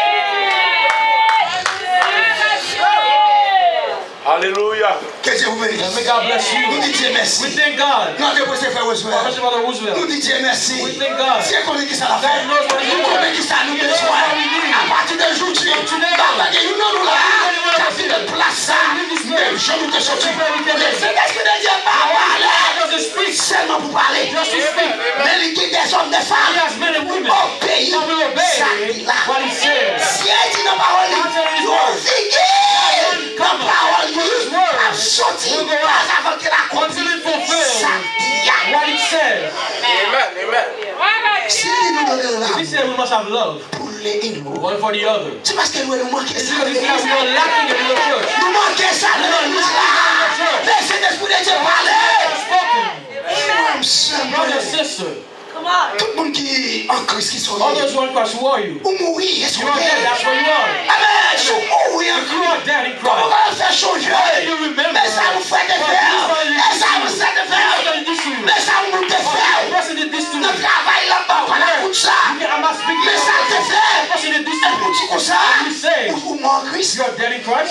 Hallelujah. Que Dieu vous bénisse. May God bless you. Nous disons Dieu merci. We thank God. Notre président Frère Roosevelt. Worship Brother Roosevelt. Nous disons Dieu merci. We thank God. Si on connaît qui ça l'a fait. God knows what He Nous connaissons qui ça nous besoin. À partir d'aujourd'hui, Papa dit nous nous là. Ça fait de place ça. Même je nous te sortis. Le Saint-Esprit de Dieu va parler. Seulement pour parler. Mais il dit des hommes, des femmes. Au pays. Ça dit là. Si elle dit nos paroles, nous viguez nos paroles. Sorti pas avant qu'il a compris. Ça dit what it says. Amen. Amen. si nous donnons là We said we must have love pour les ennemis, one for the other. c'est parce que nous nous manquons It's ça. because it's because we are lacking in the church. Nous manquons ça dans l'église là. Laissez l'esprit de Dieu parler. Spoken. Frère, Brother, sister, tout le monde qui est en Christ qui sont all those who are in Christ, who are you? ou mourir, est-ce You qu'on are dead, that's where you are. Amen, je suis mourir en If you are dead in Comment Christ, on va faire changer? you remember Mais ça vous fait de faire. Et ça vous fait de faire. Mais ça vous fait de the faire. person did this to me. Notre travail là-bas, on a tout ça. I'm not speaking Mais ça te the fait. person did this Et to me. pour dire comme ça, You say ou mort en Christ. you are dead in Christ.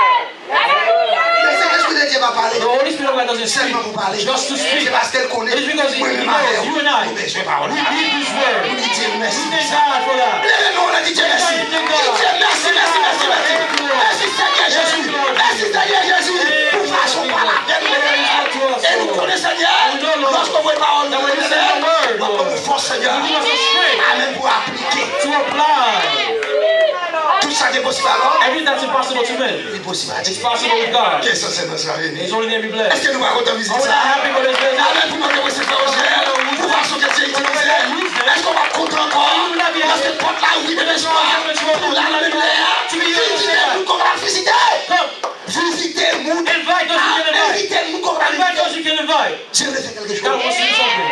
Mais c'est l'esprit de Dieu va parler. The Holy Spirit of God doesn't speak Seulement pour parler. just to speak. C'est parce qu'elle connaît. It's because he Moi-même, knows you and I. nous besoin de parole. We need this word. Nous disons Dieu merci. We thank God for that. Lève-nous, on a dit Dieu merci. Dieu merci, merci, merci, merci. Merci Seigneur Jésus. Merci Seigneur Jésus. Pour façon par la terre. Et nous connaissons Seigneur. Lorsqu'on voit parole, nous connaissons. Nous force Seigneur. Amen pour appliquer. To apply. Tout ça est possible alors. Everything that's impossible to men. C'est possible à It's Dieu. possible with God. Qu'est-ce que c'est notre avenir? His holy name be blessed. Est-ce que nous va compter visiter Are we ça? not happy for this business? Amen pour notre possible frère. Pour voir ce que Dieu utilise. Est-ce qu'on va compter encore? Parce que porte là où il devait se voir. Pour la lumière. Visitez-nous qu'on va visiter. Visitez-nous. Invite those you can invite. Invitez-nous qu'on va Invite those you can invite. Dieu veut faire quelque God chose. wants to do something.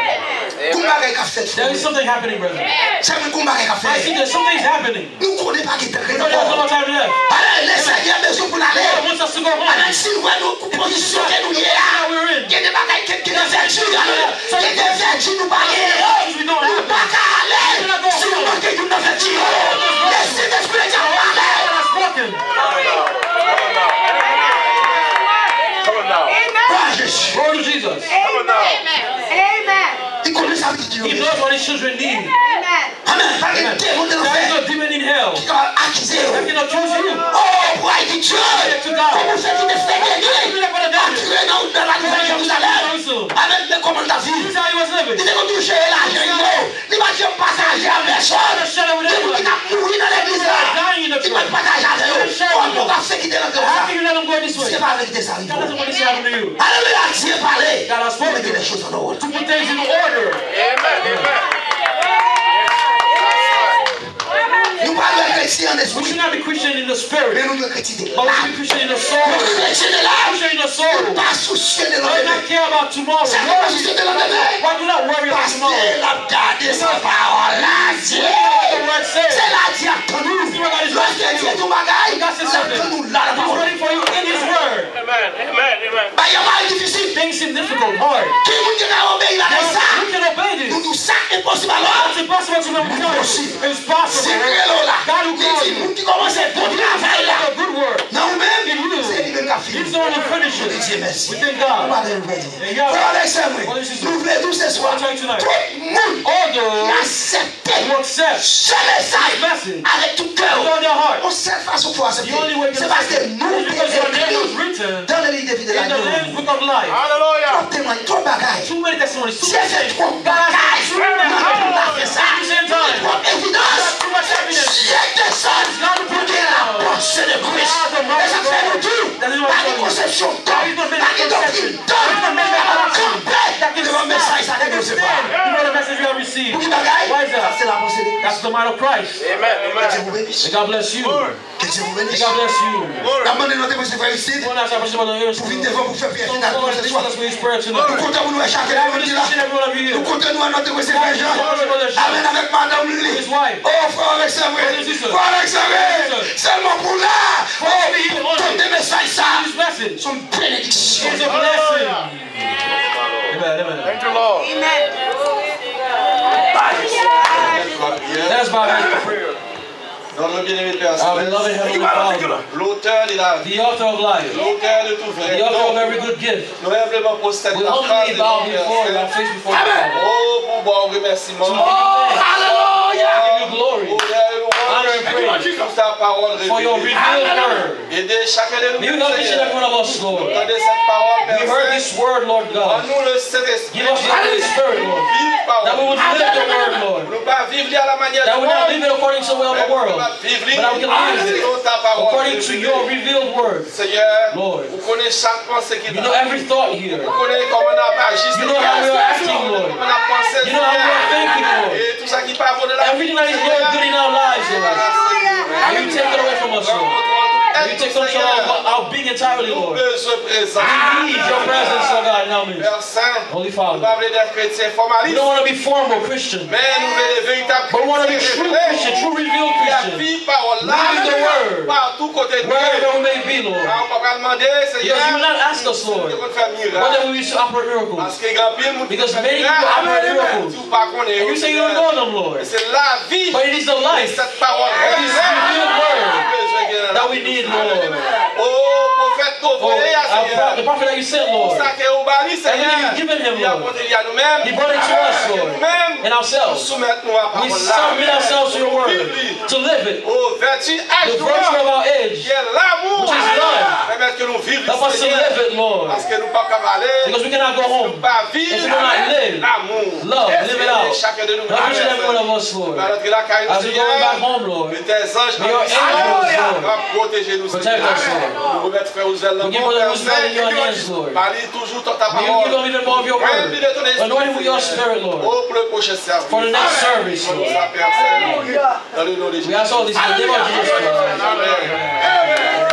There is something happening, brother. C'est un combat qu'il a I fait. see that something's happening. Nous ne connaissons pas qui est We don't have no time left. allez, laissez-moi besoin pour l'aller. God wants us to go home. Allez, si nous voyons nos positions que nous y Now est, we're in. il y a des bagailles qui sont vertus. Il y a des vertus nous bailler. We don't Nous have pas qu'à aller. Si nous manquons d'une vertu, laissez l'esprit de Dieu parler. God has spoken. Come on now. Gloire à Jésus. Glory to Jesus. Come on now. Il connaît sa vie de He Dieu. knows what his children need. Amen. Pas de démon de There is l'enfer no demon in hell qui va accuser. that can accuse you. Oh, pour être Dieu. Comment fait-il de faire gagner? Entrer dans la nouvelle Jérusalem. Avec des commandes de vie. This is how he was living. Il est touché l'argent. Il va dire partager à personne. Il va mourir dans l'église. Il va partager avec eux. On va faire quitter How l'enfer. can you let him go this way? C'est God pas avec des arrivées. doesn't want this to happen to you. Alléluia, Dieu parlait. God has Pour spoken mettre les choses en ordre. to put things in order. Amen. Amen. Nous parlons de chrétiens en We esprit. should not be Christian in the Mais spirit, nous sommes chrétiens de but we l'âme. should be Christian in the soul. Nous chrétiens de l'âme. Christian in the soul. Pas soucieux de Do l'endemain. not care about tomorrow. C'est pas soucieux de l'endemain. Why do not worry about Parce tomorrow? qu'elle a gardé sa parole à Dieu. The word says. C'est la Dieu pour nous. Lorsque Dieu nous bagaille, c'est nous là la He's parole. waiting for you in His word. Amen. Amen. Amen. Bah, il y a pas difficile. Things seem difficult, hard. Qui vous dit qu'on obéit la Well, ça? we can obey this. Nous nous ça impossible alors. It's impossible to know because it's C'est possible. vrai là. God who Il calls dit, you. nous qui commençons à bon travail là. A good word. Non même, In you. c'est lui-même qui a He's fini. He's the one who finishes. We thank God. Nous voulons tous ce soir. Tout le monde who accept ce message avec tout cœur. On sait face au pouvoir. C'est parce que nous écrits dans le livre de vie de la vie. Alléluia. Trop témoignages, trop bagailles. Too many testimonies. Si elle fait trop bagailles, nous avons fait ça. Trop évidence. Si elle descend pour dire la pensée de Christ. Et ça fait nous dire, pas de conception, pas de doctrine, complète. Le message, ça ne nous pas. You know the message you have received. Why is that? C'est la pensée de Christ. That's the mind of Christ. Amen. Que Dieu vous bénisse. May God bless you. Que Dieu vous bénisse. May God bless you. La demande de notre monsieur frère ici. Pour venir devant vous faire prier finale pour ce soir. Nous comptons pour nous échapper là. Nous comptons nous à notre monsieur frère Jean. Amen avec madame Lily. Oh frère avec sa frère. Frère avec sa frère. Seulement pour là. Oh, toutes les messages ça. Sont une bénédiction. It's a blessing. Amen. Amen. Thank you, Lord. Amen. That's about it. Notre bien-aimé Père Our beloved Heavenly Father, l'auteur de la vie, the author of life, l'auteur de tout vrai, the author of every good gift, nous humblement prosterner we la face humbly de bow ton before you, our Père. face before you, Father. Oh, pour bon remerciement. To give you thanks, Hallelujah. to give you glory, honor and praise pour ta parole for your révélée. revealed word. Aidez chacun de nous, May you help each and every one of us, Lord. entendez cette parole, We heard Père this Saint. word, Lord En God. nous le Saint-Esprit. Give us the Holy Spirit, Lord, Vive that we parole. would live the word, Lord. Nous pas vivre à la manière That du we not monde, live it according to the way of mais the nous world, pas vivre but that we can live it selon ta parole according to révélée. your revealed word. Seigneur, Lord, vous connaissez chaque pensée qui you know every thought here. vous connaissez comment on a agi, You know how we are acting, Lord. comment on a pensé, You know how we are thinking, Lord. et tout ça qui part de la Everything that is Lord good in our lives, Lord. And you take it away from us, Lord. And you take control of our, our being entirely, Lord. We need your presence, oh God, in our midst. Holy Father. We don't want to be formal Christians, but we want to be true Christians, true revealed Christians. Living the word, wherever we may be, Lord. Because you will not ask us, Lord, whether we should operate miracles. Because many people operate miracles. And you say you don't know them, Lord. But it is the life of this revealed word that we need, Lord. Oh, our, the prophet that you sent, Lord. Everything you've given him, Lord. He brought it to us, Lord. And ourselves. We submit ourselves to your word. To live it. The virtue of our age, which is love. Help us to live it, Lord. Because we cannot go home if we do not live. Love, live it out. Help each and every one of us, Lord. As we go back home, Lord. May your angels, Lord, protect us, Lord. We give Brother Roosevelt in your hands, Lord. May you give him even more of your word. Anoint him with your spirit, Lord. For the next service, Lord. We ask all this in the name of Jesus Christ. Amen.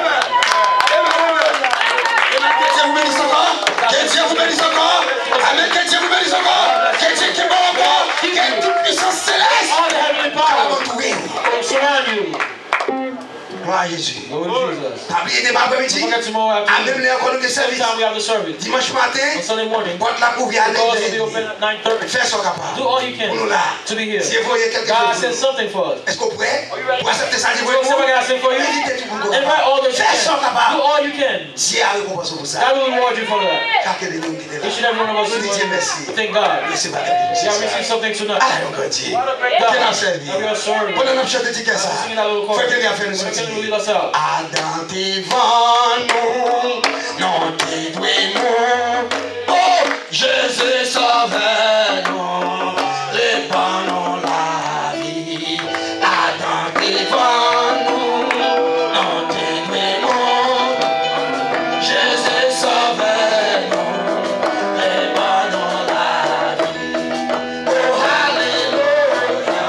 Que Dieu vous bénisse encore. Que Dieu vous bénisse encore. Amen. Que Dieu vous bénisse encore. Que Dieu qui est bon encore. Que toute puissance céleste. All the heavenly power surround you. Gloire à Jésus. Lord Jesus. T'as oublié demain après-midi? Forget tomorrow afternoon. Même les encore nous des services. Sometime we have the service. Dimanche matin. On Sunday morning. Porte la pour The doors will be open at nine thirty. Fais son capable. Do all you can Pour nous là. to be here. Si vous voyez quelque God chose. said something for us. Est-ce qu'on pourrait? Pour accepter ça, You want somebody got something for you? Invite all those you Fais son can. capable. Do all you can. Dieu a récompensé pour ça. God will reward you for that. Chacun de nous qui est là. Each and every one of us Nous disons merci. thank God. Merci pour ta bénédiction. You have received something tonight. Ah, encore Dieu. God, Dieu n'a servi. we are sorry. Pendant notre chant de Dieu, ça. Singing that little chorus. Fais que Dieu a fait nous We're sortir. going to lead us out. Adam devant nous, non dédoué nous. Oh, Jésus sauveur nous, répandons la vie. Adam devant nous, non dédoué nous. Jésus sauveur nous, répandons la vie. Oh, alléluia.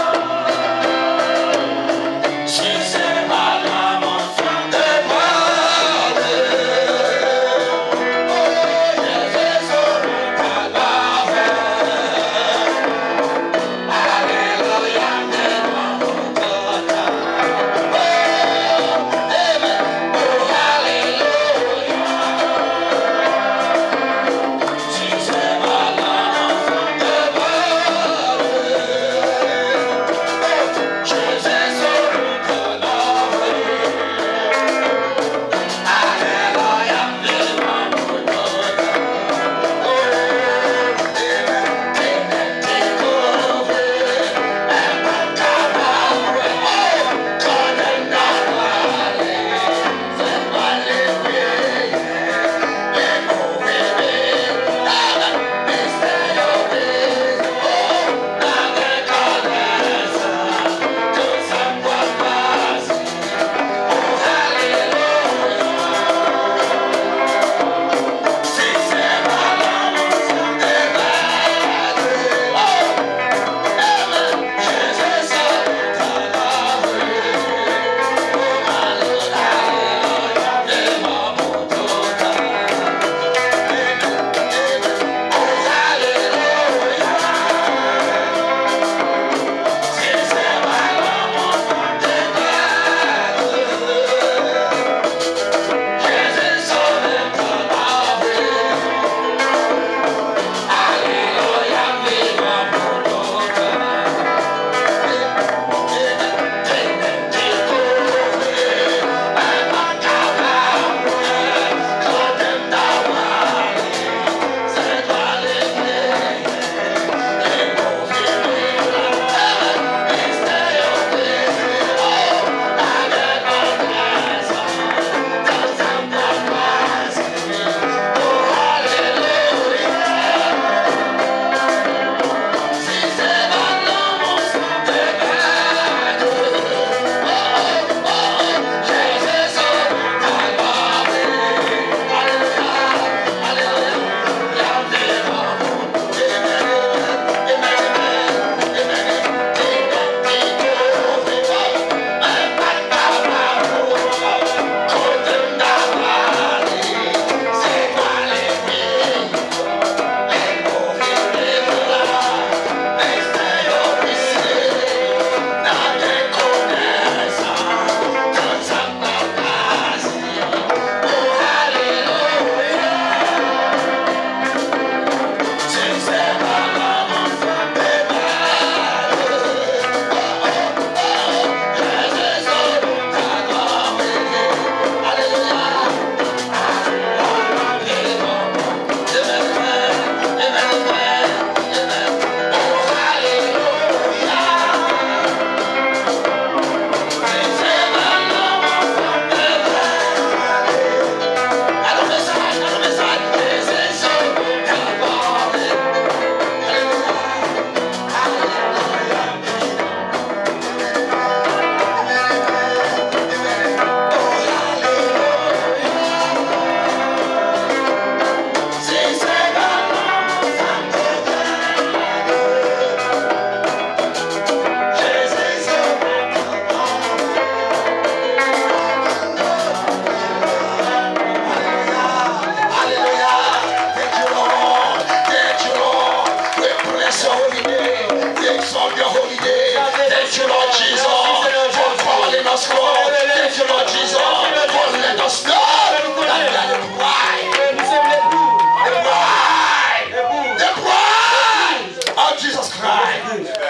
Si c'est pas la mention de parler, oh, Jésus,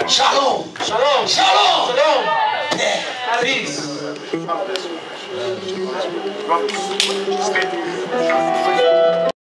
Shalom. Shalom. Shalom. Shalom. Yeah. Peace.